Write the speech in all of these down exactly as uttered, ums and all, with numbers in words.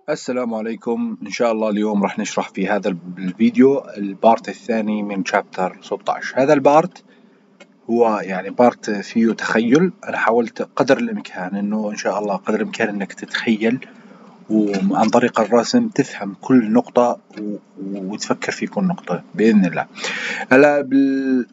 السلام عليكم. إن شاء الله اليوم راح نشرح في هذا الفيديو البارت الثاني من شابتر ستة عشر. هذا البارت هو يعني بارت فيه تخيل. أنا حاولت قدر الإمكان إنه إن شاء الله قدر الإمكان إنك تتخيل وعن طريق الرسم تفهم كل نقطة وتفكر في كل نقطة بإذن الله. هلا بال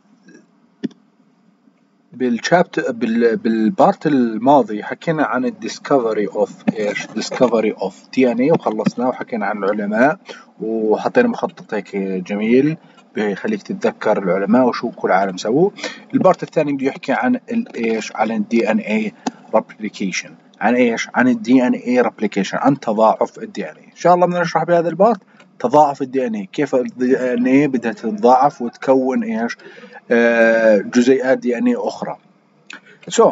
بالشابتر بال... بالبارت الماضي حكينا عن الديسكفري اوف ايش ديسكفري اوف دي ان اي وخلصنا، وحكينا عن العلماء وحطينا مخطط هيك جميل بيخليك تتذكر العلماء وشو كل عالم سووا. البارت الثاني بده يحكي عن الايش عن الدي ان اي ريبليكيشن. عن ايش عن الدي ان اي ريبليكيشن عن تضاعف الدي ان اي. ان شاء الله بدنا نشرح بهذا البارت تضاعف الدي ان اي، كيف الدي ان اي بدها تتضاعف وتكون ايش آه جزيئات دي ان اي اخرى. سو so,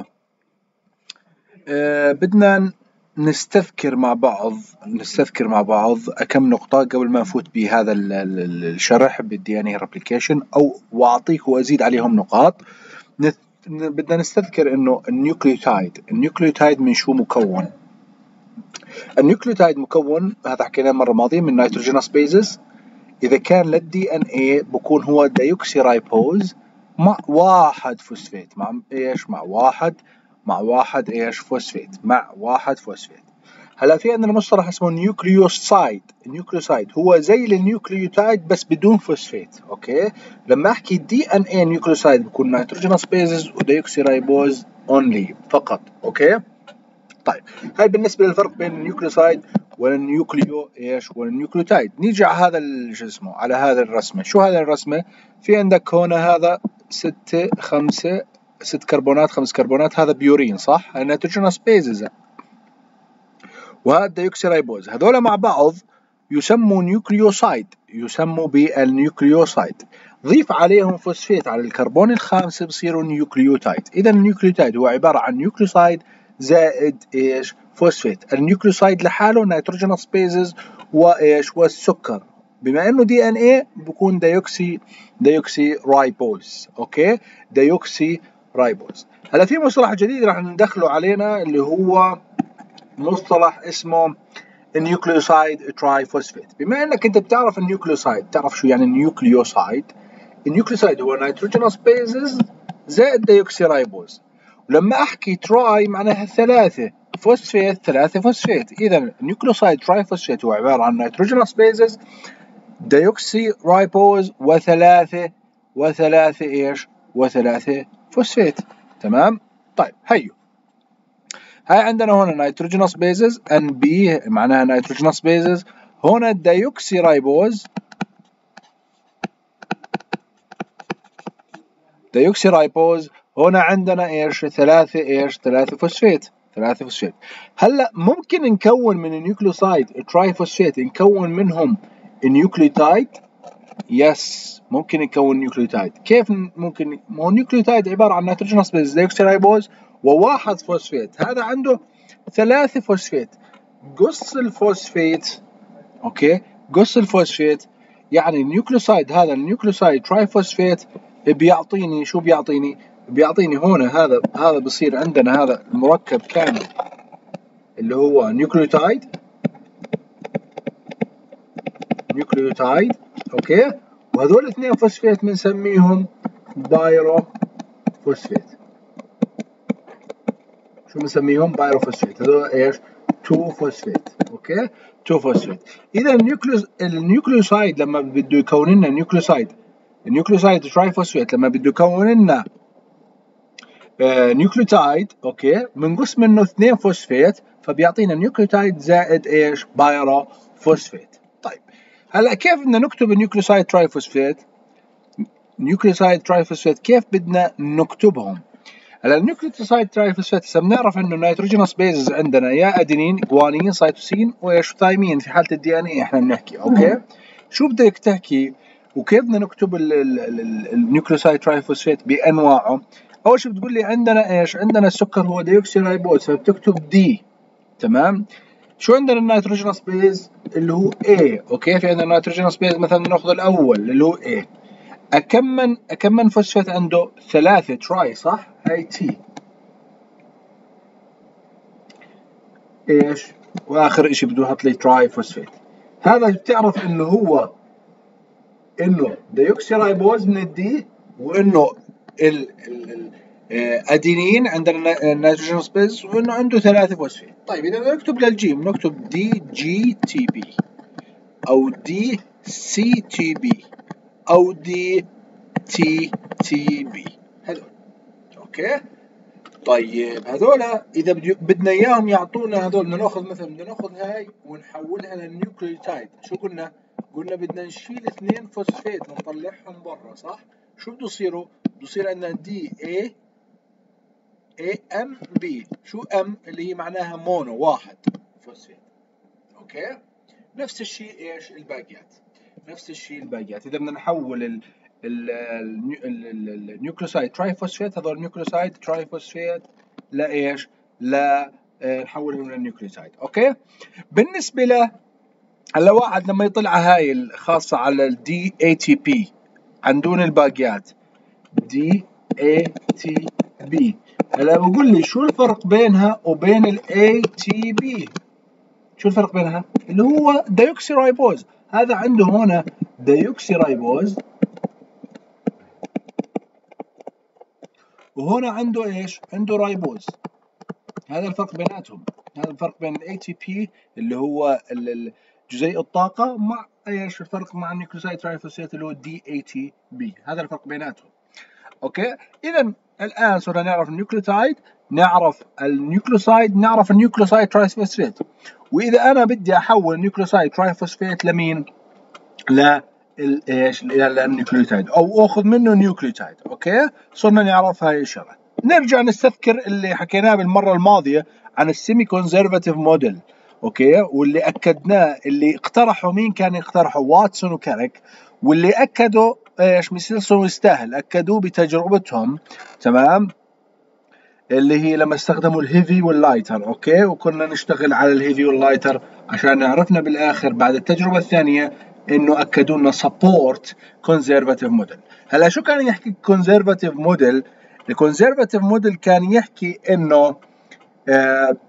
آه بدنا نستذكر مع بعض نستذكر مع بعض كم نقطة قبل ما نفوت بهذا الشرح بالدي ان اي ريبليكيشن، او واعطيك وازيد عليهم نقاط. بدنا نستذكر انه النيوكليوتايد النيوكليوتايد من شو مكون؟ النيوكليوتايد مكون، هذا حكيناه مرة ماضية، من نيتروجينوس بيزز. اذا كان للدي ان اي بكون هو ديوكسي رايبوز مع واحد فوسفات. مع ايش؟ مع واحد مع واحد ايش فوسفات مع واحد فوسفات. هلا في عندنا مصطلح اسمه نيوكليوسايد. النيوكليوسايد هو زي النيوكليوتايد بس بدون فوسفات. اوكي، لما احكي دي ان اي نيوكليوسايد بكون نيتروجينوس بيزز وديوكسي رايبوز اونلي فقط. اوكي طيب، هاي بالنسبه للفرق بين النيوكليوسايد والنيوكليو ايش والنيوكليوتايد. نيجي على هذا شو اسمه على هذا الرسمه. شو هذا الرسمه؟ في عندك هنا هذا ستة خمسة ست كربونات خمس كربونات، هذا بيورين صح؟ نيتروجينوس بيزز، وهذا ديوكسي رايبوز. هذول مع بعض يسموا نيوكليوسايد يسموا بالنيوكليوسايد. ضيف عليهم فوسفات على الكربون الخامسه بصيروا نيوكليوتايد. اذا النيوكليوتايد هو عباره عن نيوكليوسايد زائد ايش؟ فوسفات. النيوكليوسايد لحاله نيتروجينوس بيزز وايش؟ والسكر. بما انه دي ان اي بكون ديوكسي ديوكسي رايبوز. اوكي، ديوكسي رايبوز. هلا في مصطلح جديد راح ندخله علينا اللي هو مصطلح اسمه النيوكليوسايد ترايفوسفات. بما انك انت بتعرف النيوكليوسايد، تعرف شو يعني النيوكليوسايد؟ النيوكليوسايد هو نيتروجينوس بيزز زائد ديوكسي رايبوز. ولما احكي تراي معناها ثلاثة فوسفات ثلاثة فوسفات. اذا النيوكليوسايد ترايفوسفات هو عبارة عن نيتروجينوس بيزز ديوكسي رايبوز وثلاثة وثلاثة ايش؟ وثلاثة فوسفات. تمام؟ طيب هيو هاي عندنا هنا نيتروجينوس بيزز ان بي معناها نيتروجينوس بيزز. هنا الديوكسي رايبوز ديوكسي رايبوز هنا عندنا ايش؟ ثلاثة ايش؟ ثلاثة فوسفات ثلاثة فوسفات. هلا ممكن نكون من النيوكليوسايد ترايفوسفات نكون منهم النيوكليوتايد. يس ممكن نكون نيوكليوتايد. كيف ممكن؟ ما هو النيوكليوتايد عبارة عن نيتروجينوس بيزز ديوكسي رايبوز وواحد فوسفات. هذا عنده ثلاثة فوسفات. قص الفوسفات، اوكي قص الفوسفات يعني النيوكليوسايد هذا النيوكليوسايد ترايفوسفات بيعطيني شو؟ بيعطيني بيعطيني هنا هذا هذا بصير عندنا هذا المركب كامل اللي هو نيوكليوتايد نيوكليوتايد اوكي، وهذول اثنين فوسفات بنسميهم بايرو فوسفات. شو بنسميهم؟ بايرو فوسفات. هذول ايش؟ تو فوسفات. اوكي تو فوسفات. اذا النيوكليوس النيوكليوسايد لما بده يكون لنا نيوكليوسايد النيوكليوسايد ترايفوسفات لما بده يكون لنا آه نيوكليوتايد اوكي بنقص منه اثنين فوسفات فبيعطينا نيوكليوتايد زائد ايش؟ بايرو فوسفات. طيب هلا كيف بدنا نكتب النيوكليوسايد ترايفوسفات؟ نيوكليوسايد ترايفوسفات كيف بدنا نكتبهم؟ هلا النيوكليوسايد ترايفوسفات هسه بنعرف انه النيتروجينوس بيزز عندنا يا ادينين جوانين سيتوسين وايش؟ ثايمين في حاله الدي ان اي احنا بنحكي. اوكي شو بدك تحكي وكيف بدنا نكتب النيوكليوسايد ترايفوسفات بانواعه؟ اول شيء بتقول لي عندنا ايش؟ عندنا السكر هو ديوكسي رايبوز فبتكتب دي. تمام. شو عندنا النيتروجينوس بيز اللي هو A. اوكي في عندنا النيتروجينوس بيز مثلا ناخذ الاول اللي هو A. كم من كم من فوسفات عنده؟ ثلاثة تراي صح؟ هاي تي ايش؟ واخر شيء بده يحط لي تراي فوسفيت. هذا بتعرف انه هو انه ديوكسيرايبوز من الدي، وانه ال ال ادينين عندنا نيتروجين سبيس، وانه عنده ثلاثة فوسفيت. طيب اذا نكتب للجي بنكتب دي جي تي بي او دي سي تي بي او دي تي تي بي، هذول اوكي. طيب هذول اذا بدنا اياهم يعطونا هذول، بدنا ناخذ مثلا بدنا ناخذ هاي ونحولها للنيوكليوتايد. شو قلنا؟ قلنا بدنا نشيل اثنين فوسفيت ونطلعهم برا، صح؟ شو بده يصيروا؟ بده يصير عندنا دي اي اي ام بي. شو ام؟ اللي هي معناها مونو، واحد فوسفيت. اوكي، نفس الشيء ايش الباقيات، نفس الشيء الباقيات. اذا بدنا نحول ال النيوكليوسايد ترايفوسفيت، هذول النيوكليوسايد ترايفوسفيت لايش؟ لا نحولهم للنيوكليوسايد. اوكي، بالنسبه له هلا واحد لما يطلع هاي الخاصه على الدي اي تي بي عن دون الباقيات دي اي تي بي، هلا بقول لي شو الفرق بينها وبين الاي تي بي؟ شو الفرق بينها؟ اللي هو ديوكسيرايبوز. هذا عنده هنا ديوكسيرايبوز، وهنا عنده ايش؟ عنده رايبوز. هذا الفرق بيناتهم، هذا الفرق بين الاي تي بي اللي هو جزيء الطاقة مع ايش؟ الفرق مع النيوكليوسايد ترايفوسفيت اللي هو دي اي تي بي، هذا الفرق بيناتهم. اوكي، اذا الان صرنا نعرف النيوكليوتايد، نعرف النيوكليوسايد، نعرف النيوكليوسايد ترايفوسفيت. واذا انا بدي احول النيوكليوسايد ترايفوسفيت لمين؟ ل ايش؟ للنيوكليوتايد، او اخذ منه نيوكليوتايد. اوكي، صرنا نعرف هاي الشغله. نرجع نستذكر اللي حكيناه بالمره الماضيه عن السيمي كونزرفاتيف موديل. اوكي، واللي اكدناه، اللي اقترحوا، مين كان يقترحوا؟ واتسون وكاريك. واللي اكدوا ايش؟ ميسلسون وستاهل، اكدوه بتجربتهم، تمام، اللي هي لما استخدموا الهيفي واللايتر. اوكي، وكنا نشتغل على الهيفي واللايتر عشان عرفنا بالاخر بعد التجربه الثانيه انه اكدوا لنا سبورت كونزرفاتيف موديل. هلا شو كان يحكي كونزرفاتيف موديل؟ الكونزرفاتيف موديل كان يحكي انه آه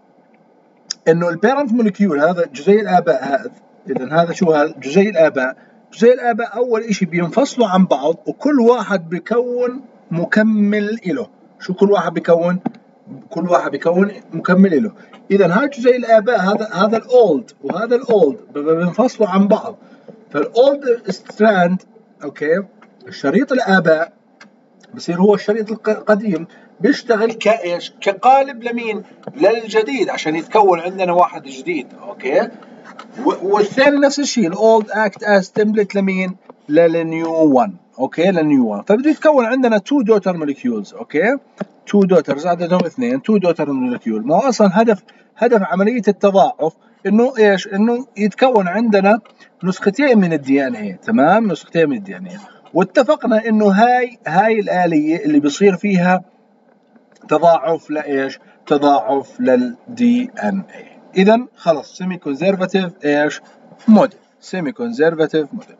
انه البيرنت مولكيول، هذا جزيء الاباء، هذا اذا هذا شو؟ هذا جزيء الاباء. جزيء الاباء اول شيء بينفصلوا عن بعض، وكل واحد بيكون مكمل له. شو كل واحد بيكون؟ كل واحد بيكون مكمل له. اذا هذا جزيء الاباء، هذا هذا الاولد وهذا الاولد بينفصلوا عن بعض. فالاولد ستراند، اوكي، الشريط الاباء بصير هو الشريط القديم، بيشتغل كايش؟ كقالب لمين؟ للجديد، عشان يتكون عندنا واحد جديد. اوكي، والثاني نفس الشيء، الاولد اكت از تمبلت لمين؟ للنيو واحد. اوكي، للنيو واحد. فبده يتكون عندنا تو دوتر مولكيولز. اوكي، تو دوترز عددهم اثنين، تو دوتر مولكيول. ما هو اصلا هدف هدف عمليه التضاعف انه ايش؟ انه يتكون عندنا نسختين من الدي ان اي. تمام، نسختين من الدي ان اي. واتفقنا انه هاي هاي الاليه اللي بيصير فيها تضاعف لايش؟ تضاعف للدي ان اي. اذا خلص سيمي كونزرفاتيف ايش؟ موديل، سيمي كونزرفاتيف موديل.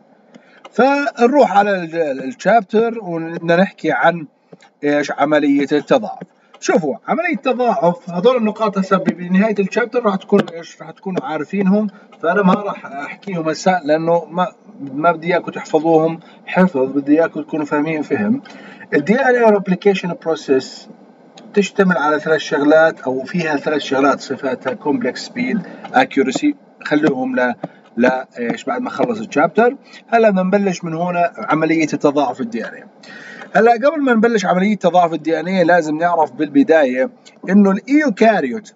فنروح على الشابتر وبدنا نحكي عن ايش؟ عمليه التضاعف. شوفوا عمليه التضاعف، هذول النقاط هسه بنهايه الشابتر راح تكون ايش؟ راح تكونوا عارفينهم، فانا ما راح احكيهم هسه لانه ما ما بدي اياكم تحفظوهم حفظ، بدي اياكم تكونوا فاهمين فهم. الدي ان اي ريبليكيشن بروسيس تشتمل على ثلاث شغلات، او فيها ثلاث شغلات صفاتها: كومبلكس سبيد، اكيورسي. خلوهم ل لا ايش بعد ما اخلص الشابتر. هلا بدنا نبلش من هنا عمليه التضاعف الدي ان اي. هلا قبل ما نبلش عمليه تضاعف الدي ان اي لازم نعرف بالبدايه انه الايوكاريوت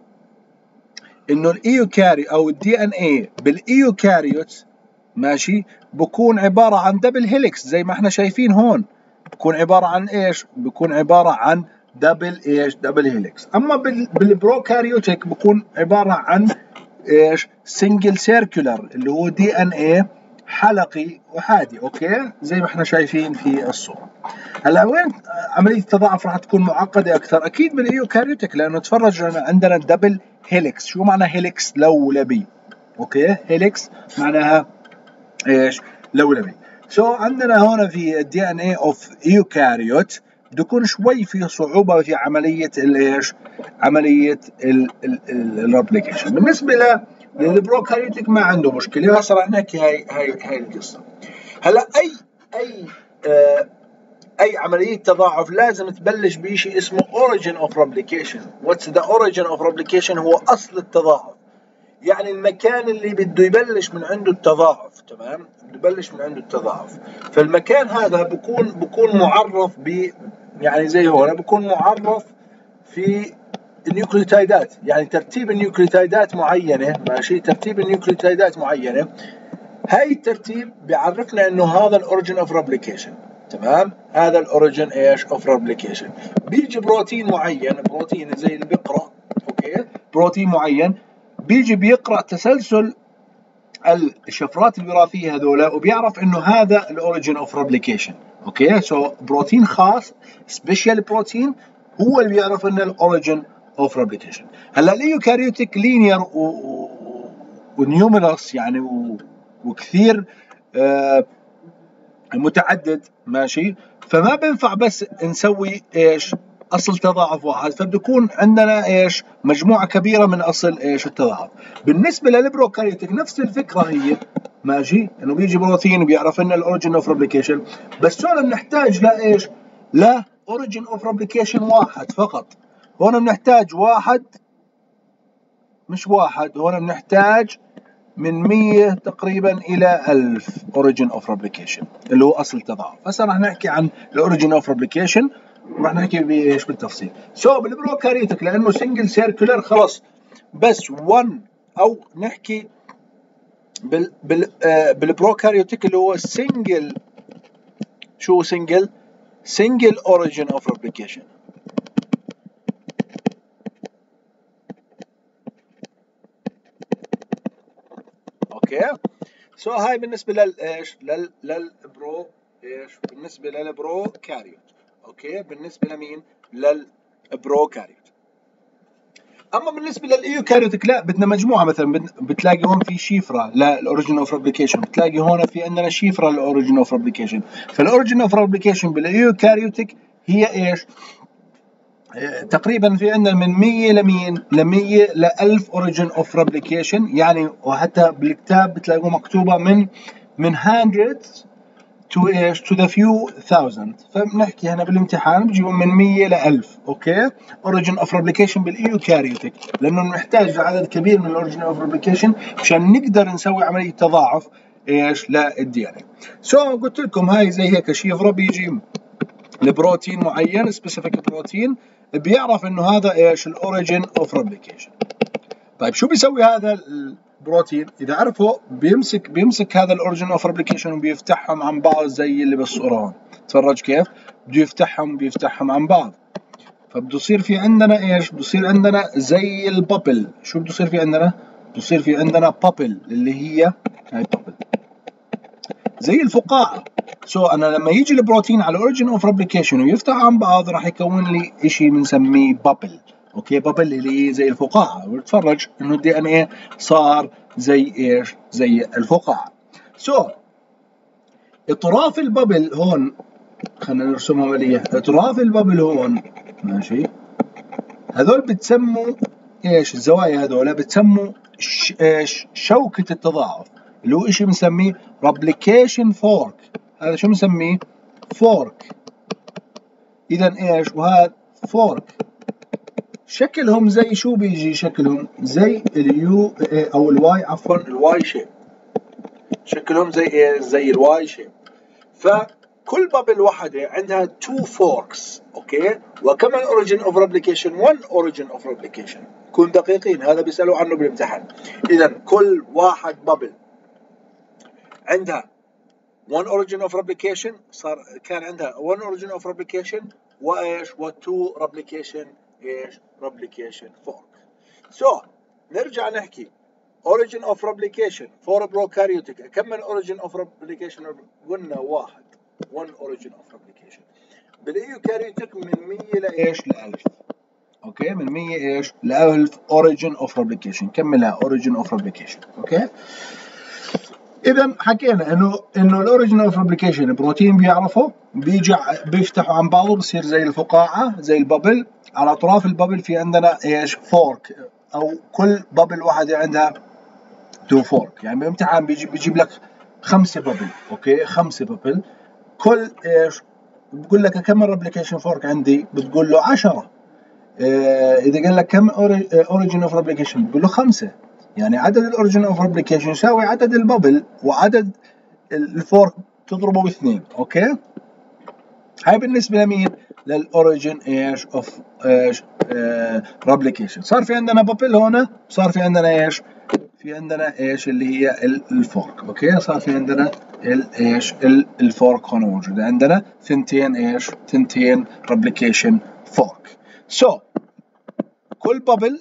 انه الايوكاري او الدي ان اي بالايوكاريوت، ماشي، بكون عباره عن دبل هيليكس زي ما احنا شايفين هون. بكون عباره عن ايش؟ بكون عباره عن دبل ايش؟ دبل هيليكس. اما بالبروكاريوتيك بكون عباره عن ايش؟ سنجل سيركولر، اللي هو دي ان اي حلقي وحادي. اوكي، زي ما احنا شايفين في الصوره. هلا وين عمليه التضاعف راح تكون معقده اكثر؟ اكيد بالايوكاريوتيك، لانه تفرج عندنا دبل هيليكس. شو معنى هيليكس؟ لولبي. اوكي، هيليكس معناها ايش؟ لولبي. سو so, عندنا هون في الدي ان اي اوف ايوكاريوت بده يكون شوي في صعوبه في عمليه الايش؟ عمليه الريبليكيشن. بالنسبه للبروكاريوتيك ما عنده مشكله. هسه راح نحكي هاي هاي هاي القصه. هلا اي اي آه اي عمليه تضاعف لازم تبلش بشيء اسمه origin of replication. what's the origin of replication؟ هو اصل التضاعف، يعني المكان اللي بده يبلش من عنده التضاعف. تمام، بده يبلش من عنده التضاعف. فالمكان هذا بكون بكون معرف ب يعني زي هون بكون معرف في النيوكليوتايدات، يعني ترتيب النيوكليوتايدات معينه. ماشي، ترتيب النيوكليوتايدات معينه. هاي الترتيب بيعرفنا انه هذا الاوريجن اوف ريبليكيشن. تمام، هذا الاوريجن ايش اوف ريبليكيشن. بيجي بروتين معين، بروتين زي اللي بيقرا، اوكي، بروتين معين بيجي بيقرا تسلسل الشفرات الوراثيه هذولا، وبيعرف انه هذا الاوريجن اوف ريبليكيشن. اوكي، سو بروتين خاص، سبيشال بروتين، هو اللي بيعرف انه الاوريجن اوف ريبليكيشن. هلا الايوكاريوتيك لينير ونيوميرس يعني و... وكثير آه متعدد. ماشي، فما بينفع بس نسوي ايش اصل تضاعف واحد، فبده يكون عندنا ايش مجموعه كبيره من اصل ايش التضاعف. بالنسبه للبروكاريوتيك نفس الفكره هي. ماشي، انه بيجي بروتين وبيعرف لنا الاوريجن اوف ريبليكيشن، بس هون بنحتاج لايش؟ لا اوريجن اوف ريبليكيشن واحد فقط. هون بنحتاج واحد، مش واحد، هون بنحتاج من مية تقريبا الى ألف اوريجن اوف ريبليكيشن اللي هو اصل التضاعف. هسه راح نحكي عن الاوريجن اوف ريبليكيشن، راح نحكي بايش بالتفصيل. سو so, بالبروكاريوتيك لانه سنجل سيركولر خلص بس واحد، او نحكي بال بال آه بالبروكاريوتيك اللي هو سنجل، شو سنجل؟ سنجل اوريجن اوف ريبليكيشن. اوكي، سو so, هاي بالنسبه لل ايش لل للبرو ايش بالنسبه للبرو كاريوت. اوكي، بالنسبه لمين؟ للبروكاريوت. اما بالنسبه للايوكاريوتيك لا، بدنا مجموعه. مثلا بتلاقي هون في شيفره للاوريجن اوف ريبليكيشن، بتلاقي هون في عندنا شيفره للاوريجن اوف ريبليكيشن. فالاوريجن اوف ريبليكيشن بالايوكاريوتيك هي ايش؟ تقريبا في عندنا من مية لمين؟ ل مية ل ألف اوريجن اوف ريبليكيشن يعني. وحتى بالكتاب بتلاقوه مكتوبه من من hundreds to ايش؟ to the few thousand. فبنحكي هنا بالامتحان بجيبهم من مية ل ألف. اوكي، اوريجن اوف ريبليكيشن بالايوكاريوتيك، لانه نحتاج عدد كبير من الاوريجن اوف ريبليكيشن عشان نقدر نسوي عمليه تضاعف ايش للدي ان اي. سو قلت لكم هاي زي هيك شيفره، بيجي لبروتين معين، سبيسيفيك بروتين، بيعرف انه هذا ايش الاوريجن اوف ريبليكيشن. طيب شو بيسوي هذا البروتين؟ اذا عرفه بيمسك بيمسك هذا الاوريجن اوف ريبليكيشن وبيفتحهم عن بعض زي اللي بالصوره هون. تفرج كيف بده يفتحهم بيفتحهم عن بعض. فبده يصير في عندنا ايش؟ بده يصير عندنا زي البابل. شو بده يصير في عندنا؟ بده يصير في عندنا بابل اللي هي هاي بابل زي الفقاعه. سو so, انا لما يجي البروتين على الاوريجن اوف ريبليكيشن ويفتح عن بعض راح يكون لي شيء بنسميه بابل. اوكي، بابل اللي هي زي الفقاعه، وتفرج انه الدي ان ايه صار زي ايش؟ زي الفقاعه. سو so, اطراف البابل هون، خلينا نرسمها عمليه. اطراف البابل هون، ماشي، هذول بتسموا ايش؟ الزوايا هذول بتسموا ش... ايش؟ شوكه التضاعف، اللي هو شيء بنسميه ريبليكيشن فورك. هذا شو بنسميه؟ فورك. اذا ايش؟ وهذا فورك. شكلهم زي شو بيجي شكلهم؟ زي اليو او الواي، عفوا الواي شيب. شكلهم زي ايه؟ زي الواي شيب. فكل بابل واحده عندها تو فوركس. اوكي، وكمان اوريجن اوف ريبليكيشن واحد اوريجن اوف ريبليكيشن. كون دقيقين، هذا بيسالوا عنه بالامتحان. اذا كل واحد بابل عندها one origin of replication، صار كان عندها one origin of replication وايش؟ و two replication ايش؟ replication fork. سو so, نرجع نحكي origin of replication for prokaryotic. كم من origin of replication؟ قلنا واحد، one origin of replication. بالايوكاريوتيك من مية لايش؟ ل ألف. اوكي، من مية ايش؟ ل ألف origin of replication. كملها origin of replication. اوكي، اذا حكينا انه انه الاوريجن اوف ريبليكيشن البروتين بيعرفه، بيجي بيفتحوا عن بعضه، بصير زي الفقاعه زي البابل. على اطراف البابل في عندنا ايش؟ فورك، او كل بابل واحده عندها تو فورك. يعني بامتحان بيجي بيجيب لك خمسه بابل، اوكي، خمسه بابل، كل ايش بقول لك كم ريبليكيشن فورك عندي؟ بتقول له عشرة. آه اذا قال لك كم اوريجين اوف ريبليكيشن بتقول له خمسه. يعني عدد الاوريجين اوف ريبليكيشن يساوي عدد البابل، وعدد الفورك تضربه باثنين، اوكي. هاي بالنسبه لمين؟ للاوريجين ايش اوف ايش ريبليكيشن. صار في عندنا بابل هنا، صار في عندنا ايش؟ في عندنا ايش اللي هي الفورك، اوكي. صار في عندنا ايش الفورك هنا موجوده عندنا ثنتين ايش؟ ثنتين ريبليكيشن فورك. سو كل بابل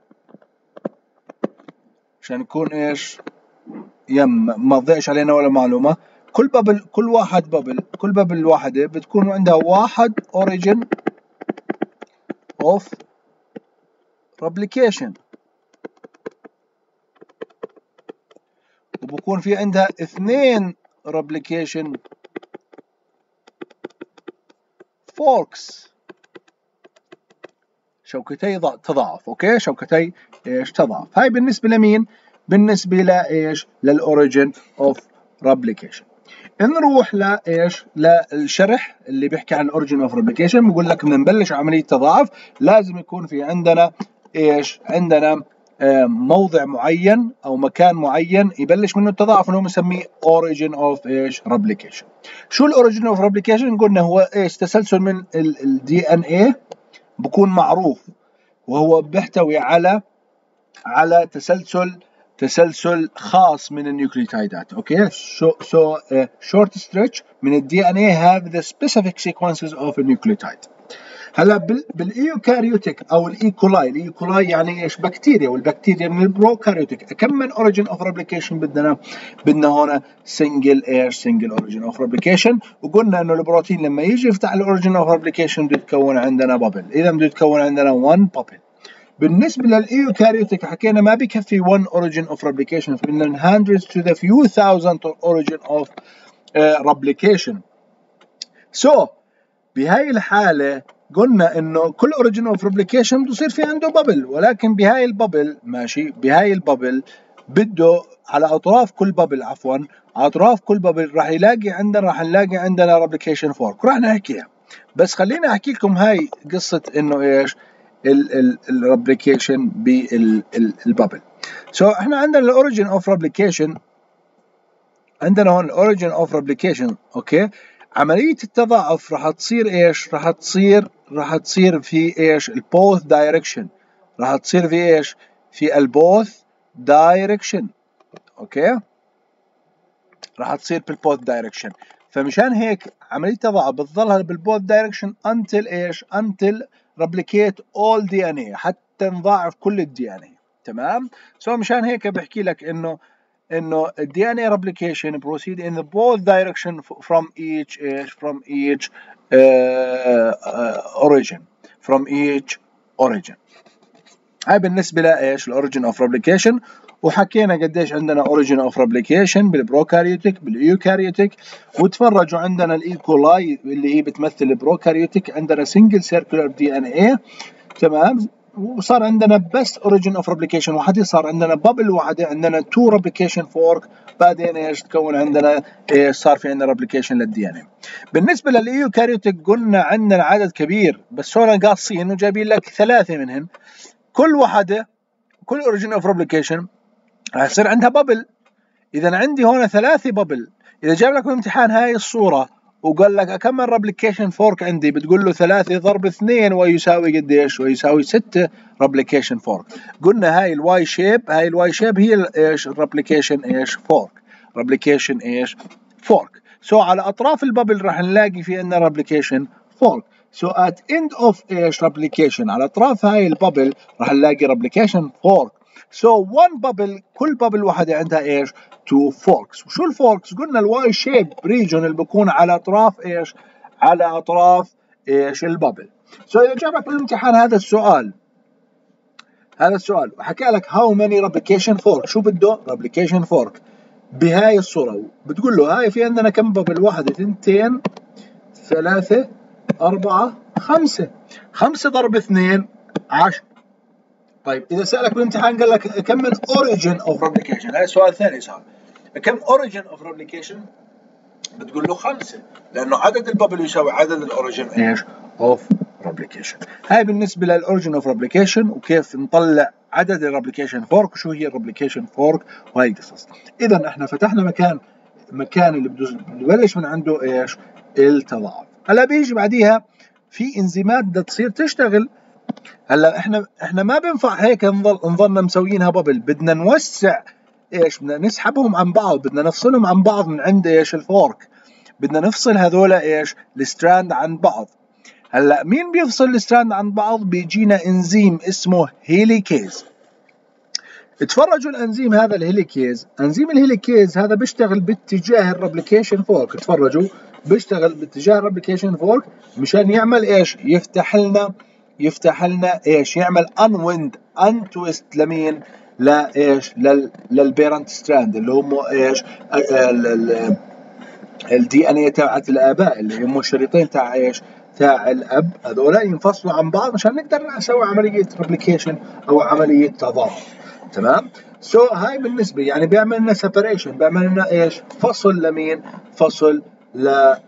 عشان يكون ايش يم ما تضيعش علينا ولا معلومه، كل بابل كل واحد بابل كل بابل واحده بتكون عندها واحد اوريجين اوف ريبليكيشن، وبكون في عندها اثنين ريبليكيشن فوركس، شوكتي تضاعف، اوكي، شوكتي ايش تضاعف. هاي بالنسبه لمين؟ بالنسبه لايش؟ للاوريجين اوف ريبليكيشن. نروح لايش؟ للشرح اللي بيحكي عن الاوريجين اوف ريبليكيشن. بقول لك بدنا نبلش عمليه تضاعف لازم يكون في عندنا ايش؟ عندنا موضع معين او مكان معين يبلش منه التضاعف اللي هو بنسميه اوريجين اوف ايش؟ ريبليكيشن. شو الاوريجين اوف ريبليكيشن؟ قلنا هو ايش؟ تسلسل من الدي ان اي بكون معروف، وهو بيحتوي على على تسلسل تسلسل خاص من النيوكليوتايدات، اوكي. سو سو شورت ستريتش من الدي ان اي هاف ذا سبيسيفيك سيكونسز اوف النيوكليوتايد. هلا بالايوكاريوتيك او الايكولاي، الايكولاي يعني ايش؟ بكتيريا، والبكتيريا من البروكاريوتيك. كم من اوريجين اوف ريبليكيشن بدنا؟ بدنا هون سنجل ايش؟ سنجل اوريجين اوف ريبليكيشن. وقلنا انه البروتين لما يجي يفتح الاوريجين اوف ريبليكيشن بده يتكون عندنا بابل، اذا بده يتكون عندنا واحد بابل. بالنسبه للايوكاريوتيك حكينا ما بكفي واحد اوريجين اوف ريبليكيشن، بدنا hundreds to the few thousand origin of uh, replication. سو so, بهاي الحاله قلنا انه كل اوريجين اوف ريبليكيشن بده يصير في عنده بابل، ولكن بهاي البابل ماشي بهاي البابل بده على اطراف كل بابل عفوا على اطراف كل بابل راح يلاقي عندنا راح نلاقي عندنا ريبليكيشن فورك، وراح نحكيها. بس خليني احكي لكم هاي قصه انه ايش الريبليكيشن بالبابل. سو so, احنا عندنا الاوريجين اوف ريبليكيشن، عندنا هون الاوريجين اوف ريبليكيشن، اوكي. عمليه التضاعف راح تصير ايش؟ راح تصير راح تصير في ايش؟ البوث دايركشن، راح تصير في ايش؟ في البوث دايركشن، اوكي، راح تصير بالبوث دايركشن. فمشان هيك عمليه التضاعف بتظلها بالبوث دايركشن until ايش؟ until replicate all دي ان اي، حتى نضاعف كل الدي ان اي، تمام. سو so مشان هيك بحكي لك انه انه الدي ان اي replication proceed in the both direction from each from each uh, uh, origin from each origin. هاي بالنسبه لايش؟ الاوريجين اوف ريبليكيشن. وحكينا قديش عندنا اوريجين اوف ريبليكيشن بالبروكاريوتيك بالايوكاريوتيك. وتفرجوا عندنا الايكولاي اللي هي بتمثل البروكاريوتيك، عندنا سنجل سيركولار دي ان اي، تمام. وصار عندنا بس اوريجين اوف ريبليكيشن واحده، صار عندنا بابل واحده، عندنا تو ريبليكيشن فورك، بعدين ايش تكون عندنا إيه؟ صار في عندنا ريبليكيشن للدي ان اي. بالنسبه للايوكاريوتيك قلنا عندنا عدد كبير، بس هون قاصين وجايبين لك ثلاثه منهم. كل واحده كل اوريجين اوف ريبليكيشن راح يصير عندها بابل. اذا عندي هون ثلاثه بابل، اذا جاب لك بالامتحان هاي الصوره وقال لك كم من ريبليكيشن فورك عندي، بتقول له ثلاثة ضرب اثنين ويساوي قديش؟ ويساوي ستة ريبليكيشن فورك. قلنا هاي الواي شيب، هاي الواي شيب هي ايش؟ الريبليكيشن ايش؟ فورك، ريبليكيشن ايش؟ فورك. سو so على اطراف البابل راح نلاقي في عندنا ريبليكيشن فورك. سو ات اند اوف ايش؟ ريبليكيشن، على اطراف هاي البابل راح نلاقي ريبليكيشن فورك. سو one بابل كل بابل واحده عندها ايش؟ تو فوركس. وشو الفوركس؟ قلنا الواي شيب ريجون اللي بكون على اطراف ايش؟ على اطراف ايش؟ البابل. سو so اذا جابك بالامتحان هذا السؤال هذا السؤال وحكى لك هاو ماني ريبليكيشن فورك، شو بده؟ ريبليكيشن فورك بهاي الصوره، بتقول له هاي في عندنا كم بابل؟ واحده، اثنتين، ثلاثه، اربعه، خمسه. خمسه ضرب اثنين عشرة. طيب اذا سالك بالامتحان قال لك كم من اوريجن اوف ريبليكيشن، هذا سؤال ثاني صار، كم اوريجن اوف ريبليكيشن؟ بتقول له خمسه، لانه عدد البابل يساوي عدد الاوريجن ايش؟ اوف ريبليكيشن. هاي بالنسبه للاوريجن اوف ريبليكيشن وكيف نطلع عدد الريبليكيشن فورك وشو هي الريبليكيشن فورك وهي قصص. اذا احنا فتحنا مكان مكان اللي بده نبلش من عنده ايش؟ التضاعف. هلا بيجي بعديها في انزيمات بدها تصير تشتغل. هلا احنا احنا ما بينفع هيك نضل نضلنا مسويينها بابل، بدنا نوسع ايش؟ بدنا نسحبهم عن بعض، بدنا نفصلهم عن بعض من عند ايش؟ الفورك. بدنا نفصل هذول ايش؟ الستراند عن بعض. هلا مين بيفصل الستراند عن بعض؟ بيجينا انزيم اسمه هيليكيز. اتفرجوا الانزيم هذا الهيليكيز، انزيم الهيليكيز هذا بيشتغل باتجاه الريبليكيشن فورك. اتفرجوا بيشتغل باتجاه الريبليكيشن فورك مشان يعمل ايش؟ يفتح لنا يفتح لنا ايش؟ يعمل انويند ان تويست لمين؟ لايش؟ لل للبيرنت ستراند اللي هم ايش؟ الدي ان اي تاعت الاباء اللي هم الشريطين تاع ايش؟ تاع الاب، هذول ينفصلوا عن بعض عشان نقدر نسوي عمليه ريبليكيشن او عمليه تضاعف. تمام؟ سو so, هاي بالنسبه يعني بيعمل لنا سيبريشن، بيعمل لنا ايش؟ فصل لمين؟ فصل ل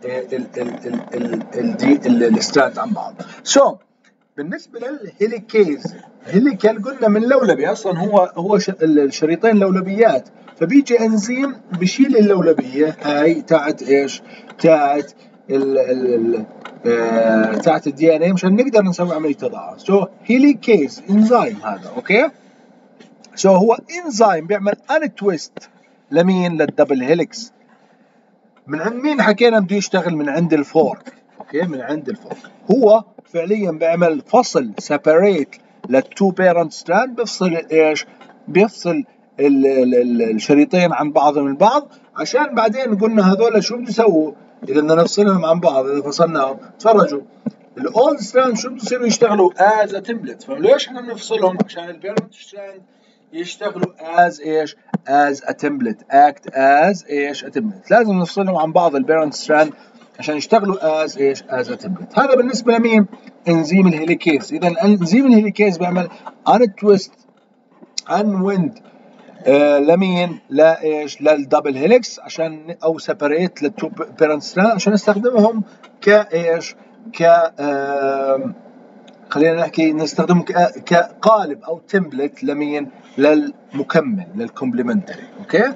الستراند عن بعض. سو so, بالنسبه للهيليكيز، هيليكال قلنا من لولبي، اصلا هو هو الشريطين لولبيات، فبيجي انزيم بشيل اللولبيه هاي تاعت ايش؟ تاعت ال ال ال تاعت الدي ان اي مشان نقدر نسوي عمليه تضاعف. سو هيليكيز انزيم هذا، اوكي؟ سو so هو انزيم بيعمل ان تويست لمين؟ للدبل هيليكس. من عند مين حكينا بده يشتغل؟ من عند الفورك، اوكي؟ من عند الفورك. هو فعليا بيعمل فصل سيبريت للتو بيرنت ستراند، بيفصل ايش؟ بيفصل ال ال ال الشريطين عن بعضهم البعض، عشان بعدين قلنا هذول شو بده يسووا؟ اذا بدنا نفصلهم عن بعض، اذا فصلناهم تفرجوا الاولد ستراند شو بده يصيروا؟ يشتغلوا از تمبلت. فليش احنا بنفصلهم؟ عشان البيرنت ستراند يشتغلوا از ايش؟ از ا تمبلت، اكت از ايش؟ ا تمبلت. لازم نفصلهم عن بعض البيرنت ستراند عشان يشتغلوا از ايش؟ از ا تمبلت. هذا بالنسبه لمين؟ انزيم الهيليكيز. اذا انزيم الهيليكيز بيعمل ان تويست ان ويند آه لمين؟ لا ايش؟ للدبل هيليكس عشان او سيبريت للتو بيرنت ستراند عشان نستخدمهم كايش؟ ك آه خلينا نحكي نستخدمه كقالب او تمبلت لمين؟ للمكمل، للكومبلمنتري، اوكي؟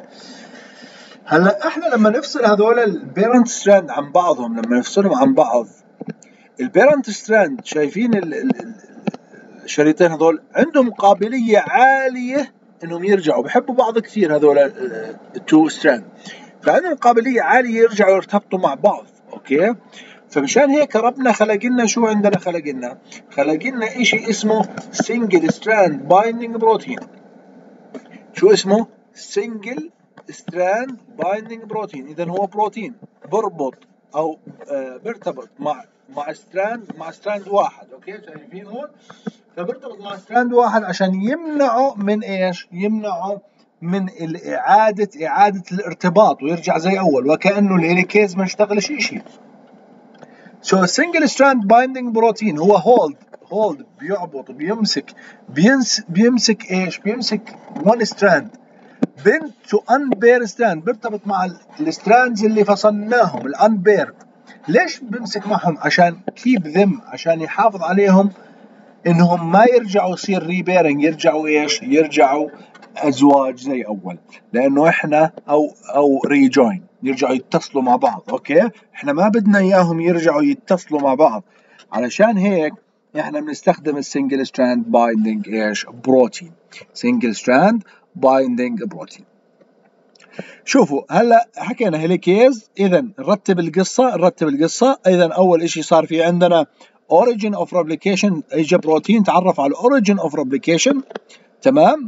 هلا احنا لما نفصل هذول البيرنت ستراند عن بعضهم، لما نفصلهم عن بعض، البيرنت ستراند شايفين الشريطين هذول عندهم قابليه عاليه انهم يرجعوا، بحبوا بعض كثير هذول التو ستراند، فعندهم قابليه عاليه يرجعوا يرتبطوا مع بعض، اوكي؟ فمشان هيك ربنا خلق لنا شو؟ عندنا خلق لنا خلق لنا شيء اسمه سنجل ستراند بايندينج بروتين. شو اسمه؟ سنجل ستراند بايندينج بروتين. اذا هو بروتين بربط او آه بيرتبط مع مع ستراند مع ستراند واحد، اوكي؟ شايفين هون؟ فبيرتبط مع ستراند واحد عشان يمنعه من ايش؟ يمنعه من اعاده اعاده الارتباط ويرجع زي اول، وكانه الهيليكيز ما اشتغلش شيء. So a single strand binding protein هو hold hold بيعبط بيمسك بينس بيمسك ايش؟ بيمسك one strand bent to unpaired strand، بيرتبط مع الستراندز اللي فصلناهم الانبيرد. ليش بيمسك معهم؟ عشان keep them، عشان يحافظ عليهم انهم ما يرجعوا يصير ريبيرنج، يرجعوا ايش؟ يرجعوا ازواج زي اول، لانه احنا او او ريجوين يرجعوا يتصلوا مع بعض، اوكي؟ احنا ما بدنا اياهم يرجعوا يتصلوا مع بعض، علشان هيك احنا بنستخدم السنجل ستراند بايندينج ايش؟ بروتين. سنجل ستراند بايندينج بروتين. شوفوا هلا حكينا هيليكيز، اذا نرتب القصه نرتب القصه اذا اول اشي صار في عندنا origin of replication، اجى بروتين تعرف على origin of replication، تمام؟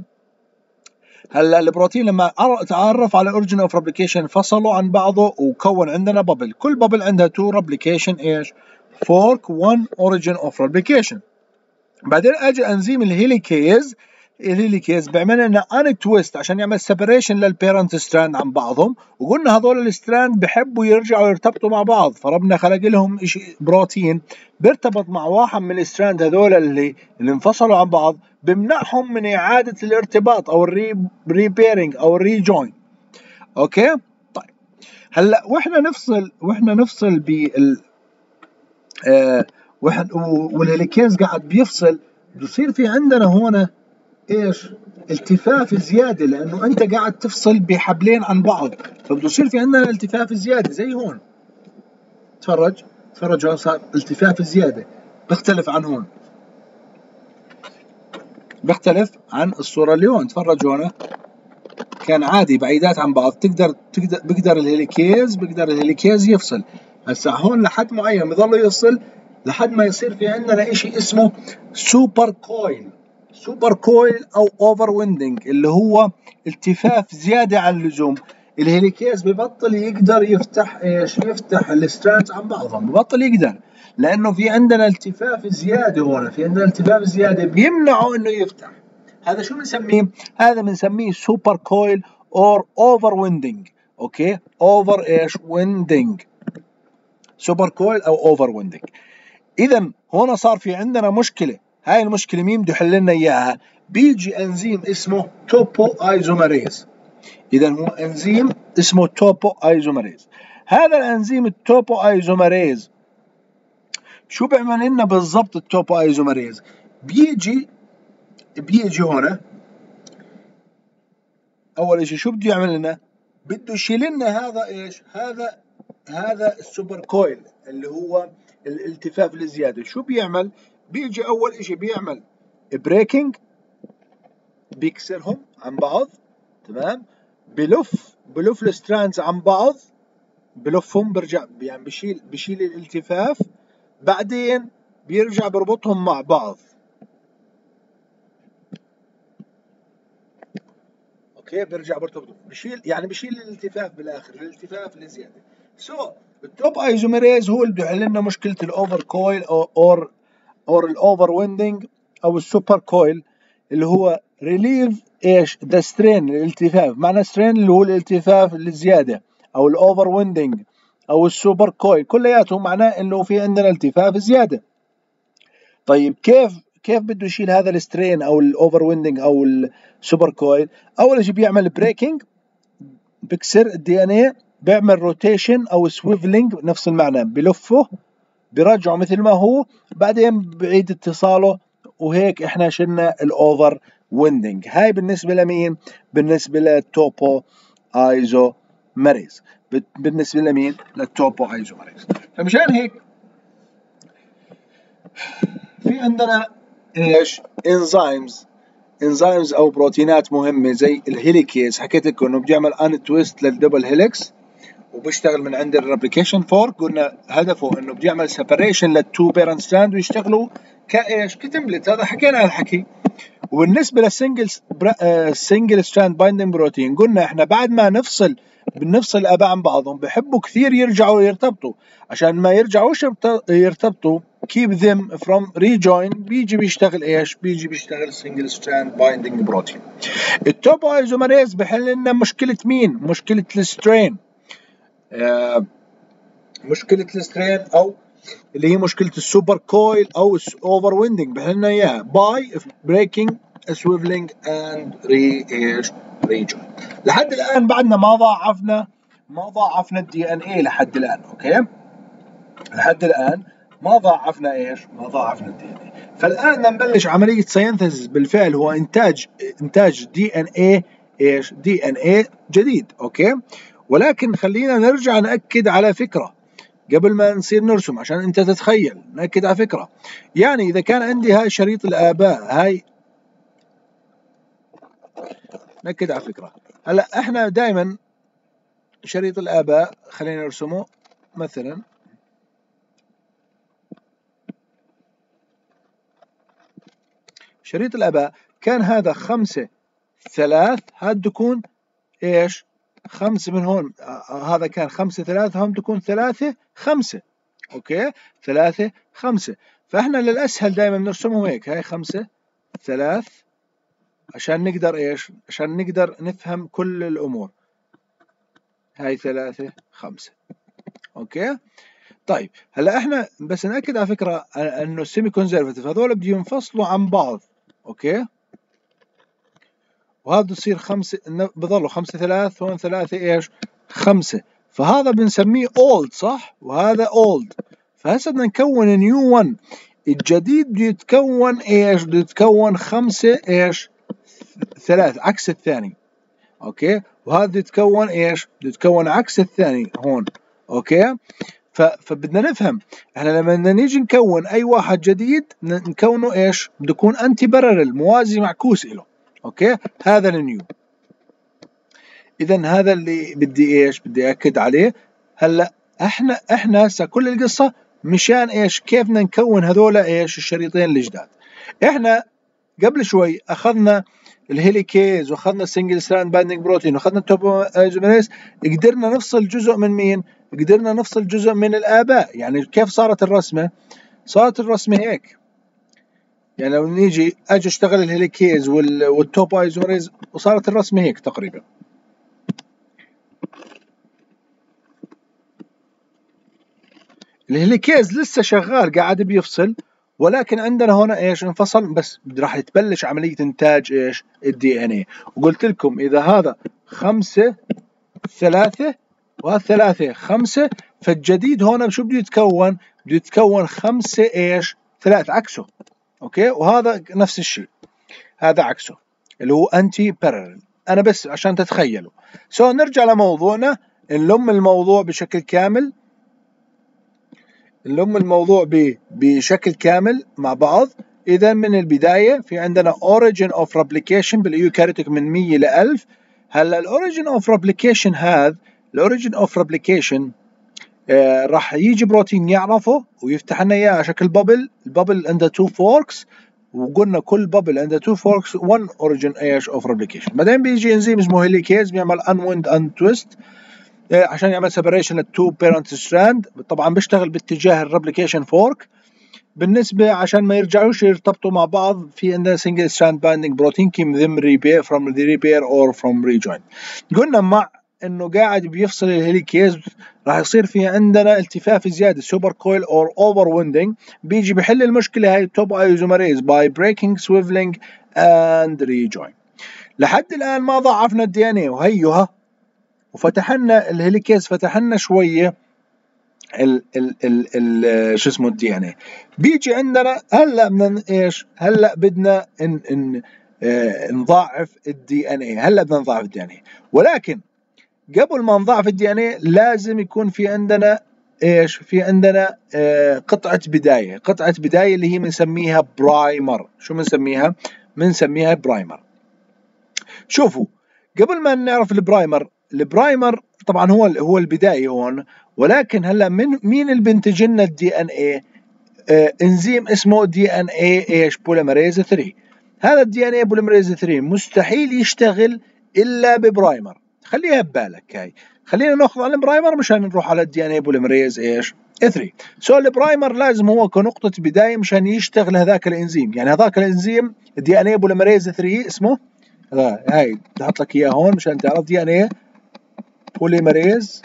هلا البروتين لما تعرف على origin of replication فصلوا عن بعضه وكون عندنا بابل، كل بابل عندها تو replication ايش؟ fork one origin of replication. بعدين اجى انزيم الهيليكيز، الهيليكيز بيعمل لنا ان تويست عشان يعمل سيبريشن للبيرنت ستراند عن بعضهم، وقلنا هذول الستراند بحبوا يرجعوا يرتبطوا مع بعض، فربنا خلق لهم شيء بروتين بيرتبط مع واحد من الستراند هذول اللي اللي انفصلوا عن بعض، بمنعهم من اعاده الارتباط او الريبيرنج او الريجوين. اوكي طيب هلا واحنا نفصل واحنا نفصل بال آه والهيليكيز قاعد بيفصل، بصير في عندنا هون ايش؟ التفاف زياده، لانه انت قاعد تفصل بحبلين عن بعض، فبده يصير في عندنا التفاف زياده زي هون. تفرج تفرج هون صار التفاف زياده، بيختلف عن هون، بيختلف عن الصوره اللي هون. تفرج هون كان عادي بعيدات عن بعض، تقدر تقدر بيقدر الهيليكيز بيقدر الهيليكيز يفصل. هسا هون لحد معين بضل يفصل لحد ما يصير في عندنا شيء اسمه سوبر كويل. سوبر كويل او اوفر ويندنج اللي هو التفاف زياده عن اللزوم. الهيليكيز ببطل يقدر يفتح ايش؟ يفتح الستراندز عن بعضهم، ببطل يقدر، لانه في عندنا التفاف زياده هون، في عندنا التفاف زياده بيمنعه انه يفتح. هذا شو بنسميه؟ هذا بنسميه سوبر كويل اور اوفر ويندنج. اوكي اوفر ايش؟ ويندنج. سوبر كويل او اوفر ويندنج. اذا هون صار في عندنا مشكله، هاي المشكله مين بده يحل لنا اياها؟ بيجي انزيم اسمه توبو ايزوميريز. اذا هو انزيم اسمه توبو ايزوميريز. هذا الانزيم التوبو ايزوميريز شو بيعمل لنا بالضبط؟ التوبو ايزوميريز بيجي بيجي هون اول شيء شو بده يعمل لنا؟ بده يشيل لنا هذا ايش؟ هذا هذا السوبر كويل اللي هو الالتفاف الزياده. شو بيعمل؟ بيجي اول شيء بيعمل بريكنج، بيكسرهم عن بعض، تمام؟ بلف بلف الستراندز عن بعض، بلفهم برجع يعني بشيل بشيل الالتفاف، بعدين بيرجع بربطهم مع بعض. اوكي بيرجع برتبطهم، بشيل يعني بشيل الالتفاف بالاخر، الالتفاف الزياده. سو التوب ايزوميريز هو اللي بده يحل لنا مشكله الاوفر كويل او اور اور الاوفر ويندنج او السوبر كويل، اللي هو ريليف ايش؟ ذا سترين، الالتفاف. معنى سترين اللي هو الالتفاف الزياده، او الاوفر ويندنج او السوبر كويل، كلياته معناه انه في عندنا التفاف زياده. طيب كيف كيف بده يشيل هذا السترين او الاوفر ويندنج او السوبر كويل؟ اول شيء بيعمل بريكنج، بكسر الدي ان اي، بيعمل روتيشن او سويفلينج، نفس المعنى، بلفه برجعه مثل ما هو، بعدين بعيد اتصاله، وهيك احنا شلنا الاوفر ويندنج. هاي بالنسبه لمين؟ بالنسبه للتوبو ايزوميريز. بالنسبه لمين؟ للتوبو ايزوميريز. فمشان هيك في عندنا ايش؟ انزيمز انزيمز او بروتينات مهمه زي الهيليكيز. حكيت لكم انه بيعمل ان تويست للدبل هيليكس وبيشتغل من عند الريبليكيشن فورك. قلنا هدفه انه بده يعمل سيبريشن للتو بيرنت ستراند ويشتغلوا كايش؟ كتمبلت. هذا حكينا هالحكي. وبالنسبه للسنجل سنجل ستراند بايندنج بروتين، قلنا احنا بعد ما نفصل بنفصل الاباء عن بعضهم بحبوا كثير يرجعوا يرتبطوا. عشان ما يرجعوش يرتبطوا keep them from rejoin، بيجي بيشتغل ايش؟ بيجي بيشتغل سنجل ستراند بايندنج بروتين. التوبو ايزوميريز بحل لنا مشكله مين؟ مشكله السترين. آه مشكله السترين او اللي هي مشكله السوبر كويل او الاوفر ويندنج، بحل لنا اياها باي بريكنج سويفلينج اند ري ايش؟ ريجوين. لحد الان بعدنا ما ضاعفنا ما ضاعفنا الدي ان اي لحد الان. اوكي لحد الان ما ضاعفنا ايش؟ ما ضاعفنا الدي ان اي. فالان نبلش عمليه سينثيسيس بالفعل، هو انتاج انتاج دي ان اي ايش؟ دي ان اي جديد. اوكي ولكن خلينا نرجع ناكد على فكره قبل ما نصير نرسم عشان انت تتخيل. ناكد على فكره، يعني اذا كان عندي هاي شريط الاباء، هاي ناكد على فكره. هلا احنا دائما شريط الاباء خلينا نرسمه مثلا شريط الاباء كان هذا خمسة ثلاث، هاد تكون ايش؟ خمسة من هون، آه هذا كان خمسة ثلاثة، هم تكون ثلاثة خمسة. اوكي ثلاثة خمسة. فاحنا للاسهل دائما بنرسمهم هيك، هاي خمسة ثلاث عشان نقدر ايش؟ عشان نقدر نفهم كل الامور. هاي ثلاثة خمسة. اوكي طيب هلا احنا بس ناكد على فكره انه السيمي كونزرفتيف هذول بدهم ينفصلوا عن بعض. اوكي وهذا تصير خمسة، بظلوا خمسة ثلاث، هون ثلاثة ايش؟ خمسة، فهذا بنسميه old صح؟ وهذا old، فهسه بدنا نكون نيو واحد، الجديد بده يتكون ايش؟ بده يتكون خمسة ايش؟ ثلاث، عكس الثاني، اوكي؟ وهذا بده يتكون ايش؟ بده يتكون عكس الثاني هون، اوكي؟ فبدنا نفهم احنا لما بدنا نيجي نكون اي واحد جديد نكونه ايش؟ بده يكون انتي بارلل، موازي معكوس له، اوكي؟ هذا النيو. اذا هذا اللي بدي ايش؟ بدي اكد عليه. هلا احنا احنا هسه كل القصه مشان ايش؟ كيف بدنا نكون هذول ايش؟ الشريطين الجداد. احنا قبل شوي اخذنا الهيليكيز واخذنا السنجل ستراند بايندينج بروتين واخذنا التوبوميريز، قدرنا نفصل جزء من مين؟ قدرنا نفصل جزء من الآباء. يعني كيف صارت الرسمة؟ صارت الرسمة هيك، يعني لو نيجي اجي اشتغل الهيليكيز والتوب ايزوميريز وصارت الرسمة هيك تقريبا. الهيليكيز لسه شغال قاعد بيفصل، ولكن عندنا هنا ايش؟ انفصل، بس راح تبلش عملية انتاج ايش؟ الدي ان اي. وقلت لكم اذا هذا خمسة ثلاثة وهذا ثلاثة خمسة، فالجديد هنا شو بده يتكون؟ بده يتكون خمسة ايش؟ ثلاثة، عكسه، اوكي؟ وهذا نفس الشيء، هذا عكسه اللي هو انتي بارلل. انا بس عشان تتخيلوا. سو نرجع لموضوعنا، نلم الموضوع بشكل كامل، نلم الموضوع بشكل كامل مع بعض. اذا من البدايه في عندنا origin of replication بالايوكاريوتيك من مية ل ألف. هلا الاوريجن اوف ريبليكيشن هذا، الاوريجن اوف ريبليكيشن راح يجي بروتين يعرفه ويفتح لنا اياه على شكل بابل. البابل عنده تو فوركس، وقلنا كل بابل عنده تو فوركس واحد اوريجن ايش؟ اوف ريبليكيشن. بعدين بيجي انزيم اسمه هيليكيز بيعمل انويند اند تويست عشان يعمل سيبريشن للتو بيرنت ستراند. طبعا بيشتغل باتجاه الريبليكيشن فورك. بالنسبه عشان ما يرجعوش يرتبطوا مع بعض، في عندنا سنجل ستراند بايندينج بروتين كيم ذم ريبير فروم ذا ريبير اور فروم ريجوين. قلنا مع انه قاعد بيفصل الهيليكيز راح يصير في عندنا التفاف زياده، سوبر كويل اور اوفر ويندنج، بيجي بحل المشكله هاي توب ايزوميريز باي بريكنج سويفلينج اند ريجوين. لحد الان ما ضعفنا الدي ان اي، وهيها وفتحنا الهيليكيز، فتحنا شويه ال ال ال ال شو اسمه الدي ان اي. بيجي عندنا هلا بدنا ايش؟ هلا بدنا ان ان اه نضاعف الدي ان اي. هلا بدنا نضاعف الدي ان اي، ولكن قبل ما نضاعف الدي ان اي لازم يكون في عندنا ايش؟ في عندنا اه قطعه بدايه. قطعه بدايه اللي هي بنسميها برايمر. شو بنسميها؟ بنسميها برايمر. شوفوا، قبل ما نعرف البرايمر، البرايمر طبعا هو هو البدايه هون، ولكن هلا من مين اللي بينتج لنا الدي ان اي؟ آه انزيم اسمه دي ان اي ايش؟ بوليمريز ثلاثة. هذا الدي ان اي بوليمريز ثلاثة مستحيل يشتغل الا ببرايمر. خليها ببالك هاي. خلينا ناخذ على البرايمر مشان نروح على الدي ان اي بوليمريز ايش؟ ثلاثة. سو البرايمر لازم هو كنقطه بدايه مشان يشتغل هذاك الانزيم. يعني هذاك الانزيم الدي ان اي بوليمريز ثلاثة اسمه هاي، بدي احط لك اياه هون مشان تعرف دي ان اي بوليمريز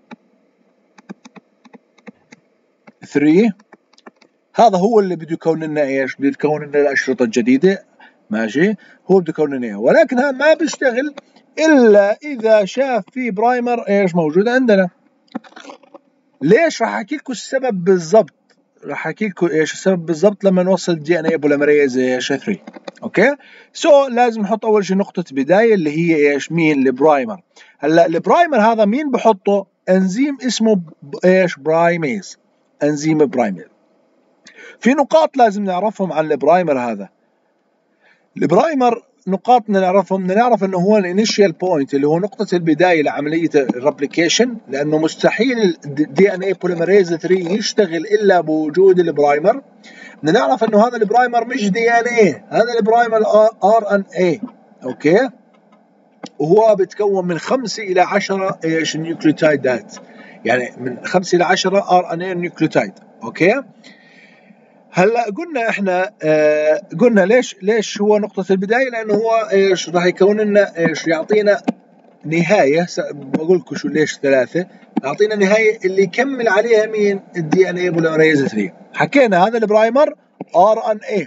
ثلاثة. هذا هو اللي بده يكون لنا ايش؟ بده يكون لنا الاشرطه الجديده، ماشي؟ هو بده يكون لنا اياه، ولكن هذا ما بيشتغل الا اذا شاف في برايمر ايش موجود عندنا. ليش؟ راح احكي لكم السبب بالضبط. راح احكي لكم ايش السبب بالضبط لما نوصل الدي ان اي بوليمريز ايش؟ ثلاثة. اوكي؟ سو لازم نحط اول شيء نقطه بدايه اللي هي ايش؟ مين؟ البرايمر. هلا البرايمر هذا مين بحطه؟ انزيم اسمه ايش؟ برايميز. انزيم برايميز. في نقاط لازم نعرفهم عن البرايمر هذا. البرايمر نقاط بدنا نعرفهم. بدنا نعرف انه هو الانيشال بوينت اللي هو نقطة البداية لعملية الريبليكيشن، لانه مستحيل الدي ان اي بوليمريز ثلاثة يشتغل الا بوجود البرايمر. بدنا نعرف انه هذا البرايمر مش دي ان اي، هذا البرايمر ار ان اي، اوكي؟ وهو بيتكون من خمسة الى عشرة ايش؟ نيوكليوتايدات، يعني من خمسة الى عشرة ار ان اي نيوكليوتايد، اوكي؟ هلا قلنا احنا آه قلنا ليش ليش هو نقطة البداية؟ لأنه هو ايش؟ راح يكون لنا ايش؟ يعطينا نهاية. بقول لكم شو ليش ثلاثة؟ يعطينا نهاية اللي يكمل عليها مين؟ الدي ان اي بوليمريز ثلاثة. حكينا هذا البرايمر ار ان اي.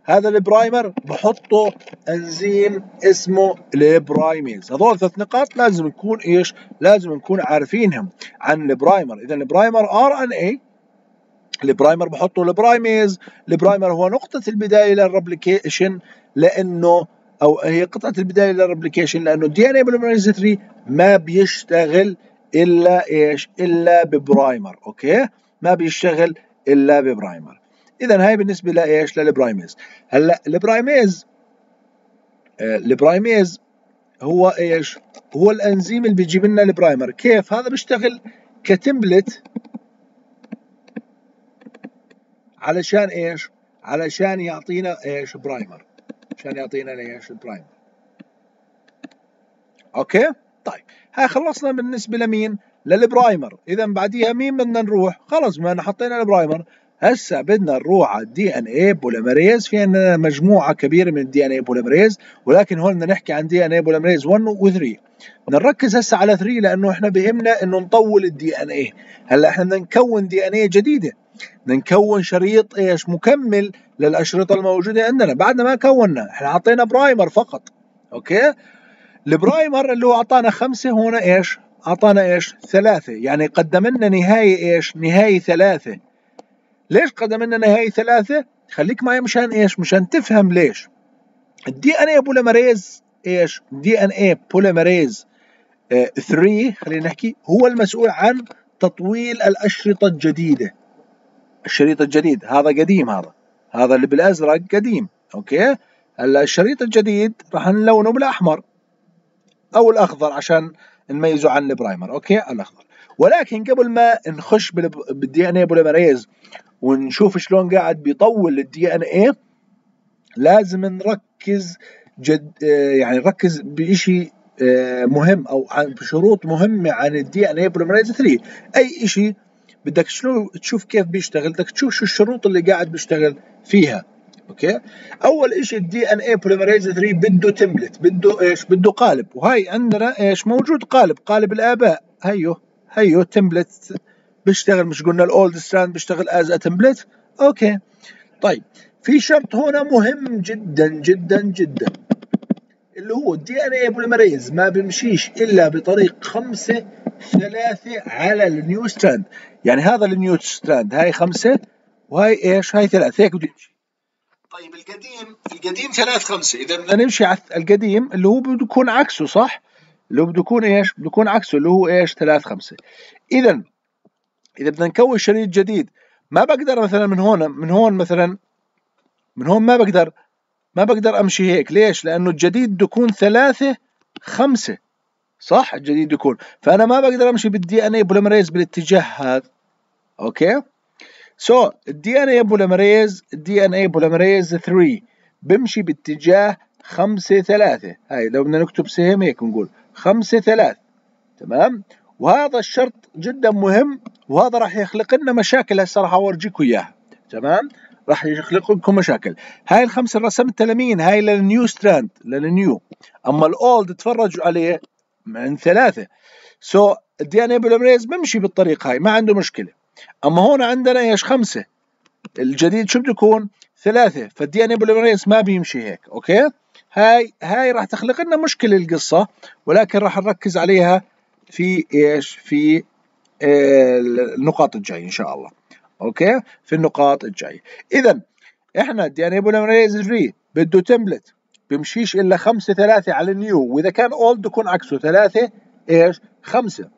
هذا البرايمر بحطه انزيم اسمه البرايميز. هذول ثلاث نقاط لازم نكون ايش؟ لازم نكون عارفينهم عن البرايمر. اذا البرايمر ار ان اي، البرايمر بحطه البرايميز. البرايمر هو نقطة البداية للريبليكيشن، لأنه أو هي قطعة البداية للريبليكيشن، لأنه الدي ان اي بوليمريز ثلاثة ما بيشتغل إلا إيش؟ إلا ببرايمر. أوكي؟ ما بيشتغل إلا ببرايمر. إذا هاي بالنسبة لإيش؟ للبرايميز. هلا البرايميز آه البرايميز هو إيش؟ هو الأنزيم اللي بيجيب لنا البرايمر. كيف؟ هذا بيشتغل كتمبلت علشان ايش؟ علشان يعطينا ايش؟ برايمر. عشان يعطينا ايش؟ البرايمر. اوكي؟ طيب هاي خلصنا بالنسبة لمين؟ للبرايمر. اذا بعديها مين بدنا نروح؟ خلص ما حطينا البرايمر، هسه بدنا نروح على الدي ان اي بوليمريز. في عندنا مجموعة كبيرة من الدي ان اي بوليمريز، ولكن هون بدنا نحكي عن دي ان اي بوليمريز واحد و ثلاثة. بدنا نركز هسه على ثلاثة لانه احنا بهمنا انه نطول الدي ان اي. هلا احنا بدنا نكون دي ان اي جديدة، نكون شريط ايش؟ مكمل للاشرطه الموجوده عندنا. بعدنا ما كونا، احنا حطينا برايمر فقط. اوكي؟ البرايمر اللي هو اعطانا خمسه، هنا ايش؟ اعطانا ايش؟ ثلاثه، يعني قدم لنا نهايه ايش؟ نهايه ثلاثه. ليش قدم لنا نهايه ثلاثه؟ خليك معي مشان ايش؟ مشان تفهم ليش. الدي ان اي بوليمريز ايش؟ دي ان اي بوليمريز ثلاثة خلينا نحكي هو المسؤول عن تطويل الاشرطه الجديده. الشريط الجديد هذا قديم، هذا هذا اللي بالازرق قديم. اوكي؟ هلا الشريط الجديد راح نلونه بالاحمر او الاخضر عشان نميزه عن البرايمر. اوكي؟ الاخضر. ولكن قبل ما نخش بالدي ان اي بوليمريز ونشوف شلون قاعد بيطول الدي ان اي، لازم نركز جد يعني نركز بشيء مهم او عن شروط مهمه عن الدي ان اي بوليمريز ثلاثة. اي شيء بدك شنو تشوف كيف بيشتغل، بدك تشوف شو الشروط اللي قاعد بيشتغل فيها. اوكي؟ اول شيء الدي ان اي بوليمريز ثلاثة بده تمبلت، بده ايش؟ بده قالب. وهي عندنا ايش؟ موجود قالب، قالب الاباء. هيو هيو تمبلت بيشتغل. مش قلنا الاولد ستراند بيشتغل از ا تمبلت؟ اوكي. طيب في شرط هنا مهم جدا جدا جدا، اللي هو الدي ان اي بوليمريز ما بيمشيش الا بطريق خمسة ثلاثة على النيو ستراند. يعني هذا النيو ستراند هاي خمسة وهي ايش؟ هاي ثلاثة. هيك بده يمشي. طيب القديم القديم ثلاث خمسة. اذا بدنا نمشي على القديم اللي هو بده يكون عكسه، صح؟ اللي هو بده يكون ايش؟ بده يكون عكسه اللي هو ايش؟ ثلاث خمسة. اذا اذا بدنا نكون شريط جديد ما بقدر مثلا من هون من هون مثلا من هون ما بقدر ما بقدر امشي هيك. ليش؟ لانه الجديد بده يكون ثلاثة خمسة، صح؟ الجديد يكون، فانا ما بقدر امشي بالدي ان اي بوليمريز بالاتجاه هذا. اوكي؟ سو الدي ان اي بوليمريز الدي ان اي بوليمريز ثلاثة بمشي باتجاه خمسة ثلاثة. هاي لو بدنا نكتب سهم هيك نقول خمسة ثلاثة. تمام؟ وهذا الشرط جدا مهم، وهذا راح يخلق لنا مشاكل. هسه راح اورجيكم اياها. تمام؟ راح يخلق لكم مشاكل. هاي الخمسه اللي رسمتها لمين؟ هاي للنيو ستراند، للنيو. اما الاولد تفرجوا عليه من ثلاثه. سو الدي ان اي بوليمريز بمشي بالطريقه هاي، ما عنده مشكله. اما هون عندنا ايش؟ خمسه. الجديد شو بده يكون؟ ثلاثه. فالدي ان اي بوليمريز ما بيمشي هيك. اوكي؟ هاي هاي راح تخلق لنا مشكله القصه، ولكن راح نركز عليها في ايش؟ في آه النقاط الجايه ان شاء الله. اوكي؟ في النقاط الجايه. اذا احنا الدي ان اي بوليمريز ثلاثة بده تمبلت بيمشيش الا خمسة ثلاثة على النيو، واذا كان اولد بكون عكسه ثلاثة ايش؟ خمسة.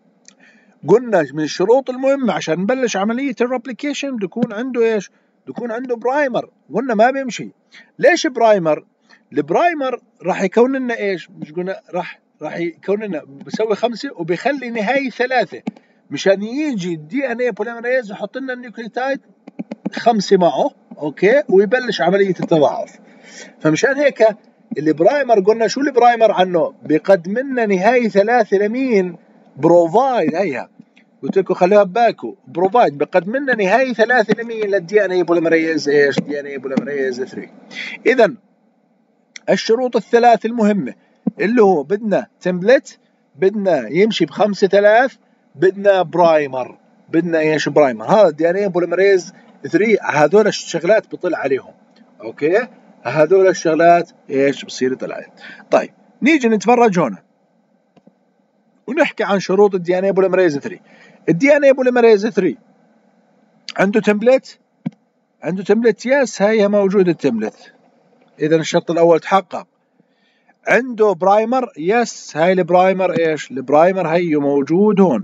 قلنا من الشروط المهمه عشان نبلش عمليه الريبليكيشن بده يكون عنده ايش؟ بده يكون عنده برايمر. قلنا ما بيمشي. ليش برايمر؟ البرايمر راح يكون لنا ايش؟ مش قلنا راح راح يكون لنا بسوي خمسه وبيخلي نهايه ثلاثه، مشان يجي الدي ان اي بوليمريز يحط لنا النيوكليوتايد خمسه معه. اوكي؟ ويبلش عمليه التضاعف. فمشان هيك البرايمر قلنا شو البرايمر عنه؟ بيقدم لنا نهايه ثلاثه لمين؟ بروفايد. هيها قلت لكم خليها ببالكم. بروفايد بقدم لنا نهايه ثلاثه لمين؟ للدي ان اي بوليمريز ايش؟ دي ان اي بوليمريز ثلاثة. اذا الشروط الثلاث المهمه اللي هو بدنا تمبلت، بدنا يمشي بخمسة ثلاث، بدنا برايمر. بدنا ايش؟ برايمر. هذا الدي ان اي بوليمريز ثلاثة. هذول الشغلات بطلع عليهم. اوكي، هذول الشغلات ايش بصير طلعت. طيب نيجي نتفرج هنا ونحكي عن شروط الدي ان اي بوليمريز ثلاثة. الدي ان اي بوليمريز ثلاثة عنده تمبلت، عنده تمبلت يس، هي موجوده التمبلت، اذا الشرط الاول تحقق. عنده برايمر يس، هاي البرايمر ايش، البرايمر هي موجود هون.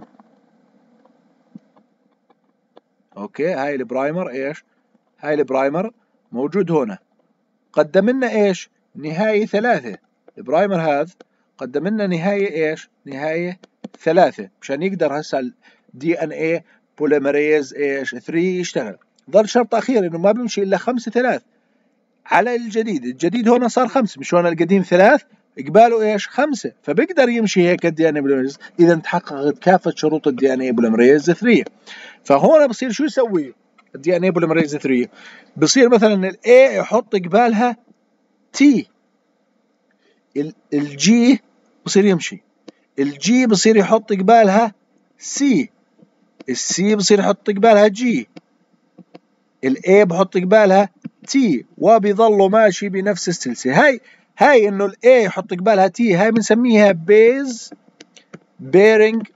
اوكي، هاي البرايمر ايش، هاي البرايمر موجود هنا. قدم لنا ايش، نهاية ثلاثة. البرايمر هذا قدم لنا نهاية ايش، نهاية ثلاثة، مشان يقدر هسه الدي ان اي بوليمريز ايش ثلاثة يشتغل. ظل شرط اخير انه ما بيمشي الا خمسة ثلاث على الجديد. الجديد هنا صار خمسة، مش هنا القديم ثلاث، قباله ايش خمسة، فبيقدر يمشي هيك الدي ان اي بوليمريز اذا تحققت كافة شروط الدي ان اي بوليمريز ثلاثة. فهون بصير شو يسوي الدي ان اي بوليمريز ثلاثة، بصير مثلا الاي يحط قبالها تي، الجي بصير يمشي، الجي بصير يحط قبالها سي، السي بصير يحط قبالها جي، الاي بحط قبالها تي، وبيظلوا ماشي بنفس السلسله. هاي هاي انه الاي يحط قبالها تي، هاي بنسميها بيز بيرنج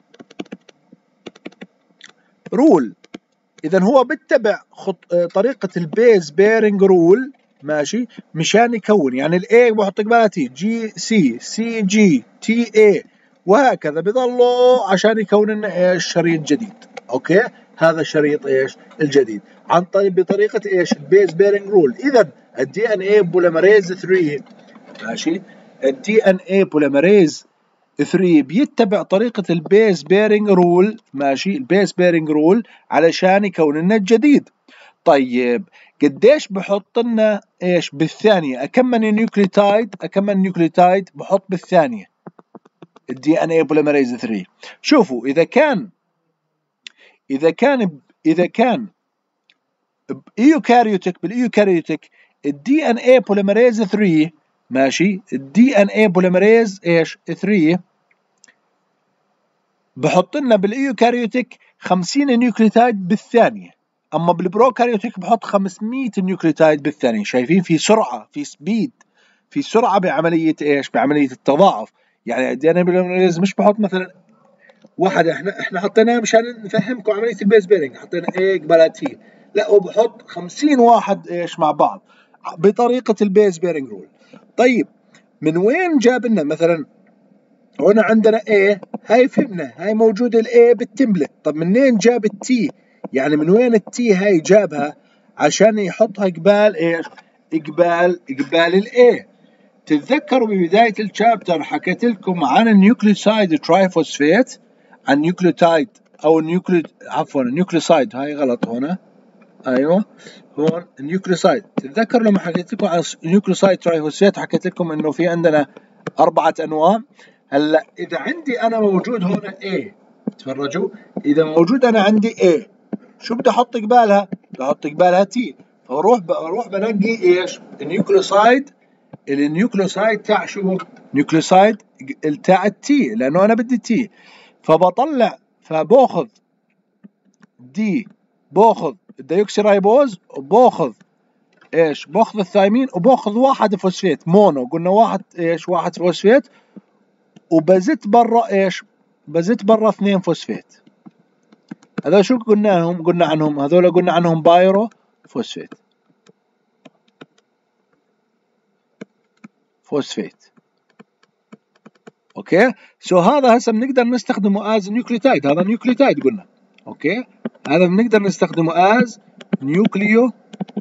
رول. اذا هو بيتبع خط... طريقه البيز بيرنج رول ماشي مشان يكون، يعني الاي بحط قبالها تي، جي سي، سي جي، تي اي، وهكذا بيضلوا عشان يكون لنا ايش شريط جديد. اوكي، هذا الشريط ايش الجديد عن طريق بطريقه ايش البيز بيرنج رول. اذا الدي ان اي بوليمريز ثلاثة ماشي، الدي ان اي بوليمريز ثلاثة بيتبع طريقة البيز بيرنج رول ماشي، البيز بيرنج رول علشان يكون لنا الجديد. طيب قديش بحط لنا ايش بالثانية، كم من نيوكليوتايد، كم من نيوكليوتايد بحط بالثانية الدي ان اي بوليمريز ثلاثة. شوفوا اذا كان اذا كان اذا كان بايوكاريوتيك، بالايوكاريوتيك الدي ان اي بوليمريز ثلاثة ماشي، الدي ان اي بوليمريز ايش ثلاثة بحط لنا بالايوكاريوتيك خمسين نيوكليوتايد بالثانية، اما بالبروكاريوتيك بحط خمسمية نيوكليوتايد بالثانية. شايفين في سرعة، في سبيد، في سرعة بعملية ايش، بعملية التضاعف. يعني الدي ان اي بوليمريز مش بحط مثلا واحد، احنا احنا حطيناه مشان نفهمكم عملية البيز بيرنج، حطينا اي قبلها تي، لا وبحط خمسين واحد ايش مع بعض بطريقة البيز بيرنج رول. طيب من وين جاب لنا مثلا هنا عندنا A، هاي فهمنا هاي موجودة ال A بالتمبلت. طب منين جاب التي، يعني من وين التي هاي جابها عشان يحطها قبال ايش، قبال قبال ال A. تتذكروا ببداية الشابتر حكيت لكم عن النيوكليوسايد ترايفوسفيت، عن نيوكليوتايد او النيوكليو عفوا النيوكليوسايد، هاي غلط هنا، ايوه هون النيوكليوسايد. تتذكروا لما حكيت لكم عن النيوكليوسايد ترايفوسفيت حكيت لكم انه في عندنا اربعة انواع. هلا اذا عندي انا موجود هنا A، تفرجوا اذا موجود انا عندي A، شو بدي احط قبالها، بدي احط قبالها T، فاروح بروح بنقي ايش النيوكليوسايد، النيوكليوسايد تاع شو، نيوكليوسايد تاع التي، لانه انا بدي تي، فبطلع فباخذ دي، باخذ الديوكسيرايبوز، وباخذ ايش، باخذ الثايمين، وباخذ واحد فوسفيت مونو، قلنا واحد ايش، واحد فوسفيت، وبزت برا ايش، بزت برا اثنين فوسفيت. هذا شو قلنا لهم، قلنا عنهم هذول قلنا عنهم بايرو فوسفيت، فوسفيت. اوكي، سو هذا هسه بنقدر نستخدمه از نيوكليوتايد، هذا نيوكليوتايد قلنا. اوكي، هذا بنقدر نستخدمه از نيوكليو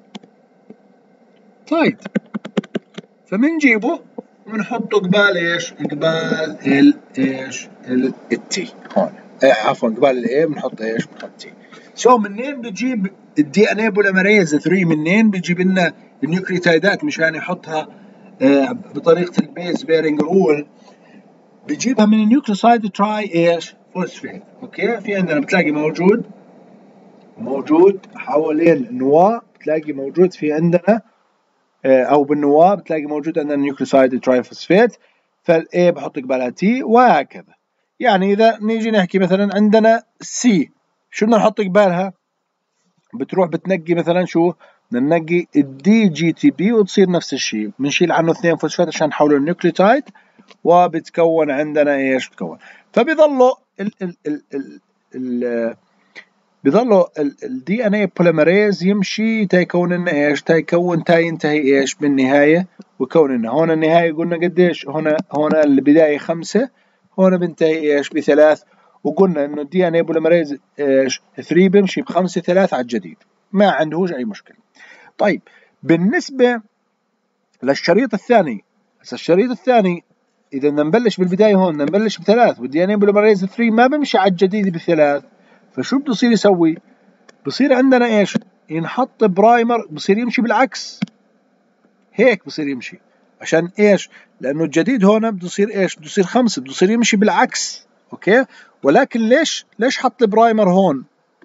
تايد، فبنجيبه ونحطه قبال ايش، قبال ال ايش التي هون، ايه عفوا قبال الاي بنحط ايش، بنحط تي. سو منين بجيب الدي ان اي بوليمريز ثلاثة، منين بيجيب لنا النيوكليوتايدات مشان يحطها اه بطريقه البيز بيرنج رول، بجيبها من النيوكليوسايد تراي ايش فوسفيت. اوكي، في عندنا بتلاقي موجود موجود حوالين النواه، بتلاقي موجود في عندنا او بالنواه بتلاقي موجود عندنا نيوكليوسايد ترايفوسفيت، فالاي بحط قبالها تي وهكذا. يعني اذا نيجي نحكي مثلا عندنا سي، شو بدنا نحط قبالها، بتروح بتنقي مثلا شو، بدنا ننقي الدي جي تي بي وتصير نفس الشيء، بنشيل عنه اثنين فوسفات عشان نحوله النيوكليوتايد، وبتكون عندنا ايش؟ بتكون فبيظلوا ال ال ال ال ال بيظلوا الدي ان اي بوليمريز يمشي تيكون لنا ايش؟ تيكون تينتهي ايش؟ بالنهايه، ويكون لنا هون النهايه قلنا قديش؟ هنا هنا البدايه خمسه، هون بنتهي ايش؟ بثلاث، وقلنا انه الدي ان اي بوليمريز ايش؟ ثلاثة بيمشي بخمسه ثلاث على الجديد، ما عندهوش اي مشكله. طيب بالنسبه للشريط الثاني، هسه الشريط الثاني اذا بدنا نبلش بالبدايه هون بدنا نبلش بثلاث، والدي ان اي بوليمريز ثلاثة ما بمشي على الجديد بثلاث، فشو بده يصير يسوي؟ بصير عندنا ايش؟ ينحط برايمر، بصير يمشي بالعكس، هيك بصير يمشي. عشان ايش؟ لانه الجديد هون بده يصير ايش؟ بده يصير خمسه، بده يصير يمشي بالعكس، اوكي؟ ولكن ليش ليش حط البرايمر هون؟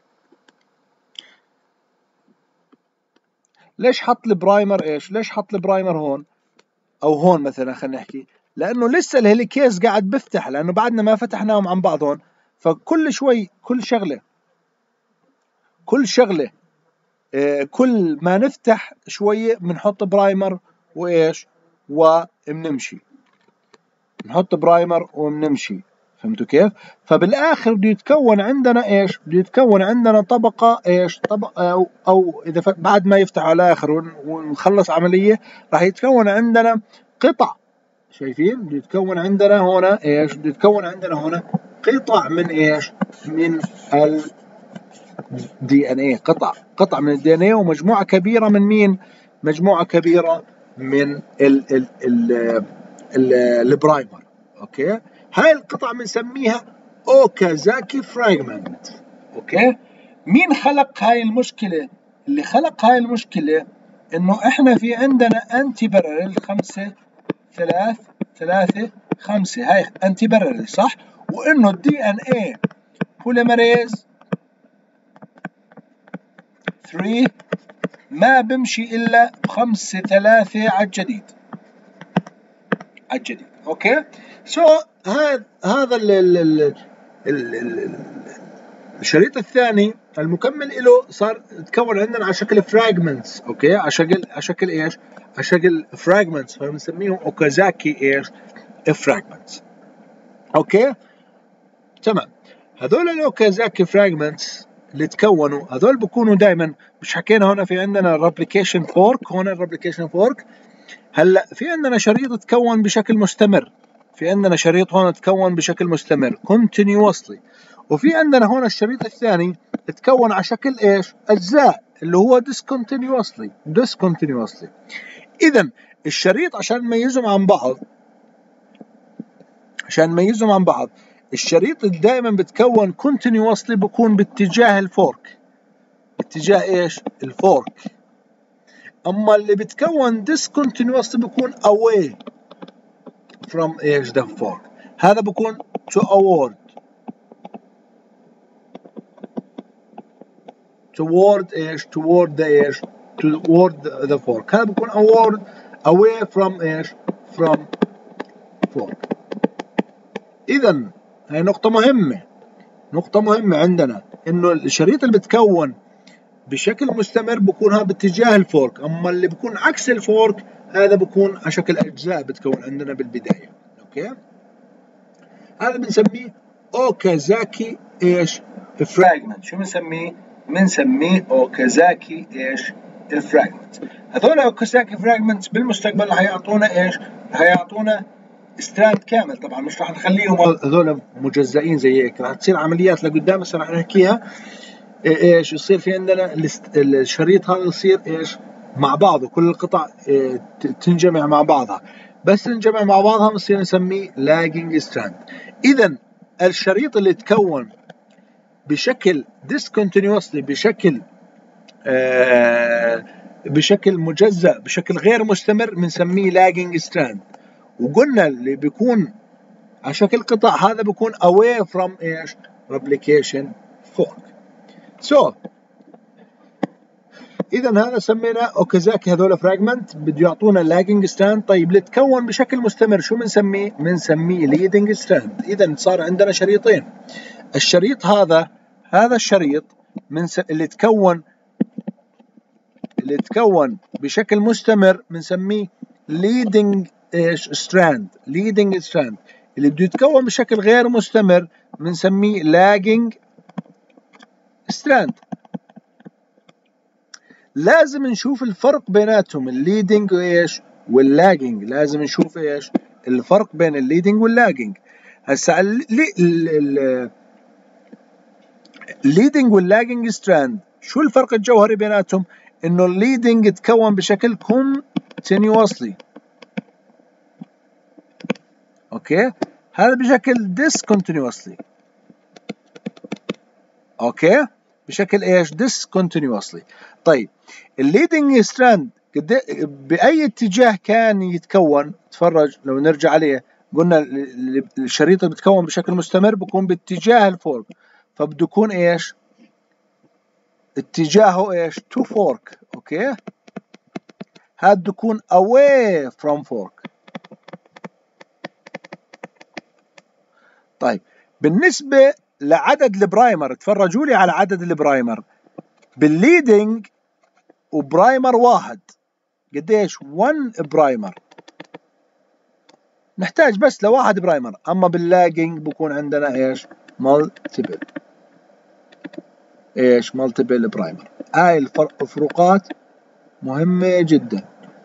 ليش حط البرايمر ايش؟ ليش حط البرايمر هون؟ او هون مثلا خلينا نحكي، لانه لسه الهيليكيز قاعد بفتح، لانه بعدنا ما فتحناهم عن بعض هون، فكل شوي كل شغله كل شغله آه كل ما نفتح شويه بنحط برايمر وايش؟ وبنمشي، نحط برايمر وبنمشي، فهمتوا كيف؟ فبالاخر بده يتكون عندنا ايش؟ بده يتكون عندنا طبقه ايش؟ طبقه او, أو اذا بعد ما يفتح على الاخر ونخلص عمليه راح يتكون عندنا قطع، شايفين؟ بده يتكون عندنا هنا ايش؟ بده يتكون عندنا هنا قطع من ايش؟ من ال دي ان اي، قطع قطع من الدي ان اي، ومجموعه كبيره من مين؟ مجموعه كبيره من ال ال ال البرايمر، اوكي؟ هاي القطع بنسميها اوكازاكي فراجمنت، اوكي؟ مين خلق هاي المشكله؟ اللي خلق هاي المشكله انه احنا في عندنا انتي باراليل خمسه ثلاث ثلاثه خمسه، هاي انتي باراليل صح؟ وانه الدي ان اي بوليمريز ثلاثة ما بمشي الا بخمسه ثلاثه على الجديد، على الجديد، اوكي؟ سو so, هذا هذا ال ال ال ال ال الشريط الثاني المكمل له صار تكون عندنا على شكل فراجمنتس، اوكي؟ على شكل على شكل ايش؟ على شكل فراجمنتس، فبنسميهم اوكازاكي ايش؟ فراجمنتس، اوكي؟ تمام. هذول الاوكازاكي فراجمنتس اللي تكونوا هذول بكونوا دائما، مش حكينا هنا في عندنا الريبليكيشن فورك، هون الريبليكيشن فورك، هلا في عندنا شريط تكون بشكل مستمر، في عندنا شريط هون تكون بشكل مستمر continuously، وفي عندنا هون الشريط الثاني تكون على شكل ايش؟ اجزاء، اللي هو discontinuously discontinuously. اذا الشريط عشان نميزهم عن بعض، عشان نميزهم عن بعض الشريط دائما بتكون continuously بكون باتجاه الفورك، اتجاه ايش؟ الفورك. اما اللي بتكون discontinuously بكون away from ايش؟ the fork. هذا بكون toward toward ايش؟ toward the ايش؟ toward the fork. هذا بكون award away from ايش؟ from fork. اذا هاي نقطة مهمة، نقطة مهمة عندنا انه الشريط اللي بتكون بشكل مستمر بكون هذا باتجاه الفورك، اما اللي بكون عكس الفورك هذا بكون على شكل اجزاء بتكون عندنا بالبداية، اوكي؟ هذا بنسميه اوكازاكي ايش؟ فراجمنت. شو بنسميه؟ بنسميه اوكازاكي ايش؟ الفراجمنت. هذول اوكازاكي فراجمنت بالمستقبل رح يعطونا ايش؟ رح يعطونا ستراند كامل، طبعا مش رح نخليهم هذول مجزئين زي هيك، رح تصير عمليات لقدام هسه رح نحكيها ايش يصير في عندنا الشريط هذا يصير ايش؟ مع بعضه، كل القطع تنجمع مع بعضها، بس تنجمع مع بعضها بنصير نسميه لاجينج ستراند. اذا الشريط اللي تكون بشكل discontinuously بشكل آه بشكل مجزأ بشكل غير مستمر بنسميه لاجينج ستراند. وقلنا اللي بيكون على شكل قطع هذا بيكون away from ايش؟ replication fork. سو so, اذا هذا سمينا اوكازاكي، هذول فراجمنت بده يعطونا لاجينج ستراند. طيب اللي تكون بشكل مستمر شو بنسميه؟ بنسميه ليدنج ستراند. اذا صار عندنا شريطين، الشريط هذا هذا الشريط من س... اللي تكون اللي يتكون بشكل مستمر بنسميه leading ايش strand. leading strand اللي بده يتكون بشكل غير مستمر بنسميه lagging strand. لازم نشوف الفرق بيناتهم الليدنج وايش واللاجنج. لازم نشوف ايش الفرق بين الليدنج واللاجنج. هسه الليدنج واللاجنج ستراند شو الفرق الجوهري بيناتهم؟ انه الليدنج تكون بشكل continuously، اوكي، هذا بشكل discontinuously، اوكي، بشكل ايش discontinuously. طيب الليدنج ستراند باي اتجاه كان يتكون؟ تفرج لو نرجع عليه قلنا الشريط اللي بيتكون بشكل مستمر بيكون باتجاه الفورك، فبده يكون ايش اتجاهه ايش to fork، اوكي، هذا بده يكون away from fork. طيب بالنسبة لعدد البرايمر، تفرجوا لي على عدد البرايمر بالليدنج وبرايمر واحد قديش؟ واحد برايمر، نحتاج بس لواحد برايمر. اما باللاجنج بكون عندنا ايش مالتيبل ايش مالتيبل برايمر. هاي الفروقات مهمة جدا،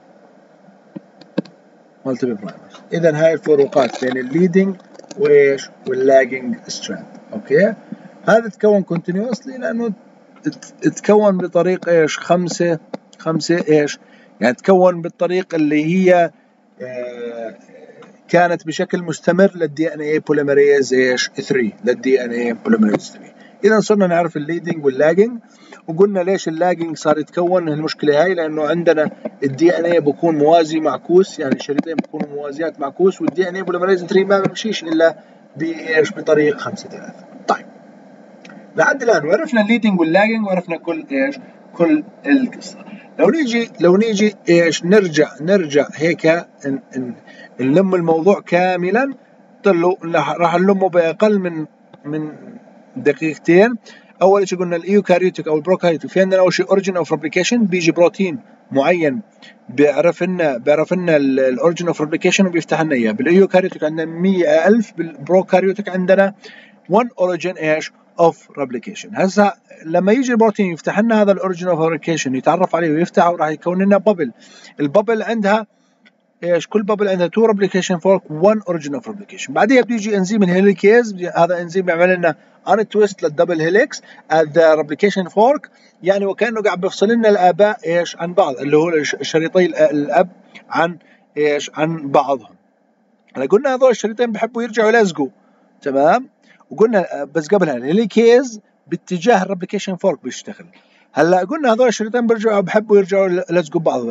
مالتيبل برايمر. اذا هاي الفروقات بين الليدنج وايش واللاجنج ستراند، اوكي. هذا تكون كونتينيوسلي لانه تكون بطريقة ايش خمسة خمسة ايش يعني تكون بالطريقة اللي هي آه كانت بشكل مستمر للدي ان اي بوليمريز ايش ثلاثة، للدي ان اي بوليمريز ثلاثة. اذا صرنا نعرف الليدنج واللاجنج، وقلنا ليش اللاجنج صار يتكون المشكله هاي، لانه عندنا الدي ان اي بكون موازي معكوس، يعني الشريطين بكونوا موازيات معكوس، والدي ان اي بوليمريز ثلاثة ما بيمشيش الا بايش بطريق خمسة ثلاثة. طيب لحد الان وعرفنا الليدنج واللاجنج وعرفنا كل ايش كل القصه. لو نيجي لو نيجي ايش نرجع نرجع هيك ن... ن... نلم الموضوع كاملا. طلوا راح نلمه باقل من من دقيقتين. اول شيء قلنا الايوكاريوتيك او البروكاريوتيك، في عندنا اول شيء اوريجين اوف ريبليكيشن، بيجي بروتين معين بيعرف لنا بيعرف لنا الاوريجين اوف ريبليكيشن وبيفتح لنا اياه. بالايوكاريوتيك عندنا مئة ألف، بالبروكاريوتيك عندنا واحد اوريجين ايش اوف ريبليكيشن. هسه لما يجي البروتين يفتح لنا هذا الاوريجين اوف ريبليكيشن، يتعرف عليه ويفتحه، وراح يكون لنا بابل. البابل عندها ايش كل بابل عندها تو ريبليكيشن فورك واحد اوريجين اوف ريبليكيشن. بعديها بيجي انزيم الهيليكيز، هذا انزيم بيعمل لنا ان تويست للدبل هيليكس ات ذا ريبليكيشن فورك، يعني وكانه قاعد بيفصل لنا الاباء ايش عن بعض، اللي هو الشريطي الاب عن ايش عن بعضهم. هلا قلنا هذول الشريطين بحبوا يرجعوا يلزقوا، تمام. وقلنا بس قبلها الهيليكيز باتجاه الريبليكيشن فورك بيشتغل. هلا قلنا هذول الشريطين بيرجعوا بحبوا يرجعوا يلزقوا بعض،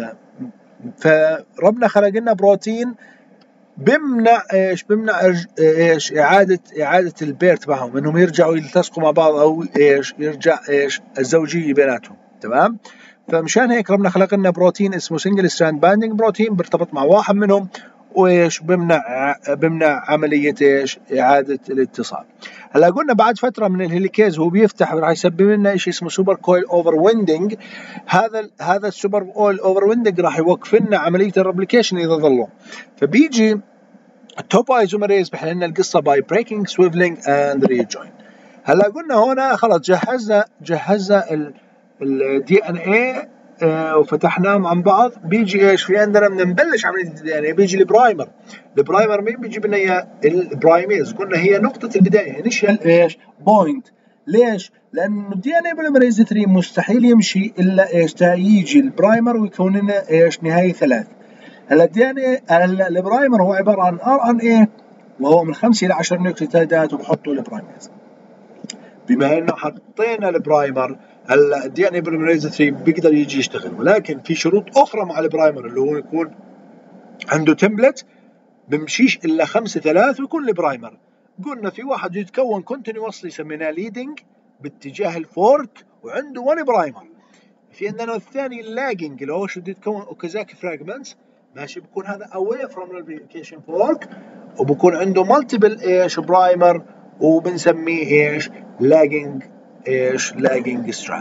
فربنا خلق لنا بروتين بمنع ايش بمنع ايش اعاده اعاده البير تبعهم، انهم يرجعوا يلتصقوا مع بعض، او ايش يرجع ايش الزوجيه بيناتهم، تمام. فمشان هيك ربنا خلق لنا بروتين اسمه سنجل ستراند بايندينج بروتين، بيرتبط مع واحد منهم وايش بمنع بمنع عمليه ايش اعاده الاتصال. هلا قلنا بعد فتره من الهيليكيز هو بيفتح راح يسبب لنا شيء اسمه سوبر كويل اوفر ويندنج. هذا هذا السوبر كويل اوفر ويندنج راح يوقف لنا عمليه الريبليكيشن اذا ظلوا. فبيجي التوب ايزوميريز بحل لنا القصه باي بريكنج سويفلينج اند ريجوين. هلا قلنا هنا خلاص جهزنا جهزنا الدي ان اي آه وفتحناهم عن بعض. بيجي ايش في عندنا بدنا نبلش عمليه الدي ان اي. بيجي البرايمر. البرايمر مين بيجيب لنا اياه؟ البرايميز. قلنا هي نقطه البدايه، انيشال ايش بوينت. ليش؟ لانه الدي ان اي بوليمريز ثلاثة مستحيل يمشي الا ايش تا يجي البرايمر ويكون لنا ايش نهايه ثلاث. هلا الدي ان اي هلا البرايمر هو عباره عن ار ان اي، وهو من خمسة الى عشرة نيوكليوتيدات، وبحطوا البرايميز. بما انه حطينا البرايمر، هلا الدي ان اي بوليمريز ثلاثة بيقدر يجي يشتغل، ولكن في شروط اخرى مع البرايمر، اللي هو يكون عنده تمبلت بمشيش الا خمسة ثلاث ويكون البرايمر. قلنا في واحد يتكون كونتينيوسلي سميناه ليدنج باتجاه الفورك وعنده وان برايمر. في عندنا الثاني اللاجنج اللي هو شو بده يتكون اوكازاكي فراجمنتس، ماشي، بكون هذا away from replication fork، وبكون عنده multiple ايش برايمر، وبنسميه ايش lagging ايش lagging strand.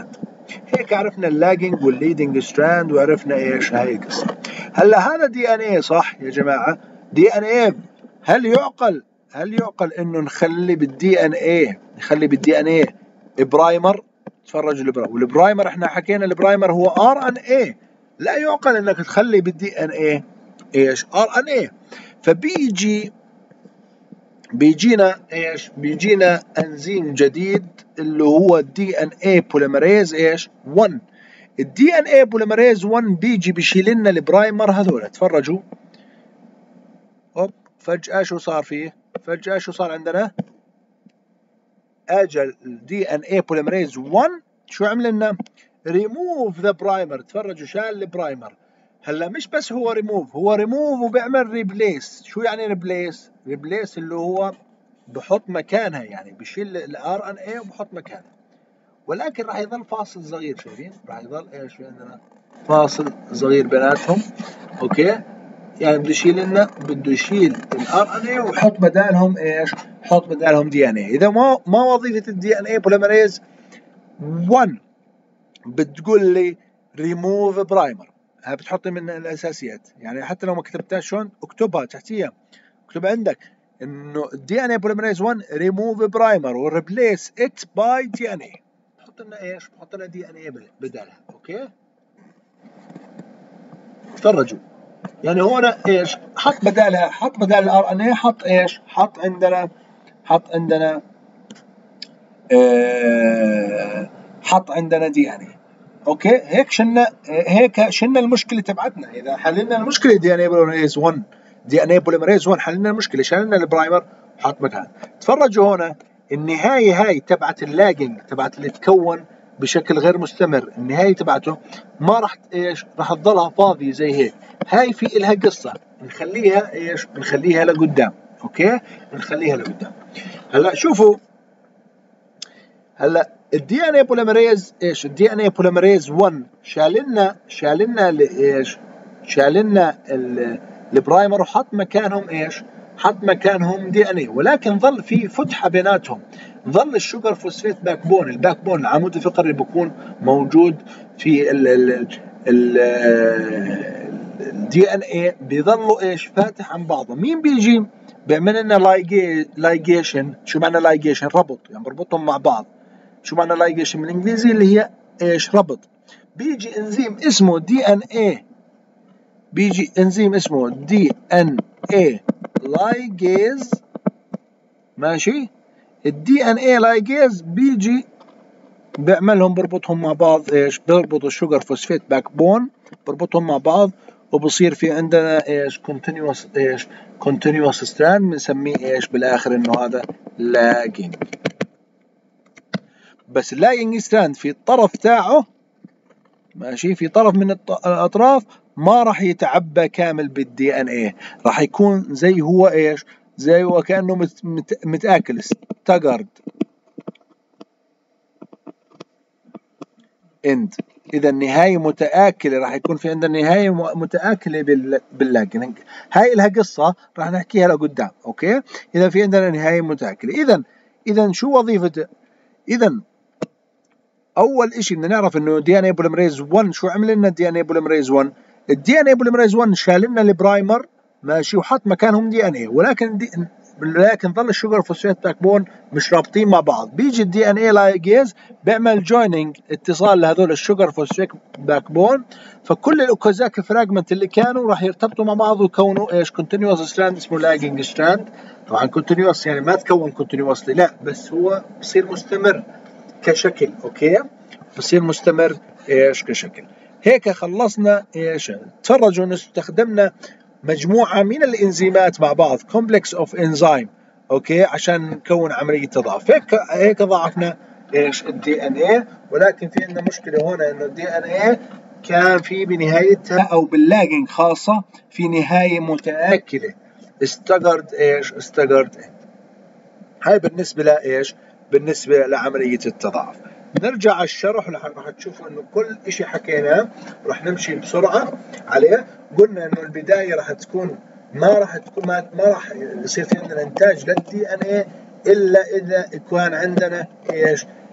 هيك عرفنا اللاجنج والليدنج ستراند وعرفنا ايش هاي القصه. هلا هذا دي ان ايه صح يا جماعه؟ دي ان ايه هل يعقل هل يعقل انه نخلي بالدي ان ايه نخلي بالدي ان ايه برايمر؟ تفرجوا البرايمر، والبرايمر احنا حكينا البرايمر هو ار ان ايه، لا يعقل انك تخلي بالدي ان ايه ايش؟ ار ان ايه. فبيجي بيجينا ايش؟ بيجينا انزيم جديد اللي هو الدي ان اي بوليمريز ايش؟ واحد. الدي ان اي بوليمريز واحد بيجي بيشيل لنا البرايمر هذول. تفرجوا، هوب فجأة شو صار فيه؟ فجأة شو صار عندنا؟ اجى الدي ان اي بوليمريز واحد شو عمل لنا؟ ريموف ذا برايمر. تفرجوا شال البرايمر. هلا مش بس هو ريموف، هو ريموف وبيعمل ريبليس. شو يعني ريبليس؟ ريبليس اللي هو بحط مكانها، يعني بشيل الار ان اي وبحط مكانها، ولكن راح يظل فاصل صغير. شايفين؟ راح يظل ايش في عندنا؟ فاصل صغير بيناتهم. اوكي، يعني بده يشيل لنا بده يشيل الار ان اي ويحط بدالهم ايش؟ يحط بدالهم دي ان اي. اذا ما ما وظيفه الدي ان اي بوليمريز واحد بتقول لي ريموف برايمر، هاي بتحطي من الاساسيات، يعني حتى لو ما كتبتها شلون اكتبها تحتيها، اكتب عندك انه الدي ان اي بوليمريز واحد ريموف برايمر وريبليس ات باي دي ان اي. بحط لنا ايش؟ بحط لنا دي ان اي بدالها. اوكي، تفرجوا يعني هون ايش؟ حط بدالها، حط بدال الار ان اي حط ايش؟ حط عندنا حط عندنا اه حط عندنا دي ان اي. اوكي، هيك شلنا هيك شلنا المشكله تبعتنا. اذا حللنا المشكله دي ان اي بوليمريز واحد دي ان اي بوليمريز واحد حللنا المشكله، شلنا البرايمر حط مكان. تفرجوا هون النهايه هاي تبعت اللاجنج تبعت اللي تكون بشكل غير مستمر، النهايه تبعته ما راح ايش؟ راح تضلها فاضيه زي هيك. هاي في إلها قصه، نخليها ايش؟ نخليها لقدام. اوكي، نخليها لقدام. هلا شوفوا، هلا الدي ان اي بوليمريز ايش؟ الدي ان اي بوليمريز واحد شالنا شالنا ايش؟ شالنا البرايمر وحط مكانهم ايش؟ حط مكانهم دي ان اي، ولكن ظل في فتحه بيناتهم، ظل الشوجر فوسفيت باك بون، الباك بون العمود الفقري اللي بيكون موجود في ال ال ال الدي ان اي بيظلوا ايش؟ فاتح عن بعضه. مين بيجي بيعمل لنا لايجيشن؟ شو معنى لايجيشن؟ ربط، يعني بربطهم مع بعض. شو معنى لايجيشن بالانجليزي؟ اللي هي ايش؟ ربط. بيجي انزيم اسمه دي ان اي بيجي انزيم اسمه دي ان اي لايجيز. ماشي، الدي ان اي لايجيز بيجي بيعملهم بربطهم مع بعض ايش؟ بيربط الشوجر فوسفيت باك بون، بربطهم مع بعض وبصير في عندنا ايش؟ كونتينيوس ايش؟ كونتينيوس ستراند بنسميه ايش بالاخر؟ انه هذا لاجينج. بس اللاجينج ستراند في الطرف تاعه، ماشي، في طرف من الاطراف ما راح يتعبى كامل بالدي ان ايه، راح يكون زي هو ايش؟ زي هو كانه مت مت متاكل ستاجرد اند. اذا النهايه متاكله، راح يكون في عندنا نهايه متاكله باللاجنج. هاي لها قصه راح نحكيها لقدام. اوكي، اذا في عندنا نهايه متاكله، اذا اذا شو وظيفه؟ اذا اول شيء بدنا نعرف انه دي ان اي بوليمريز واحد شو عمل لنا الدي ان اي بوليمريز واحد؟ الدي ان اي بوليمريز واحد شال لنا البرايمر، ماشي، وحط مكانهم دي ان اي، ولكن دي لكن ظل الشوجر فوسفات باك بون مش رابطين مع بعض. بيجي الدي ان اي لايجيز بيعمل جويننج، اتصال لهذول الشوجر فوسفات باك بون، فكل الاوكازاك فراجمنت اللي كانوا راح يرتبطوا مع بعض ويكونوا ايش؟ كونتينيوس ستراند اسمه لاجينج ستراند. طبعا كونتينيوس يعني ما تكون كونتينيوسلي، لا، بس هو بصير مستمر كشكل. اوكي، بصير مستمر ايش؟ كشكل. هيك خلصنا ايش؟ تفرجوا انه استخدمنا مجموعه من الانزيمات مع بعض، كومبلكس اوف انزيم، اوكي، عشان نكون عمليه تضاعف. هيك هيك ضاعفنا ايش؟ الدي ان اي. ولكن في عندنا مشكله هون، انه الدي ان اي كان في بنهايتها او باللاجنج خاصه في نهايه متاكله، استجرد ايش؟ استجرد. هاي بالنسبه لايش؟ بالنسبه لعمليه التضاعف. نرجع على الشرح، راح تشوفوا انه كل شيء حكيناه راح نمشي بسرعه عليه. قلنا انه البدايه راح تكون ما راح تكون ما, ما راح يصير في عندنا انتاج للدي ان اي الا اذا كان عندنا ايش؟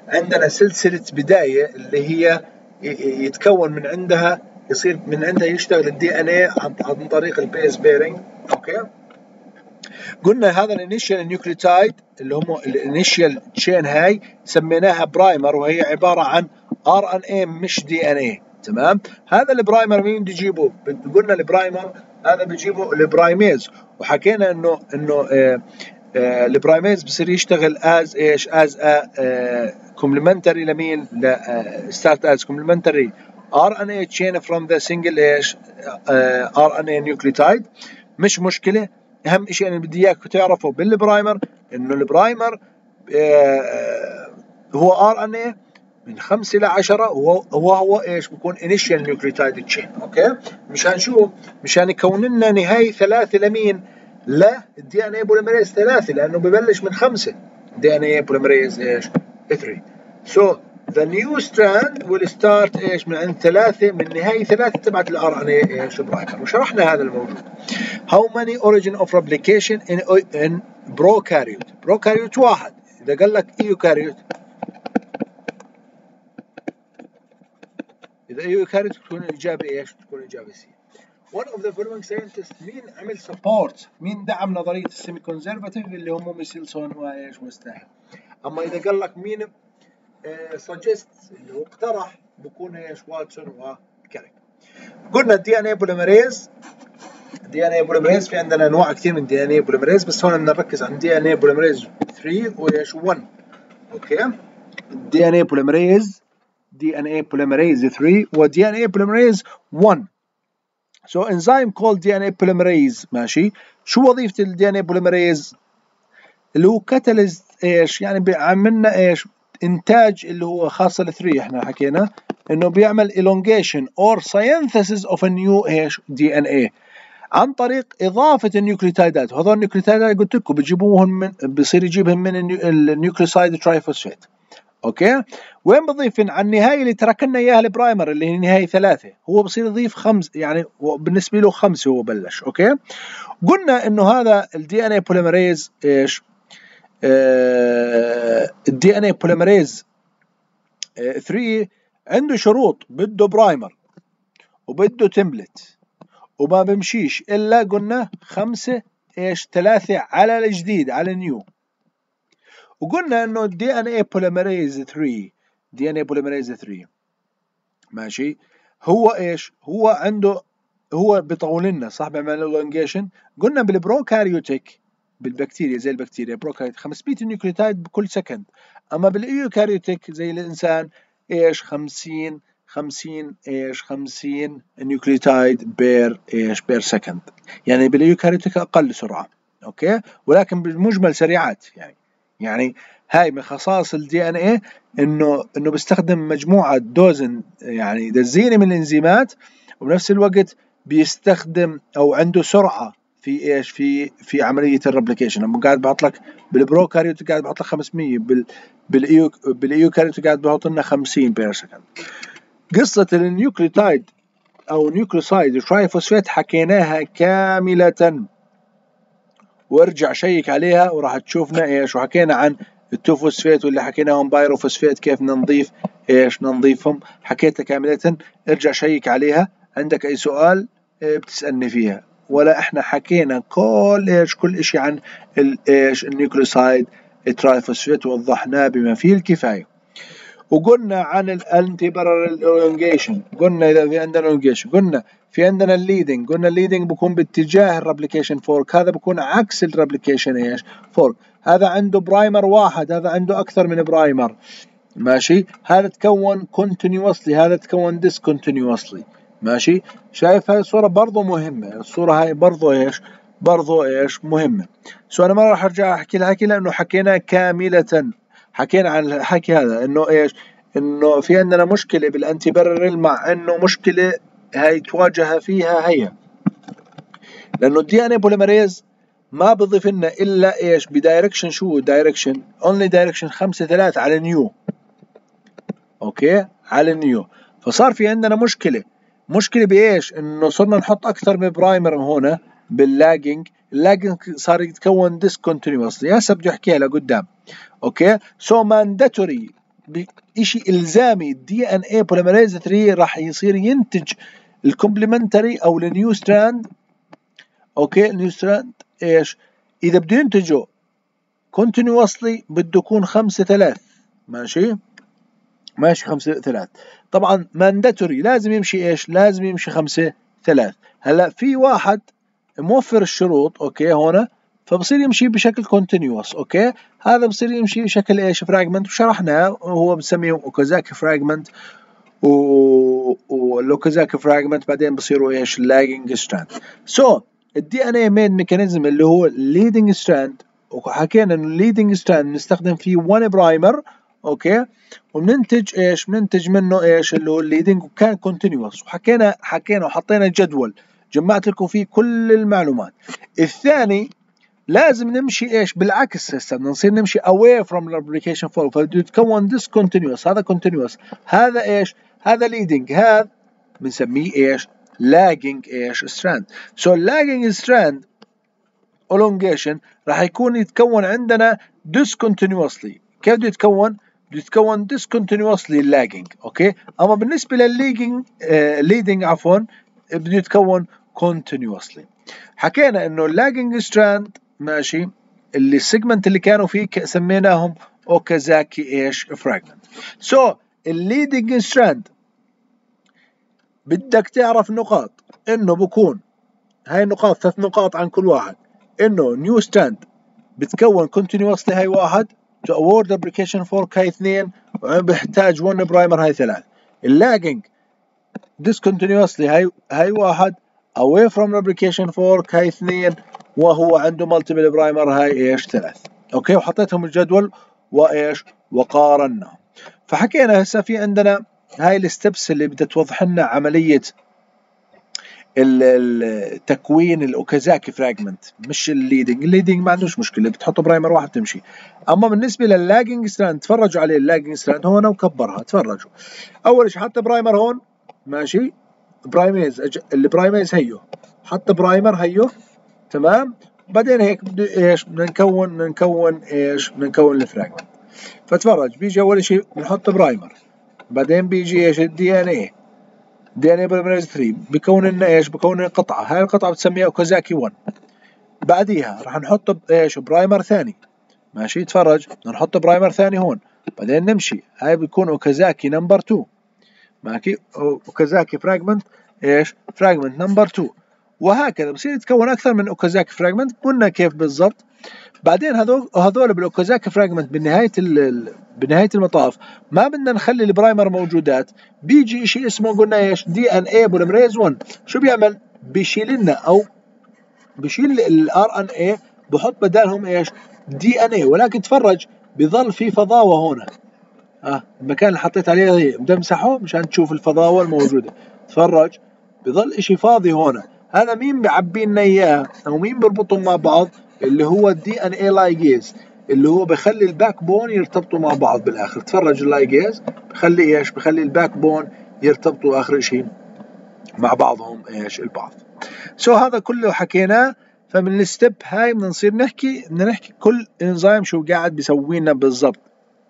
عندنا سلسلة بداية اللي هي يتكون من عندها، يصير من عندها يشتغل الدي ان اي عن طريق البيز بيرنج. اوكي، قلنا هذا الانيشال نيوكليوتايد اللي هم الانيشال تشين هاي سميناها برايمر، وهي عبارة عن ار ان اي مش دي ان اي. تمام، هذا البرايمر مين بده يجيبه؟ قلنا البرايمر هذا بيجيبه البرايميز، وحكينا انه انه آه آه البرايميز بصير يشتغل از ايش؟ از كومبلمنتري لمين؟ ل ستارت از كومبلمنتري ار ان اي تشين فروم ذا سنجل ايش؟ ار ان اي نيوكليوتايد. مش مشكله، اهم شيء انا بدي اياك تعرفه بالبرايمر انه البرايمر آه هو ار ان اي من خمسة إلى عشرة، وهو هو, هو ايش؟ بكون انيشال نيوكليوتايد تشين. اوكي، مشان شو؟ مشان يكون لنا نهايه ثلاثه لمين؟ للدي ان اي بوليمريز ثلاثه، لانه ببلش من خمسه دي ان اي بوليمريز ايش؟ ثلاثة. سو ذا نيو ستراند ويل ستارت ايش؟ من عند ثلاثه، من نهايه ثلاثه تبعت الار ان اي ايش؟ برايمر. وشرحنا هذا الموجود. How many origin of replication in in prokaryote؟ prokaryote واحد. اذا قال لك ايوكاريوت، إذا ايوكاريوت تكون الإجابة إيش؟ تكون الإجابة سي. One of the following scientists مين عمل support؟ مين دعم نظرية السيمي كونزرفاتيف اللي هم ميسلسون وإيش وستاهل. أما إذا قال لك مين اه suggest اللي هو اقترح، بكون إيش؟ واتسون وكاريك. قلنا الدي ان اي بوليمريز، دي ان اي بوليمريز في عندنا أنواع كثير من دي ان اي بوليمريز، بس هون بدنا نركز عن دي ان اي بوليمريز ثلاثة وإيش؟ واحد. أوكي، دي ان اي بوليمريز دي ان اي polymerase ثلاثة و دي ان اي polymerase واحد. So enzyme called دي ان اي polymerase. ماشي، شو وظيفة ال دي ان اي polymerase؟ اللي هو catalyst ايش؟ يعني بيعملنا ايش؟ انتاج اللي هو خاصة ل ثلاثة. احنا حكينا انه بيعمل elongation or synthesis of a new ايش؟ دي ان اي عن طريق اضافة النيوكليوتايدات. وهذول النيوكليوتايدات قلت لكم بتجيبوهم من، بصير يجيبهم من النيوكليوسايد ترايفوسفيت. اوكي، وين بضيف؟ على النهايه اللي تركنا اياها البرايمر اللي هي نهايه ثلاثه، هو بصير يضيف خمس، يعني بالنسبه له خمسه هو بلش. اوكي، قلنا انه هذا الدي ان اي بوليمريز ايش؟ آه الدي ان اي بوليمريز آه ثلاثة عنده شروط، بده برايمر وبده تمبلت، وما بمشيش الا قلنا خمسه ايش؟ ثلاثه على الجديد، على النيو. وقلنا انه الدي ان اي بوليمريز ثلاثة، دي ان اي بوليمريز ثلاثة ماشي، هو ايش؟ هو عنده، هو بيطول لنا صح، بيعمل elongation. قلنا بالبروكاريوتيك، بالبكتيريا زي البكتيريا بروكاريوتيك خمسمية نيوكليوتايد بكل سكند، اما بالايوكاريوتيك زي الانسان ايش؟ خمسين خمسين ايش؟ خمسين نيوكليوتايد بير ايش؟ بير سكند. يعني بالايوكاريوتيك اقل سرعه. اوكي، ولكن بالمجمل سريعات. يعني يعني هاي من خصائص الدي ان اي انه انه بيستخدم مجموعه دوزن، يعني دزينه من الانزيمات، وبنفس الوقت بيستخدم او عنده سرعه في ايش؟ في في عمليه الريبليكيشن. لما قاعد بحط لك بالبروكاريوت قاعد بحط لك خمسمية، بال بالايو بالايوكاريوت قاعد بحط لنا خمسين بير سكند. قصه النيوكليوتايد او نيوكليوسايد ترايفوسفيت حكيناها كامله، وارجع شيك عليها وراح تشوفنا ايش. وحكينا عن التوفوسفيت واللي حكيناهم بايروفوسفيت كيف ننظيف ايش؟ ننظيفهم، حكيتها كاملة. ارجع شيك عليها، عندك اي سؤال بتسألني فيها، ولا احنا حكينا كل ايش؟ كل اشي عن ايش؟ النيوكليوسايد ترايفوسفيت ووضحناه بما فيه الكفاية. وقلنا عن الانتي باراليل اولونجيشن، قلنا اذا في عندنا اولونجيشن، قلنا في عندنا الليدنج، قلنا الليدنج بكون باتجاه الريبليكيشن فورك، هذا بكون عكس الريبليكيشن ايش؟ فورك. هذا عنده برايمر واحد، هذا عنده اكثر من برايمر. ماشي، هذا تكون كونتينيوسلي، هذا تكون ديسكونتينيوسلي. ماشي، شايف هاي الصورة برضو مهمة، الصورة هاي برضو ايش؟ برضو ايش؟ مهمة. سو انا ما راح ارجع احكي الحكي لانه حكينا كاملة، حكينا عن الحكي هذا انه ايش؟ انه في عندنا مشكلة بالانتي باراليل، مع انه مشكلة هاي تواجه فيها هي، لانه الدي ان اي بوليمريز ما بضيف لنا الا ايش؟ بدايركشن، شو دايركشن؟ اونلي دايركشن خمسة ثلاثة على نيو. اوكي، على نيو. فصار في عندنا مشكلة، مشكلة بايش؟ انه صرنا نحط اكثر من برايمر هنا باللاجنج، اللاجنج صار يتكون ديسكونتينيوسلي. هسه بدي احكيها لقدام. اوكي، سو مانداتوري بشيء الزامي الدي ان اي بوليمريز ثلاثة راح يصير ينتج الكومبلمنتري او النيو ستراند. اوكي النيو ستراند ايش؟ اذا بده ينتجه كونتينيوسلي بده يكون خمسة ثلاث. ماشي ماشي خمسة ثلاث. طبعا مانداتوري لازم يمشي ايش؟ لازم يمشي خمسة ثلاث. هلا في واحد موفر الشروط اوكي هنا فبصير يمشي بشكل كونتينيوس. اوكي هذا بصير يمشي بشكل ايش؟ فراجمنت، وشرحناه هو بسميه اوكازاكي فراجمنت والاوكازاكي فراجمنت بعدين بصيروا ايش؟ لاجينج ستراند. سو الدي ان اي مين ميكانيزم اللي هو الليدنج ستراند، وحكينا انه الليدنج ستراند بنستخدم فيه واحد برايمر اوكي وبننتج ايش؟ بننتج منه ايش؟ اللي هو الليدنج وكان كونتينيوس، وحكينا حكينا وحطينا جدول جمعت لكم فيه كل المعلومات. الثاني لازم نمشي ايش؟ بالعكس هسه بدنا نصير نمشي away from the replication flow فبده يتكون discontinuous. هذا continuous، هذا ايش؟ هذا leading، هذا بنسميه ايش؟ lagging ايش؟ strand. so lagging strand elongation راح يكون يتكون عندنا discontinuously. كيف بده يتكون؟ بده يتكون discontinuously lagging. اوكي اما بالنسبه للleading آه leading عفوا بده يتكون continuously. حكينا انه lagging strand ماشي اللي السيجمنت اللي كانوا فيه سميناهم اوكازاكي ايش؟ فراجمنت. سو الليدنج ستراند بدك تعرف نقاط انه بكون هاي النقاط ثلاث نقاط عن كل واحد، انه نيو ستراند بتكون كونتينيوسلي هاي واحد، تو اوورد ابلكيشن فورك هاي اثنين، وبحتاج ون برايمر هاي ثلاث. اللاجنج ديسكونتينيوسلي هاي هاي واحد، away from replication fork هاي اثنين، وهو عنده multiple برايمر هاي ايش؟ ثلاث. اوكي وحطيتهم الجدول وايش؟ وقارناهم. فحكينا هسه في عندنا هاي الستبس اللي بدها توضح لنا عملية التكوين الاوكازاكي فراجمنت، مش الليدنج. الليدنج ما عندوش مشكلة بتحطوا برايمر واحد تمشي. اما بالنسبة لللاجنج ستراند تفرجوا عليه، اللاجنج ستراند هون وكبرها تفرجوا. اول شيء حط برايمر هون ماشي برايميز، البرايميز هيو حط برايمر هيو تمام. بعدين هيك بده ايش؟ بدنا نكون بدنا نكون ايش؟ بدنا نكون الفراجمنت. فتفرج بيجي اول شيء بنحط برايمر، بعدين بيجي ايش؟ الدي ان اي دي ان اي برايمريز ثلاثة بكون لنا ايش؟ بكون لنا قطعه، هاي القطعه بتسميها اوكازاكي واحد. بعديها راح نحط ايش؟ برايمر ثاني ماشي. تفرج بدنا نحط برايمر ثاني هون، بعدين نمشي هاي بيكون اوكازاكي نمبر اثنين ماشي، اوكازاكي فراجمنت ايش؟ فراجمنت نمبر اثنين، وهكذا بصير يتكون اكثر من اوكازاكي فراجمنت. قلنا كيف بالضبط. بعدين هذول هذول بالاوكازاكي فراجمنت بنهايه بنهايه المطاف ما بدنا نخلي البرايمر موجودات، بيجي شيء اسمه قلنا ايش؟ دي ان اي بوليمريز واحد. شو بيعمل؟ بيشيل لنا او بيشيل الار ان اي بحط بدالهم ايش؟ دي ان اي. ولكن تفرج بظل في فضاوه هنا، اه المكان اللي حطيت عليه بدي امسحه مشان تشوف الفضاوه الموجوده. تفرج بظل اشي فاضي هنا، هذا مين بيعبي لنا اياه او مين بيربطهم مع بعض؟ اللي هو الدي ان اي لايجيز اللي هو بخلي الباك بون يرتبطوا مع بعض بالاخر. تفرج اللايجيز بخلي ايش؟ بخلي الباك بون يرتبطوا اخر شيء مع بعضهم ايش؟ البعض. سو so هذا كله حكيناه. فمن الستيب هاي بدنا نصير نحكي بدنا نحكي كل انزيم شو قاعد بيسوي لنا بالضبط.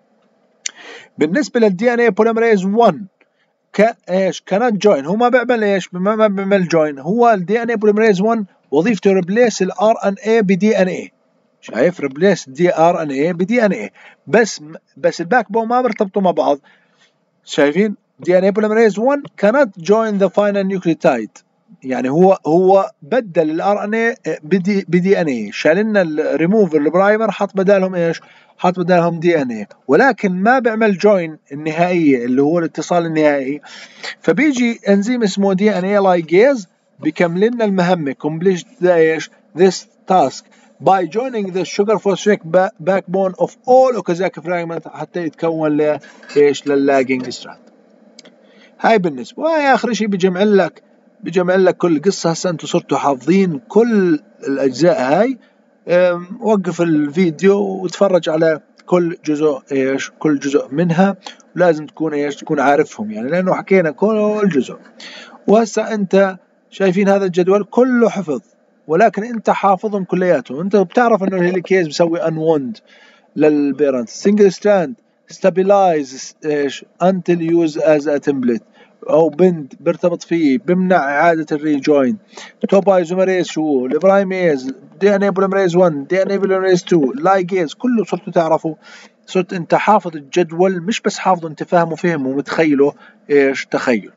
بالنسبه للدي ان اي بوليمريز واحد كايش؟ كانت جوين، هو ما بيعمل ايش؟ ما بيعمل جوين. هو الدي ان اي بوليمريز واحد وظيفته ريبليس الار ان اي بدي ان اي. شايف؟ ريبليس دي ار ان اي بدي ان اي، بس بس الباك بون ما بيرتبطوا مع بعض. شايفين؟ دي ان اي بوليمريز واحد cannot join the final nucleotide، يعني هو هو بدل الار ان اي بدي بدي ان اي، شال لنا الريموفر البرايمر حط بدالهم ايش؟ حط بدالهم دي ان اي، ولكن ما بيعمل جوين النهائيه اللي هو الاتصال النهائي. فبيجي انزيم اسمه دي ان اي لايجيز بيكمل لنا المهمه complete ايش؟ this task by joining the sugar phosphate backbone of all اوكازاكي fragment حتى يتكون له ايش؟ لللاجينج ستراند. هاي بالنسبه. وهي اخر شيء بيجمع لك بيجمع لك كل قصه. هسه انتم صرتوا حافظين كل الاجزاء هاي. وقف الفيديو وتفرج على كل جزء ايش؟ كل جزء منها، ولازم تكون ايش؟ تكون عارفهم يعني، لانه حكينا كل جزء. وهسه انت شايفين هذا الجدول كله حفظ، ولكن انت حافظهم كلياتهم. انت بتعرف انه الهيليكيز بيسوي انوند للبيرنت، سنجل ستراند stabilize ايش until use as a template او بند بيرتبط فيه، بمنع اعاده الريجوين. توب ايزوميريز شو، البرايميز، دي ان اي بوليمريز واحد، دي ان اي بوليمريز اثنين، لايجيز، كله صرتوا تعرفوا، صرت انت حافظ الجدول، مش بس حافظه انت فاهمه فهم ومتخيله ايش تخيل.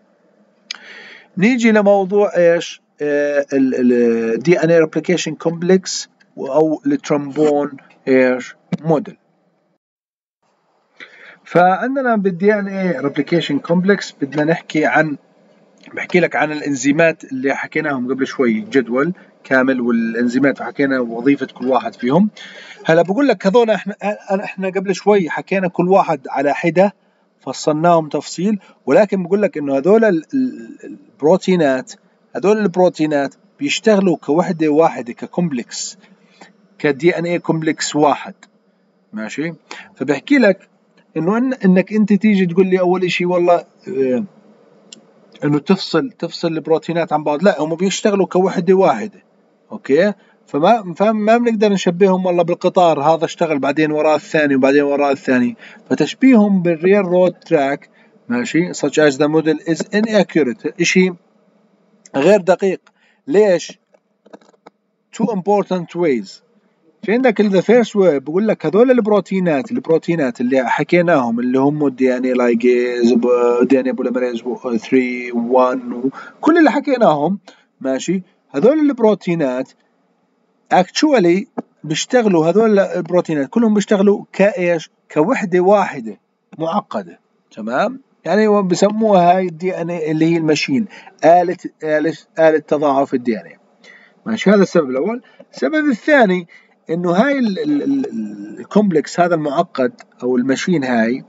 نيجي لموضوع ايش ال دي ان اي ريبليكيشن كومبلكس او الترومبون ايش موديل. فعندنا بالدي ان اي ريبليكيشن كومبلكس بدنا نحكي عن، بحكي لك عن الانزيمات اللي حكيناهم قبل شوي، جدول كامل والانزيمات وحكينا وظيفة كل واحد فيهم. هلا بقول لك هذول احنا احنا قبل شوي حكينا كل واحد على حدة، فصلناهم تفصيل، ولكن بقول لك انه هذول البروتينات، هذول البروتينات بيشتغلوا كوحدة واحدة، ككومبلكس، كدي ان اي كومبلكس واحد. ماشي. فبحكي لك انه إن انك انت تيجي تقول لي اول شيء والله اه انه تفصل تفصل البروتينات عن بعض، لا هم بيشتغلوا كوحده واحده. اوكي. فما فما بنقدر نشبههم والله بالقطار، هذا اشتغل بعدين وراه الثاني وبعدين وراه الثاني، فتشبيههم بالريل رود تراك، ماشي، such as the model is inaccurate، اشي غير دقيق. ليش؟ two important ways. في عندك ذا فيرست واي بقول لك هذول البروتينات البروتينات اللي حكيناهم اللي هم الدي ان اي لايجيز، دي ان اي بوليمريز ثلاثة واحد، كل اللي حكيناهم، ماشي، هذول البروتينات اكشوالي بيشتغلوا، هذول البروتينات كلهم بيشتغلوا كايش، كوحده واحده معقده. تمام. يعني بسموها هاي الدي ان اي اللي هي الماشين، آلة آلة آلة تضاعف الدي ان اي. ماشي. هذا السبب الاول. السبب الثاني انه هاي الكومبلكس هذا المعقد او الماشين هاي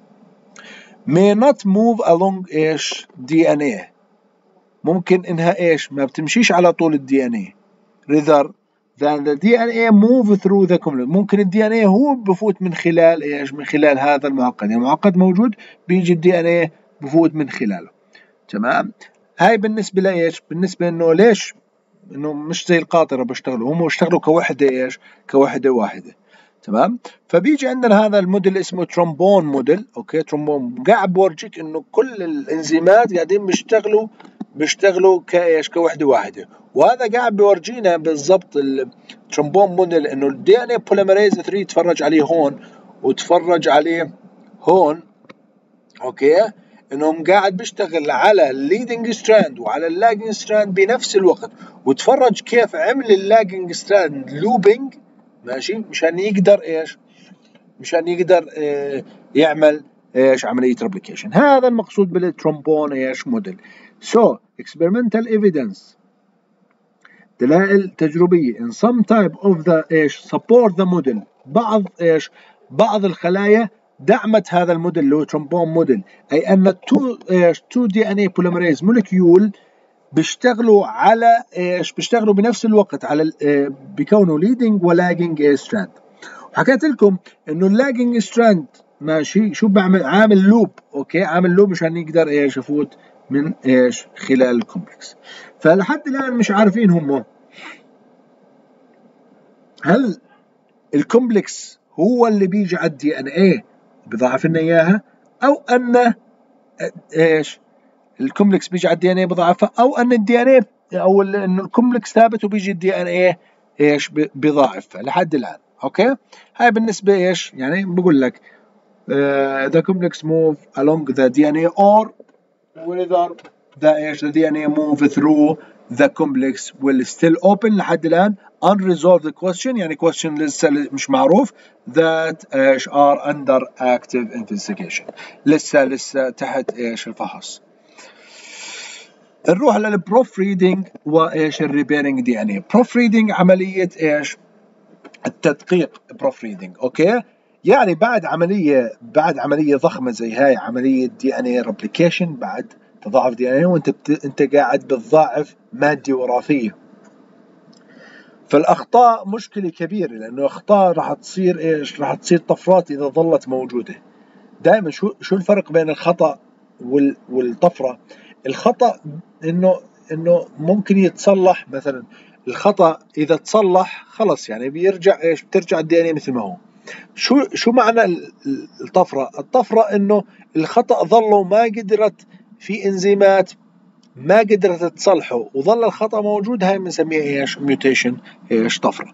may not move along ايش دي ان اي، ممكن انها ايش ما بتمشيش على طول الدي ان اي، rather than the دي ان اي move through the complex. ممكن الدي ان اي هو بفوت من خلال ايش من خلال هذا المعقد، يعني المعقد موجود بيجي الدي ان اي بفوت من خلاله. تمام. هاي بالنسبه لايش، بالنسبه انه ليش انه مش زي القاطره بيشتغلوا، هم بيشتغلوا كوحده ايش كوحده واحده. تمام. فبيجي عندنا هذا الموديل اسمه ترومبون موديل. اوكي. ترومبون قاعد بورجيك انه كل الانزيمات قاعدين بيشتغلوا بيشتغلوا كايش كوحده واحده، وهذا قاعد بيورجينا بالضبط الترومبون موديل انه الدي ان اي بوليمريز ثلاثة تفرج عليه هون وتفرج عليه هون. اوكي. انهم قاعد بيشتغل على الليدنج ستراند وعلى اللاجنج ستراند بنفس الوقت، وتفرج كيف عمل اللاجنج ستراند لوبينج، ماشي، مشان يقدر ايش مشان يقدر اه يعمل ايش عمليه ريبليكيشن. هذا المقصود بالترومبون ايش موديل. سو experimental evidence، دلائل تجربيه in some type of the ايش support the model، بعض ايش بعض الخلايا دعمت هذا الموديل اللي هو ترومبون موديل، اي ان تو ايش تو دي ان اي بوليمريز مولكيول بيشتغلوا على ايش بيشتغلوا بنفس الوقت على اه بيكونوا ليدنج ولاجنج ستراند. وحكيت لكم انه اللاجنج ستراند ماشي شو بعمل، عامل لوب. اوكي. عامل لوب مشان يقدر ايش يفوت من ايش خلال الكومبلكس. فلحد الان مش عارفين هم هل الكومبلكس هو اللي بيجي على الدي ان اي بضاعف لنا اياها، او ان ايش الكومبلكس بيجي على الدي ان اي بضاعفها، او ان الدي ان اي او انه الكومبلكس ثابت وبيجي الدي ان اي ايش بضاعفها لحد الان. اوكي. هاي بالنسبه ايش يعني بقول لك uh, the complex move along the دي ان اي or whether the ايش the دي ان اي move through the complex will still open لحد الان unresolved question، يعني question لسه مش معروف، that ايش are under active investigation، لسه لسه تحت ايش الفحص. نروح للبروف ريدنج وايش الريبيرنج دي ان اي. بروف ريدنج عمليه ايش التدقيق. بروف ريدنج اوكي، يعني بعد عمليه بعد عمليه ضخمه زي هاي عمليه دي ان اي ريبليكيشن، بعد تضاعف دي ان اي وانت بت... انت قاعد بتضاعف ماده وراثيه، فالاخطاء مشكله كبيره، لانه اخطاء راح تصير ايش راح تصير طفرات اذا ظلت موجوده. دائما شو شو الفرق بين الخطا وال... والطفره؟ الخطا انه انه ممكن يتصلح، مثلا الخطا اذا تصلح خلص يعني بيرجع ايش بترجع الدي ان اي مثل ما هو، شو شو معنى الطفرة؟ الطفرة انه الخطأ ظلوا ما قدرت في انزيمات ما قدرت تصلحه وظل الخطأ موجود، هاي بنسميها ايش؟ ميوتيشن، ايش؟ طفرة.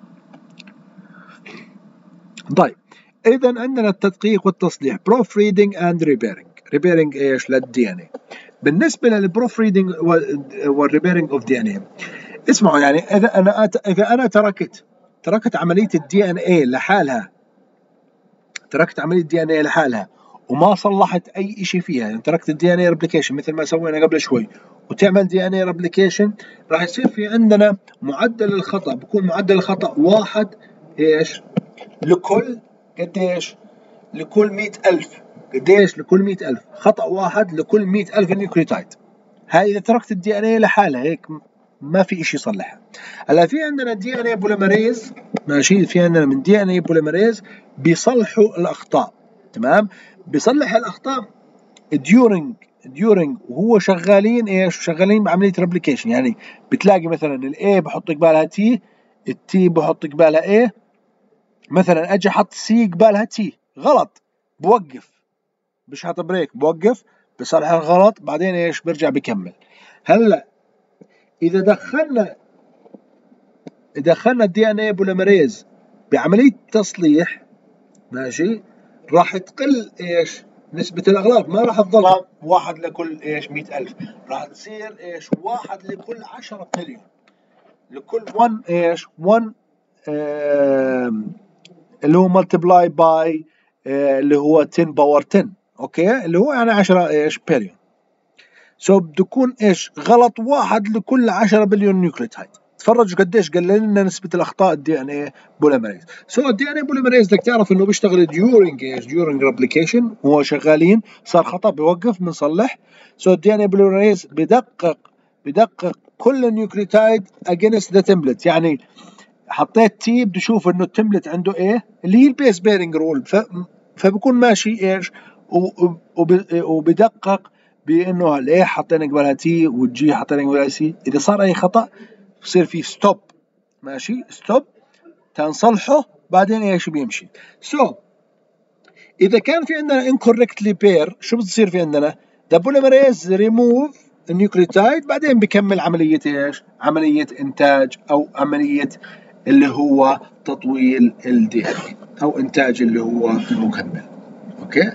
طيب اذا عندنا التدقيق والتصليح، بروف ريدنج اند ريبيرنج. ريبيرنج ايش؟ للدي ان اي. بالنسبة للبروف ريدنج والريبيرنج اوف دي ان اي، اسمعوا يعني اذا انا اذا انا تركت تركت عملية الدي ان اي لحالها تركت عملية الدي ان اي لحالها وما صلحت اي شيء فيها، يعني تركت الدي ان اي ريبليكيشن مثل ما سوينا قبل شوي وتعمل دي ان اي ريبليكيشن، راح يصير في عندنا معدل الخطأ، بكون معدل الخطأ واحد ايش؟ لكل قديش؟ لكل مئة ألف. قديش؟ لكل مئة ألف. خطأ واحد لكل مئة ألف نيوكليوتايد. هاي إذا تركت الدي ان اي لحالها هيك ما في شيء يصلحها. هلا في عندنا دي ان اي بوليمريز، ماشي، في عندنا من دي ان اي بوليمريز بيصلحوا الاخطاء، تمام؟ بيصلح الاخطاء during during وهو شغالين ايش؟ شغالين بعمليه ريبليكيشن. يعني بتلاقي مثلا الاي بحط قبالها تي، التي بحط قبالها ايه، مثلا اجي حط سي قبالها تي، غلط، بوقف، مش حاط بريك، بوقف بصلح الغلط، بعدين ايش؟ برجع بكمل. هلا اذا دخلنا دخلنا الدي ان اي بوليمريز بعمليه تصليح، ماشي، راح تقل ايش؟ نسبة الأغلاط، ما راح تظلها واحد لكل ايش؟ مئة ألف، راح تصير ايش؟ واحد لكل عشرة مليون، لكل واحد ايش؟ واحد اللي هو ملتبلاي باي اللي هو عشرة باور عشرة، اوكي، اللي هو يعني عشرة ايش؟ بليون. سو بده يكون ايش؟ غلط واحد لكل عشرة بليون نيوكليوتايد. تفرجوا قديش قلل لنا نسبة الأخطاء الدي ان اي بوليمريز. سو الدي ان اي بوليمريز بدك تعرف انه بيشتغل ديورنج ايش؟ ديورنج ريبليكيشن، وهو شغالين صار خطأ بيوقف بنصلح. سو الدي ان اي بوليمريز بدقق بدقق كل النيوكليوتايد اجينست ذا تمبلت. يعني حطيت تي بده يشوف انه التمبلت عنده ايه اللي هي البيس بيرنج رول، فبكون ماشي ايش؟ وبدقق بانه الايه حطينا قبلها تي والجي حطينا قبلها سي، اذا صار اي خطا بصير في ستوب، ماشي، ستوب تنصلحه، بعدين ايش؟ بيمشي. سو so, اذا كان في عندنا incorrectly pair، شو بتصير في عندنا؟ the polymerase remove النيوكليوتايد، بعدين بكمل عمليه ايش؟ عمليه انتاج او عمليه اللي هو تطويل الدي ان اي او انتاج اللي هو المكمل. اوكي.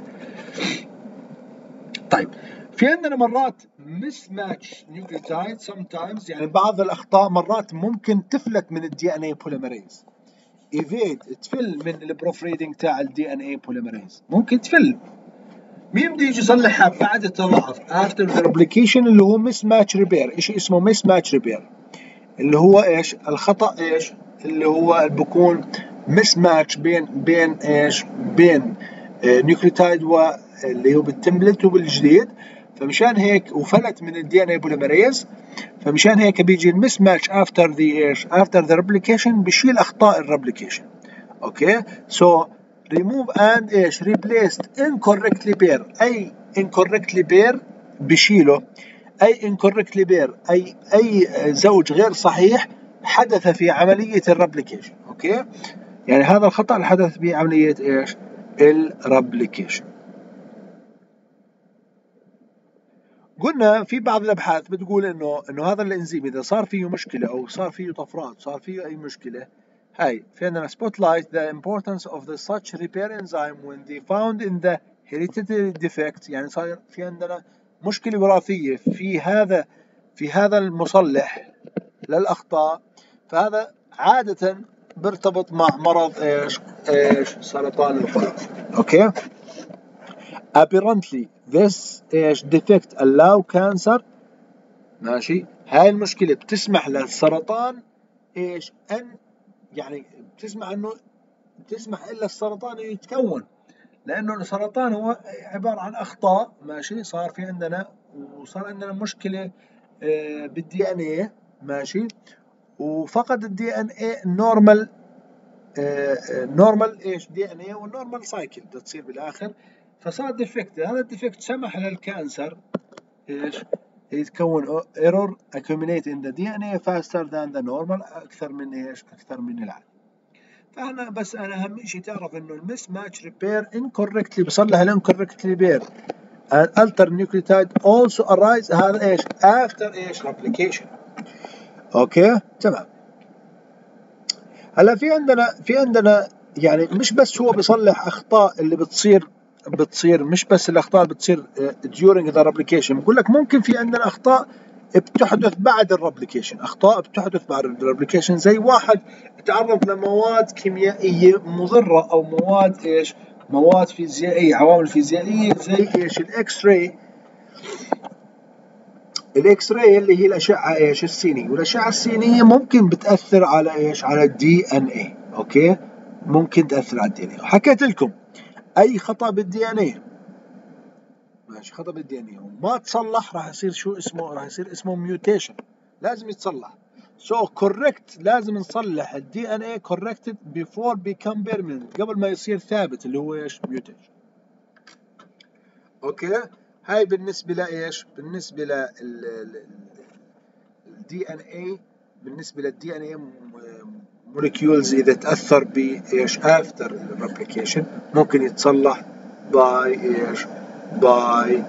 طيب في عندنا مرات mismatch nucleotide sometimes، يعني بعض الاخطاء مرات ممكن تفلت من الدي ان اي بوليمريز، ايفيد، تفل من البروف ريدنج تاع الدي ان اي بوليمريز، ممكن تفل. مين بده يجي يصلحها بعد التضاعف؟ after the replication، اللي هو mismatch repair. ايش اسمه mismatch repair؟ اللي هو ايش؟ الخطأ ايش؟ اللي هو بكون mismatch بين بين ايش؟ بين نيوكليوتايد واللي هو بالتمبلت وبالجديد، فمشان هيك وفلت من الدي ان اي بوليمريز، فمشان هيك بيجي المس ماتش افتر ذا ايش؟ افتر ذا ريبليكيشن، بشيل اخطاء الريبليكيشن. اوكي. سو ريموف اند ايش؟ ريبليست انكوركتلي بير، اي انكوركتلي بير بشيله، اي انكوركتلي بير اي اي زوج غير صحيح حدث في عمليه الريبليكيشن. اوكي، يعني هذا الخطا اللي حدث بعمليه ايش؟ الريبليكيشن. قلنا في بعض الابحاث بتقول انه انه هذا الانزيم اذا صار فيه مشكله او صار فيه طفرات، صار فيه اي مشكله، هاي في عندنا spotlight the importance of the such repair enzyme when they found in the hereditary defect، يعني صار في عندنا مشكله وراثيه في هذا في هذا المصلح للاخطاء، فهذا عاده بيرتبط مع مرض ايش؟ ايش؟ سرطان الفراغ. اوكي. apparently this ايش؟ defect allow cancer، ماشي، هاي المشكلة بتسمح للسرطان ايش؟ ان يعني بتسمح انه بتسمح الا السرطان يتكون، لانه السرطان هو عبارة عن اخطاء، ماشي، صار في عندنا وصار عندنا مشكلة اه بالدي ان ايه، ماشي، وفقد الدي ان ايه نورمال نورمال ايش؟ دي ان ايه والنورمال سايكل تصير بالاخر، فصار ديفكت. هذا الديفكت سمح للكانسر ايش؟ يتكون ايرور accumulate in the دي ان ايه faster than the normal، اكثر من ايش؟ اكثر من العادي. انا بس انا اهم شيء تعرف انه المس ماتش ريبير incorrectly بصلح الانكوركتلي ريبير and alter nucleotide also arise هذا ايش after ايش replication. اوكي تمام. هلا في عندنا في عندنا يعني مش بس هو بيصلح اخطاء اللي بتصير بتصير مش بس الاخطاء اللي بتصير during the replication، بقول لك ممكن في عندنا اخطاء بتحدث بعد الريبليكيشن، اخطاء بتحدث بعد الريبليكيشن، زي واحد تعرض لمواد كيميائيه مضره او مواد ايش مواد فيزيائيه عوامل فيزيائيه زي ايش الاكس راي الاكس راي اللي هي الاشعه ايش السينيه، والاشعه السينيه ممكن بتاثر على ايش على الدي ان اي. اوكي ممكن تاثر على الدي ان اي. حكيت لكم اي خطا بالدي ان اي ماشي خطا بالدي ان اي وما تصلح راح يصير شو اسمه راح يصير اسمه ميوتيشن، لازم يتصلح. سو so كوركت لازم نصلح الدي ان اي كوركتد بيفور بيكم بيرمننت قبل ما يصير ثابت اللي هو ايش ميوتيشن. اوكي هاي بالنسبه لايش بالنسبه لل الدي ان اي بالنسبه للدي ان اي موليكيولز اذا تاثر بايش افتر الريبليكيشن ممكن يتصلح باي ايش باي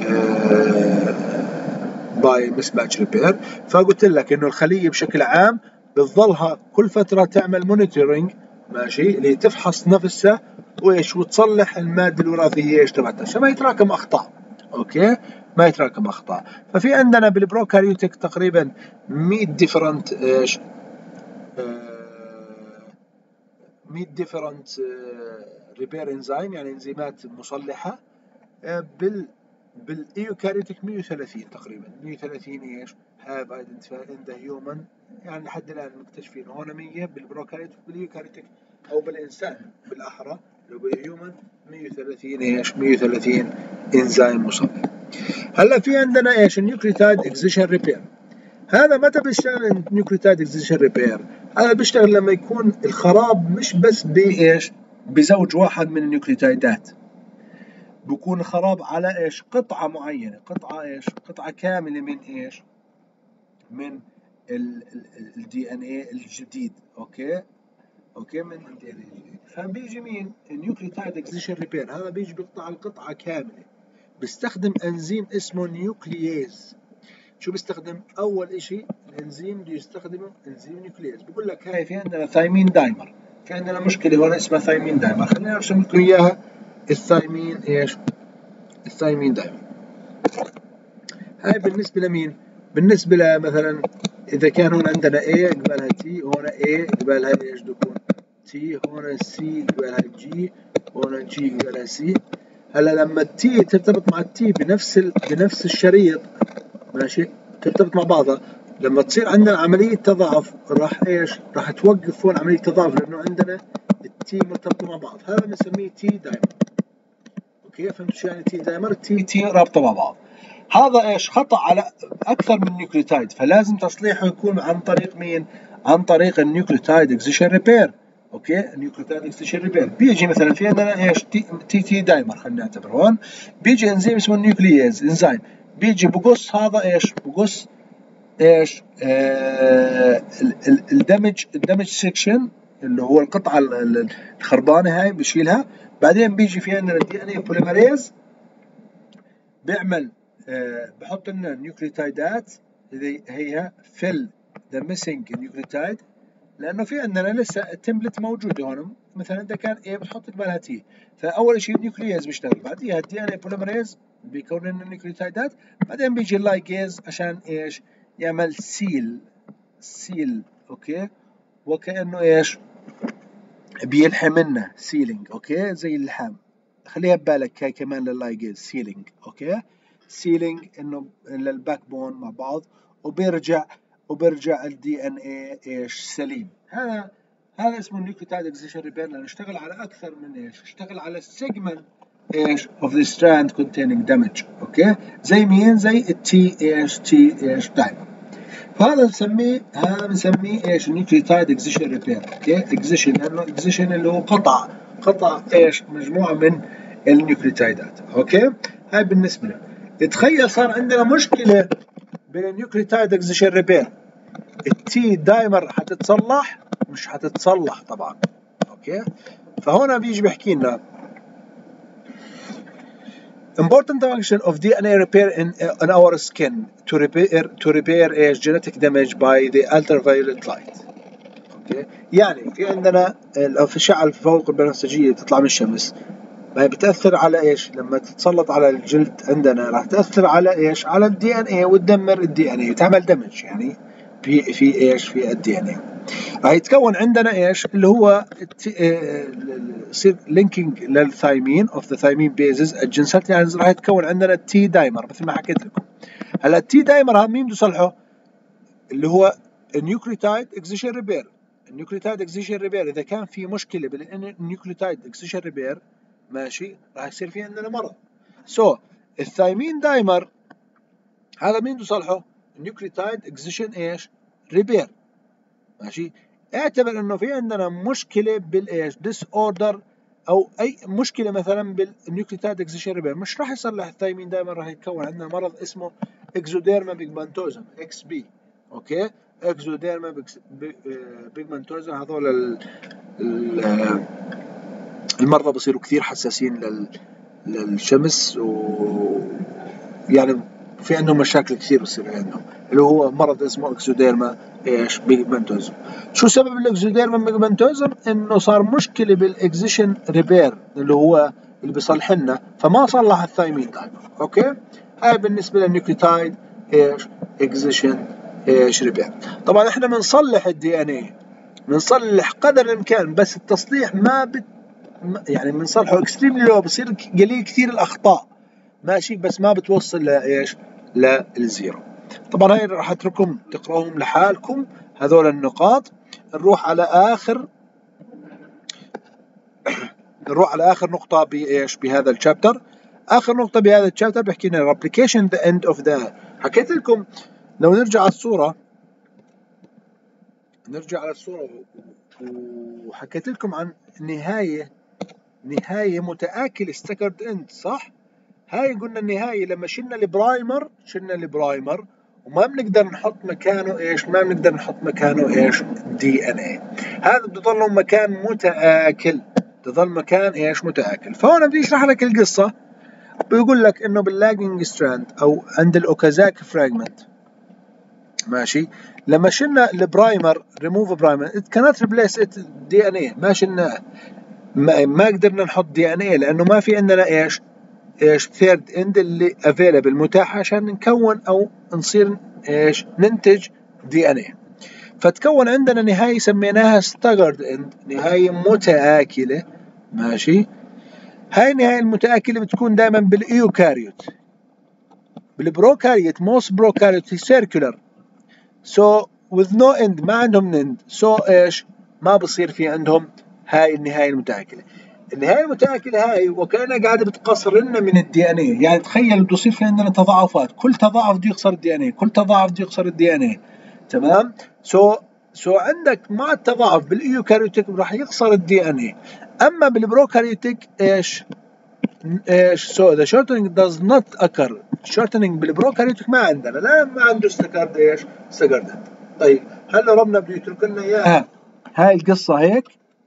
باي مس ماتش ريبير. فقلت لك انه الخليه بشكل عام بتظلها كل فتره تعمل مونيتورنج ماشي اللي تفحص نفسها وايش وتصلح الماده الوراثيه ايش تبعتها عشان ما يتراكم اخطاء. اوكي ما يتراكم اخطاء. ففي عندنا بالبروكاريوتيك تقريبا مية ديفرنت ايش مية ديفرنت ريبير انزيم يعني انزيمات مصلحه. بال بالايوكاريوتيك مية وثلاثين تقريبا مية وثلاثين ايش هاف ايدنتيفايد ان ذا هيومن يعني لحد الان مكتشفين هون مية بالبروكاريوتيك بالايوكاريوتيك او بالانسان بالاحرى لو بالهيومن مية وثلاثين ايش مية وثلاثين انزيم مصلح. هلا في عندنا ايش النيوكليوتايد اكزيشن ريبير. هذا متى بيشتغل النيوكليوتايد اكزيشن ريبير؟ هذا بيشتغل لما يكون الخراب مش بس بايش بزوج واحد من النيوكليوتايدات، بكون خراب على ايش قطعه معينه قطعه ايش قطعه كامله من ايش من الدي ان اي الجديد. اوكي اوكي من الدي ان اي الجديد. فبيجي مين النيوكليوتايد اكزيشن ريبير هذا بيجي بيقطع القطعه كامله بيستخدم انزيم اسمه نيوكلييز. شو بيستخدم؟ اول اشي الانزيم اللي يستخدمه انزيم نيوكلييز. بقول لك هاي في عندنا ثايمين دايمر، في عندنا مشكله هون اسمها ثايمين دايمر، خلينا نرسم لكم اياها. الثايمين ايش الثايمين دايمر هاي بالنسبه لمين؟ بالنسبه لمثلا اذا كان هون عندنا A قبالها T هون A قبالها ايش بده يكون T هون C قبالها G هون G قبالها C. هلا لما التي ترتبط مع التي بنفس ال... بنفس الشريط ماشي ترتبط مع بعضها لما تصير عندنا عملية تضاعف راح ايش؟ راح توقف هون عملية تضاعف لأنه عندنا التي مرتبطة مع بعض. هذا بنسميه تي دايمر. اوكي فهمتوا شو يعني تي دايمر؟ تي تي رابطة مع بعض. هذا ايش؟ خطأ على أكثر من نيوكليوتايد فلازم تصليحه يكون عن طريق مين؟ عن طريق النيوكليوتايد اكزيشن ريبير. اوكي النيوكليوتايد اكزيشن ريبير بيجي مثلا في عندنا ايش؟ تي تي, تي دايمر خلينا نعتبر هون بيجي انزيم اسمه النيوكلييز انزيم بيجي بقص هذا ايش؟ بقص ايش؟ آه الدمج الدمج سيكشن اللي هو القطعه الخربانه هاي بشيلها. بعدين بيجي في عندنا الدي ان اي بوليمريز بيعمل آه بحط لنا النيوكليوتايدات اللي هي فيل ذا ميسنج نيوكليوتايد لانه في عندنا لسه التمبلت موجوده هون. مثلا اذا كان ايه بتحط قبالها تي فاول شيء النيوكلييز بيشتغل بعديها الدي ان اي بوليمريز بيكون لنا النيوكليوتايدات بعدين بيجي اللايجيز عشان ايش؟ يعمل سيل سيل. اوكي وكانه ايش؟ بيلحم لنا سيلينج. اوكي زي اللحام خليها ببالك هاي كمان لللايجيز سيلينج. اوكي سيلينج انه للباك بون مع بعض وبيرجع وبيرجع الدي ان اي ايش سليم. هذا هذا اسمه النيوكليوتايد اكزيشن ريبير لانه اشتغل على اكثر من ايش؟ اشتغل على السيجمنت ايش of the strand containing damage. اوكي زي مين؟ زي التي ايش تي ايش دايمر. فهذا بنسميه هذا بنسميه ايش؟ النيوكليوتايد اكزيشن ريبير. اوكي اكزيشن لانه اكزيشن اللي هو قطع قطع ايش؟ مجموعه من النيوكليوتايدات. اوكي هاي بالنسبه له. تخيل صار عندنا مشكله بين النيوكليوتايد اكزيشن ريبير التي دايمر حتتصلح؟ مش حتتصلح طبعا. اوكي. فهنا بيجي بيحكي لنا important function of دي إن إيه repair in, in our skin to repair to repair a genetic damage by the ultraviolet light. اوكي، يعني في عندنا الاشعه الفوق البنفسجيه تطلع من الشمس، ما بتاثر على ايش؟ لما تتسلط على الجلد عندنا راح تاثر على ايش؟ على الدي ان اي وتدمر الدي ان اي وتعمل دمج يعني في في ايش؟ في الدي ان اي. راح يتكون عندنا ايش؟ اللي هو يصير لينكينج للثايمين اوف ذا ثايمين بيزز الجنسات، يعني راح يتكون عندنا التي دايمر مثل ما حكيت لكم. هلا التي دايمر هذا مين بده يصلحه؟ اللي هو النيوكليوتايد اكسيشن ريبير. النيوكليوتايد اكسيشن ريبير اذا كان في مشكله بالنيوكليوتايد اكسيشن ريبير ماشي راح يصير في عندنا مرض. سو so, الثايمين دايمر هذا مين بده يصلحه؟ النيوكليوتايد اكسيشن ايش؟ ريبير. ماشي، اعتبر انه في عندنا مشكله بالايش؟ ديس اوردر او اي مشكله مثلا بالنيوكليوتايد اكسيشن ريبير، مش راح يصلح الثايمين دايمر، راح يتكون عندنا مرض اسمه اكزوديرما بيجمنتوزم اكس بي. اوكي، اكزوديرما بيجمنتوزم. هذول المرضى بصيروا كثير حساسين لل للشمس، و يعني في عندهم مشاكل كثير بتصير عندهم، اللي هو مرض اسمه اكزوديرما ايش؟ بيجمنتوزم. شو سبب الاكزوديرما بيجمنتوزم؟ انه صار مشكله بالاكزيشن ريبير اللي هو اللي بيصلح لنا، فما صلح الثايمين دايمر. اوكي، هاي بالنسبه للنيوكليوتايد ايش؟ اكزيشن ايش؟ ريبير. طبعا احنا بنصلح الدي ان اي، بنصلح قدر الامكان، بس التصليح ما بت يعني بنصلحه اكستريملي لو، بصير قليل كثير الاخطاء ماشي، بس ما بتوصل لايش؟ للزيرو. طبعا هاي راح اترككم تقراهم لحالكم هذول النقاط. نروح على اخر نروح على اخر نقطه بايش؟ بهذا الشابتر. اخر نقطه بهذا الشابتر بحكي لنا replication the end of the. حكيت لكم لو نرجع على الصوره نرجع على الصوره وحكيت لكم عن نهايه نهايه متآكل ستاكرد اند، صح؟ هاي قلنا النهاية لما شلنا البرايمر شلنا البرايمر وما بنقدر نحط مكانه ايش؟ ما بنقدر نحط مكانه ايش؟ دي ان اي. هذا بده يضل مكان متآكل، تظل مكان ايش؟ متآكل. فهنا بدي اشرح لك القصة. بيقول لك انه باللاجنج ستراند او عند الاوكازاكي فراجمنت ماشي، لما شلنا البرايمر ريموف برايمر ات كانت ريبليس ات دي ان اي، ما شلنا ما, ما قدرنا نحط دي ان اي لانه ما في عندنا ايش؟ ايش؟ ثيرد اند اللي افيلبل متاح عشان نكون او نصير ايش؟ ننتج دي ان اي. فتكون عندنا نهايه سميناها ستاجرد اند، نهايه متآكله ماشي. هاي النهايه المتآكله بتكون دائما بالايوكاريوت. بالبروكاريوت موست بروكاريوت سيركولر سو with no end، ما عندهم اند، سو so ايش؟ ما بصير في عندهم هاي النهايه المتآكله. النهايه المتآكله هاي وكانها قاعده بتقصر لنا من الدي ان اي، يعني تخيل بده يصير في عندنا تضاعفات، كل تضاعف بده يخسر الدي ان اي، كل تضاعف بده يخسر الدي ان اي. تمام؟ سو so, سو so عندك مع التضاعف بالايوكاريوتيك راح يخسر الدي ان اي، اما بالبروكاريوتيك ايش؟ ايش؟ سو ذا شورتنج داز نوت اكر. شورتنج بالبروكاريوتيك ما عندنا، لا ما عنده استكارد ايش؟ استكارد. طيب هلا ربنا بده يترك لنا اياها هاي القصه هيك.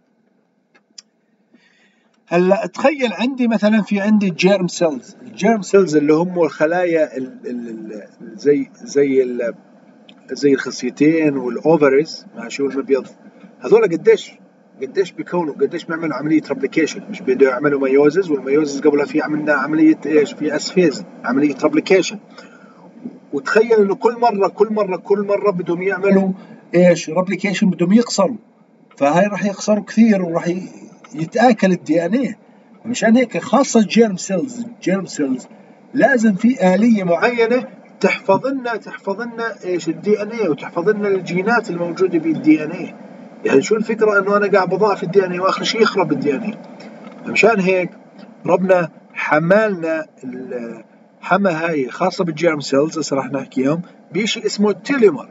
هلا تخيل عندي مثلا في عندي جيرم سيلز، الجيرم سيلز اللي هم الخلايا ال ال زي زي ال زي الخصيتين والاوفريز ماشي والمبيض، هذول قديش قديش بيكونوا قديش بيعملوا عمليه ريبليكيشن، مش بده يعملوا ميوزز، والميوزز قبلها في عملنا عمليه ايش؟ في اسفيز عمليه ريبليكيشن. وتخيل انه كل مره كل مره كل مره بدهم يعملوا ايش؟ ريبليكيشن، بدهم يقصروا، فهاي راح يخسروا كثير وراح يتآكل الدي ان اي. مشان هيك خاصة الجيرم سيلز الجيرم سيلز لازم في آلية معينة تحفظ لنا تحفظ لنا ايش؟ الدي ان اي، وتحفظ لنا الجينات الموجودة بالدي ان اي. يعني شو الفكرة؟ انه انا قاعد بضاعف الدي ان اي واخر شيء يخرب الدي ان اي. مشان هيك ربنا حمالنا الحما هاي خاصة بالجيرم سيلز، هسه راح نحكيهم بشيء اسمه التيليمر،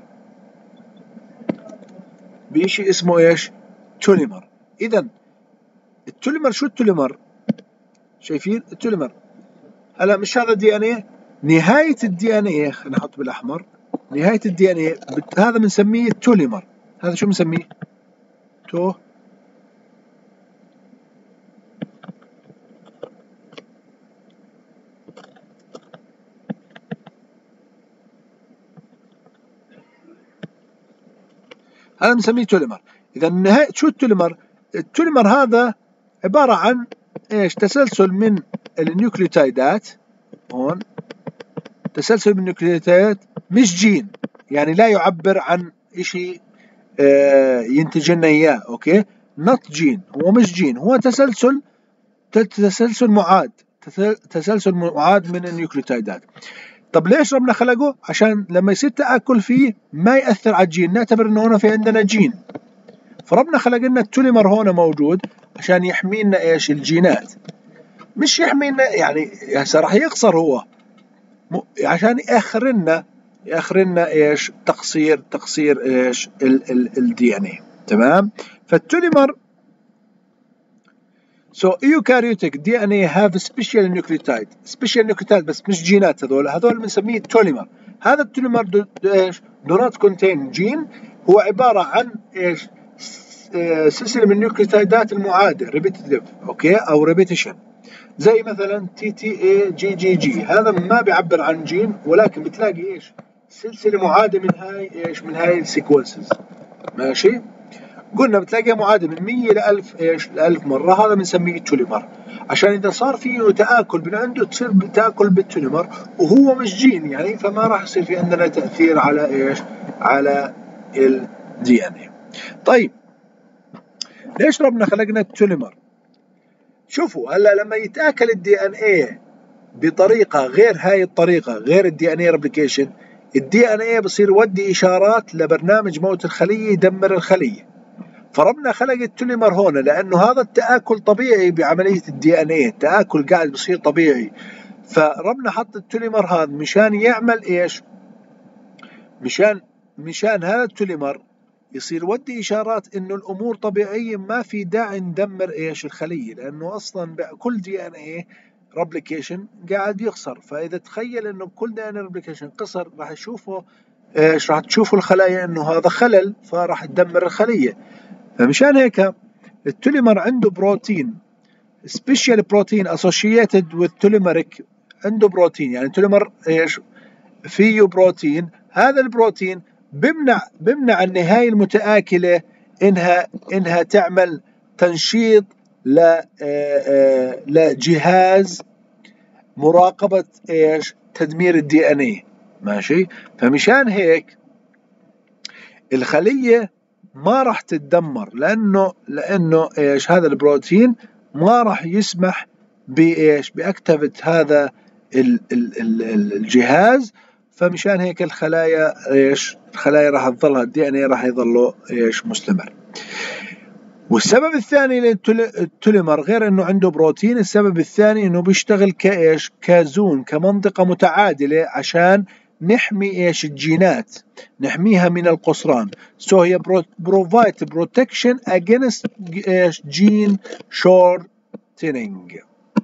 بشيء اسمه ايش؟ توليمر. اذا التوليمر، شو التوليمر؟ شايفين التوليمر؟ هلا مش هذا دي ان ايه؟ نهايه الدي ان ايه خلينا نحط بالاحمر، نهايه الدي ان ايه هذا بنسميه التوليمر. هذا شو بنسميه؟ تو هذا بنسميه توليمر. إذا نهاية شو التوليمر؟ التوليمر هذا عبارة عن إيش؟ تسلسل من النيوكليوتايدات، هون تسلسل من النيوكليوتايدات، مش جين، يعني لا يعبر عن إشي آه ينتج لنا إياه، أوكي؟ not جين، هو مش جين، هو تسلسل تسلسل معاد، تسلسل معاد من النيوكليوتايدات. طب ليش ربنا خلقه؟ عشان لما يصير تآكل فيه ما يأثر على الجين، نعتبر إنه هنا في عندنا جين. فربنا خلق لنا التوليمر هون موجود عشان يحمينا إيش؟ الجينات، مش يحمينا يعني هسه راح يقصر هو عشان يأخر لنا يأخر لنا إيش؟ تقصير تقصير إيش؟ الدي إن إيه. تمام؟ فالتوليمر So eukaryotic دي إن إيه have special nucleotide special nucleotide بس مش جينات، هذول هذول بنسميه توليمر. هذا التوليمر دو ايش؟ do not contain gene، هو عبارة عن ايش؟ سلسلة من النيوكليوتايدات المعادة ريبيتيتيف، اوكي، او ريبيتيشن، زي مثلا تي تي اي جي جي جي، هذا ما بيعبر عن جين ولكن بتلاقي ايش؟ سلسلة معادة من هاي ايش؟ من هاي السيكونسز. ماشي؟ قلنا بتلاقيها معادة من مية لألف إيش؟ لألف مرة، هذا بنسميه توليمر. عشان إذا صار فيه تآكل من عنده تصير بتاكل بالتوليمر وهو مش جين يعني، فما راح يصير في عندنا تأثير على إيش؟ على الدي إن إيه. طيب ليش ربنا خلقنا التوليمر؟ شوفوا هلا لما يتآكل الدي إن إيه بطريقة غير هاي الطريقة، غير الدي إن إيه ريبليكيشن، الدي إن إيه بصير يودي إشارات لبرنامج موت الخلية يدمر الخلية. فربنا خلق التوليمر هون لأنه هذا التآكل طبيعي بعملية الدي إن إيه، التآكل قاعد بصير طبيعي. فربنا حط التوليمر هذا مشان يعمل إيش؟ مشان مشان هذا التوليمر يصير يودي إشارات إنه الأمور طبيعية، ما في داعي ندمر إيش؟ الخلية، لأنه أصلا كل دي إن إيه ريبليكيشن قاعد يخسر. فإذا تخيل إنه كل دي إن إيه ريبليكيشن قصر، راح يشوفوا إيش؟ راح تشوفوا الخلايا إنه هذا خلل، فراح تدمر الخلية. فمشان هيك التوليمر عنده بروتين سبيشال بروتين associated with توليمريك، عنده بروتين يعني توليمر ايش؟ فيه بروتين، هذا البروتين بمنع بمنع النهاية المتآكلة انها انها تعمل تنشيط ل لجهاز مراقبة ايش؟ تدمير الدي ان ايه. ماشي؟ فمشان هيك الخلية ما راح تتدمر، لأنه لأنه إيش؟ هذا البروتين ما راح يسمح بإيش؟ بأكتيفيت هذا ال ال ال الجهاز. فمشان هيك الخلايا إيش؟ الخلايا راح تظلها الدي إن إيه راح يظله إيش؟ مستمر. والسبب الثاني للتوليمر غير إنه عنده بروتين، السبب الثاني إنه بيشتغل كإيش؟ كزون، كمنطقة متعادلة عشان نحمي إيش؟ الجينات، نحميها من القصران. so هي provide protection against إيش؟ gene shortening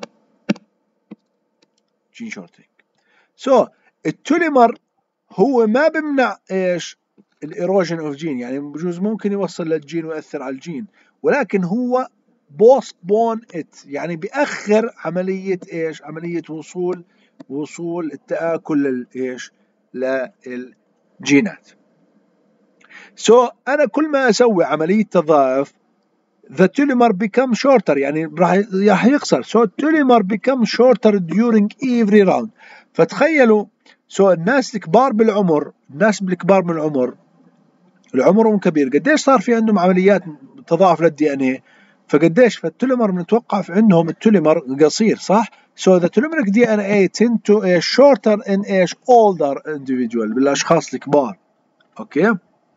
gene shortening. so التوليمر هو ما بمنع إيش؟ الإيروجن أوف جين، يعني بجوز ممكن يوصل للجين ويأثر على الجين، ولكن هو postpone it، يعني بيأخر عملية إيش؟ عملية وصول وصول التآكل لإيش؟ للجينات. سو so, أنا كل ما أسوي عملية تضاعف the telomer become shorter، يعني راح راح يقصر. so telomer become shorter during every round. فتخيلوا سو so, الناس الكبار بالعمر، الناس الكبار من العمر العمرهم كبير، قديش صار في عندهم عمليات تضاعف للدي ان ايه؟ فقديش فالتوليمر بنتوقع في عندهم التوليمر قصير، صح؟ so the telomeric دي ان ايه tend to a shorter in age older individual، بالاشخاص الكبار. اوكي؟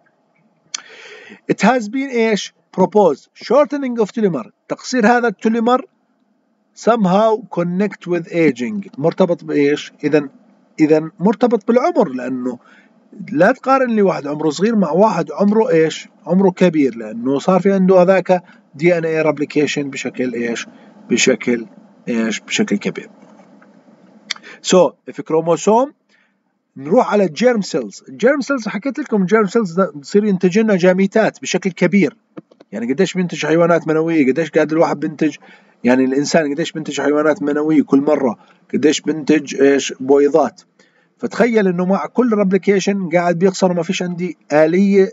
it has been ايش؟ proposed shortening of telomere، تقصير هذا التوليمر somehow connect with aging، مرتبط بايش؟ اذا اذا مرتبط بالعمر، لانه لا تقارن لي واحد عمره صغير مع واحد عمره ايش؟ عمره كبير، لانه صار في عنده هذاك دي ان اي ريبليكيشن بشكل ايش؟ بشكل ايش؟ بشكل كبير. سو so, في كروموسوم نروح على الجيرم سيلز. الجيرم سيلز حكيت لكم الجيرم سيلز بصير ينتج لنا جاميتات بشكل كبير، يعني قديش بينتج حيوانات منويه، قديش قاعد الواحد بينتج، يعني الانسان قديش بينتج حيوانات منويه كل مره، قديش بينتج ايش؟ بويضات. فتخيل انه مع كل ريبليكيشن قاعد بيخسر وما فيش عندي آلية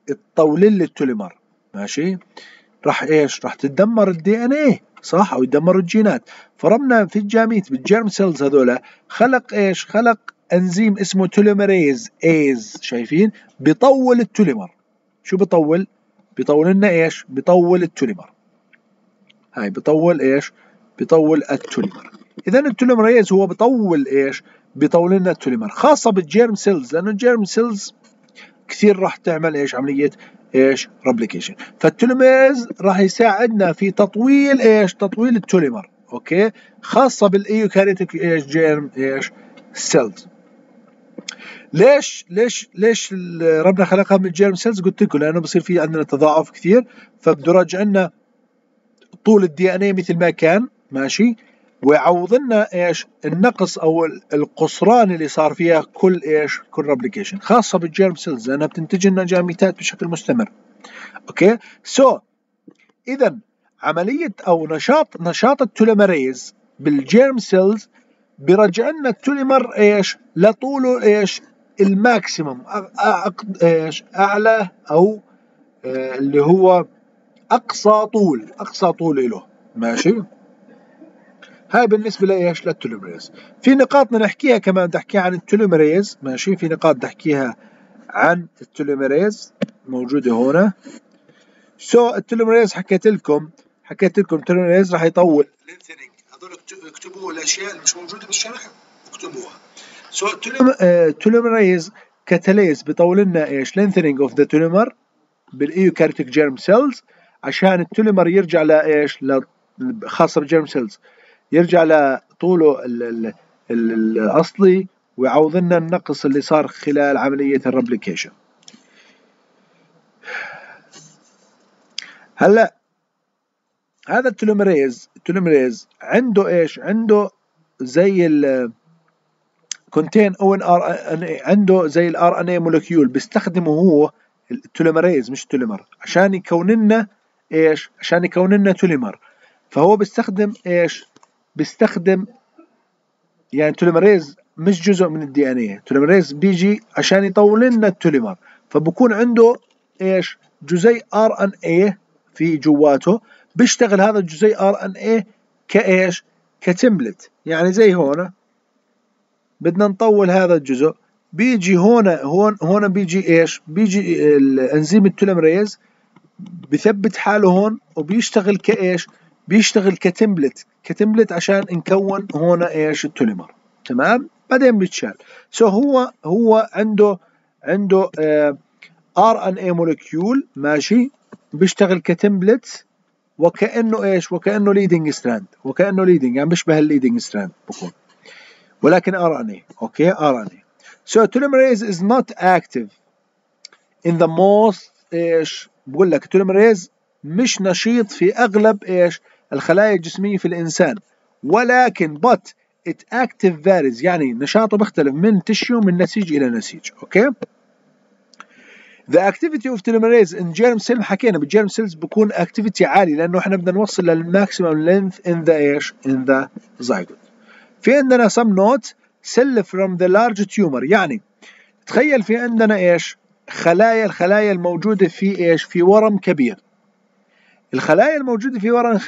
تطول لي التوليمر، ماشي؟ راح ايش؟ راح تتدمر الدي ان ايه، صح؟ او يدمروا الجينات. فربنا في الجاميت بالجيرم سيلز هذولا خلق ايش؟ خلق انزيم اسمه توليمريز ايز، شايفين؟ بيطول التوليمر. شو بيطول؟ بيطول لنا ايش؟ بيطول التوليمر. هاي بيطول ايش؟ بيطول التوليمر. اذا التوليمريز هو بيطول ايش؟ بيطول لنا التوليمر، خاصة بالجيرم سيلز، لانه الجيرم سيلز كثير راح تعمل ايش؟ عملية ايش؟ ريبليكيشن. فالتوليمريز راح يساعدنا في تطويل ايش؟ تطويل التوليمر، اوكي؟ خاصة بالايوكاريوتيك ايش؟ جيرم ايش؟ سيلز. ليش ليش ليش ربنا خلقها من الجيرم سيلز؟ قلت لكم لانه بصير في عندنا تضاعف كثير، فبده يرجع لنا طول الدي ان اي مثل ما كان، ماشي؟ ويعوض لنا ايش؟ النقص او القصران اللي صار فيها كل ايش؟ كل ريبليكيشن، خاصه بالجيرم سيلز لانها بتنتج لنا جاميتات بشكل مستمر. اوكي؟ سو so, اذا عمليه او نشاط نشاط التوليمريز بالجيرم سيلز بيرجع لنا التوليمر ايش؟ لطوله ايش؟ الماكسيمم، ايش؟ اعلى او اه اللي هو اقصى طول، اقصى طول له، ماشي؟ هاي بالنسبه لايش؟ للتوليمريز. في نقاط بدنا نحكيها كمان، بدي احكيها عن التوليمريز، ماشي؟ في نقاط بدي احكيها عن التوليمريز موجوده هنا. سو so, التوليمريز حكيت لكم حكيت لكم التوليمريز راح يطول لينثينينج. هذول اكتبوا الاشياء اللي مش موجوده بالشرح، اكتبوها. سو so, التوليمريز كاتاليز بيطول لنا ايش؟ لينثينينج اوف ذا توليمر بالايوكاريوتيك جيرم سيلز، عشان التوليمر يرجع لايش؟ خاصه بالجيرم سيلز يرجع لطوله ال ال ال الاصلي، ويعوض لنا النقص اللي صار خلال عمليه الريبليكيشن. هلا هذا التوليمريز التوليمريز عنده ايش؟ عنده زي ال كونتين او ان ار ان اي، عنده زي الار ان اي مولكيول بيستخدمه هو التوليمريز مش التوليمر عشان يكون لنا ايش؟ عشان يكون لنا توليمر. فهو بيستخدم ايش؟ بيستخدم يعني التوليمريز مش جزء من الدي ان اي، التوليمريز بيجي عشان يطول لنا التوليمر، فبكون عنده ايش؟ جزيء ار ان اي في جواته، بيشتغل هذا الجزيء ار ان اي كايش؟ كتمبلت. يعني زي هون بدنا نطول هذا الجزء، بيجي هون هون هون بيجي ايش؟ بيجي الانزيم التوليمريز بثبت حاله هون وبيشتغل كايش؟ بيشتغل كتمبلت كتمبلت عشان نكون هون ايش؟ التوليمر. تمام؟ بعدين بيتشال. سو so هو هو عنده عنده ار ان اي مولكيول، ماشي؟ بيشتغل كتمبلت وكانه ايش؟ وكانه ليدنج ستراند، وكانه ليدنج يعني بيشبه الليدنج ستراند بكون، ولكن ار ان اي. اوكي؟ ار ان اي. So telomerase is not active in the most ايش؟ بقول لك التوليمريز مش نشيط في اغلب ايش؟ الخلايا الجسميه في الانسان، ولكن but it active varies، يعني نشاطه بيختلف من تشيو، من نسيج الى نسيج. اوكي؟ The activity of telomerase in germ cell، حكينا بالجيرم سيلز بكون activity عالي لانه احنا بدنا نوصل للماكسيمم length in the ايش؟ in the zygote. في عندنا some notes cell from the large tumor، يعني تخيل في عندنا ايش؟ خلايا الخلايا الموجودة في ايش؟ في ورم كبير. الخلايا الموجودة في ورم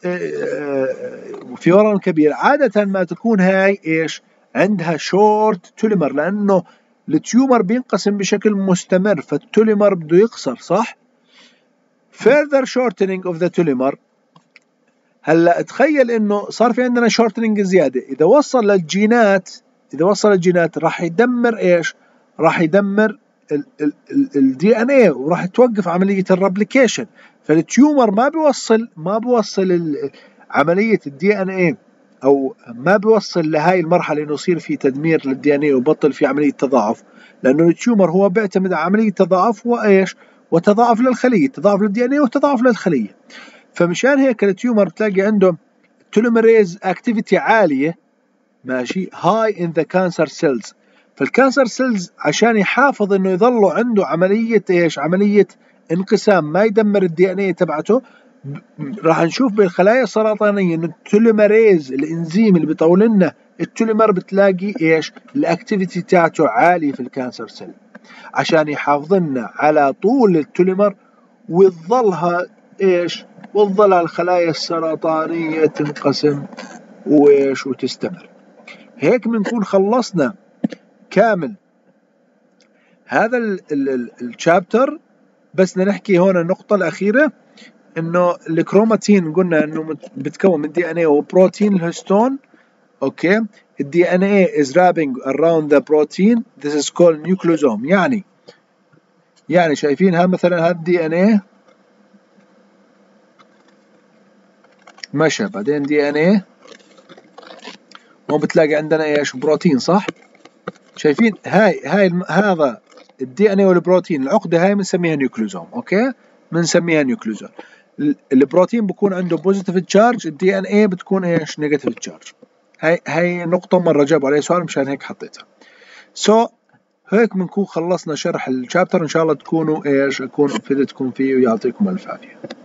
في ورم كبير عادة ما تكون هاي ايش؟ عندها شورت توليمر، لانه التيومر بينقسم بشكل مستمر، فالتوليمر بده يقصر، صح؟ further shortening of the tumor. هلا تخيل انه صار في عندنا شورتنينج زيادة، اذا وصل للجينات اذا وصل للجينات راح يدمر ايش؟ راح يدمر الدي ان اي وراح توقف عمليه الريبليكيشن. فالتيومر ما بيوصل ما بيوصل عمليه الدي ان اي، او ما بيوصل لهي المرحله انه يصير في تدمير للدي ان اي وبطل في عمليه تضاعف، لانه التيومر هو بيعتمد على عمليه تضاعف وايش؟ وتضاعف للخليه، تضاعف للدي ان اي وتضاعف للخليه. فمشان هيك التيومر بتلاقي عنده توليمريز اكتيفيتي عاليه، ماشي؟ هاي ان ذا كانسر سيلز. فالكانسر سيلز عشان يحافظ انه يظلوا عنده عمليه ايش؟ عمليه انقسام، ما يدمر الدي ان اي تبعته. راح نشوف بالخلايا السرطانيه انه التوليمريز الانزيم اللي بيطول لنا التوليمر بتلاقي ايش؟ الاكتيفيتي تاعته عالي في الكانسر سيل. عشان يحافظ لنا على طول التوليمر وتظلها ايش؟ وتظل الخلايا السرطانية تنقسم وايش وتستمر. هيك بنكون خلصنا كامل هذا الشابتر. بس نحكي هون النقطة الأخيرة، إنه الكروماتين قلنا إنه بتكون من دي إن إيه وبروتين الهستون. أوكي، الدي إن إيه is wrapping around the protein. This is called nucleosome. يعني يعني شايفين ها مثلا هذا الدي إن إيه مشى، بعدين دي إن إيه هون بتلاقي عندنا إيش؟ بروتين، صح؟ شايفين هاي هاي هذا الدي إن إيه والبروتين، العقدة هاي بنسميها نيوكليوزوم. أوكي، بنسميها نيوكليوزوم. البروتين بكون عنده بوزيتيف تشارج، الدي ان اي بتكون ايش؟ نيجاتيف تشارج. هاي هاي نقطة مرة جابوا عليها سؤال مشان هيك حطيتها. سو so, هيك بنكون خلصنا شرح الشابتر. ان شاء الله تكونوا ايش؟ اكون فدتكم فيه ويعطيكم الف عافية.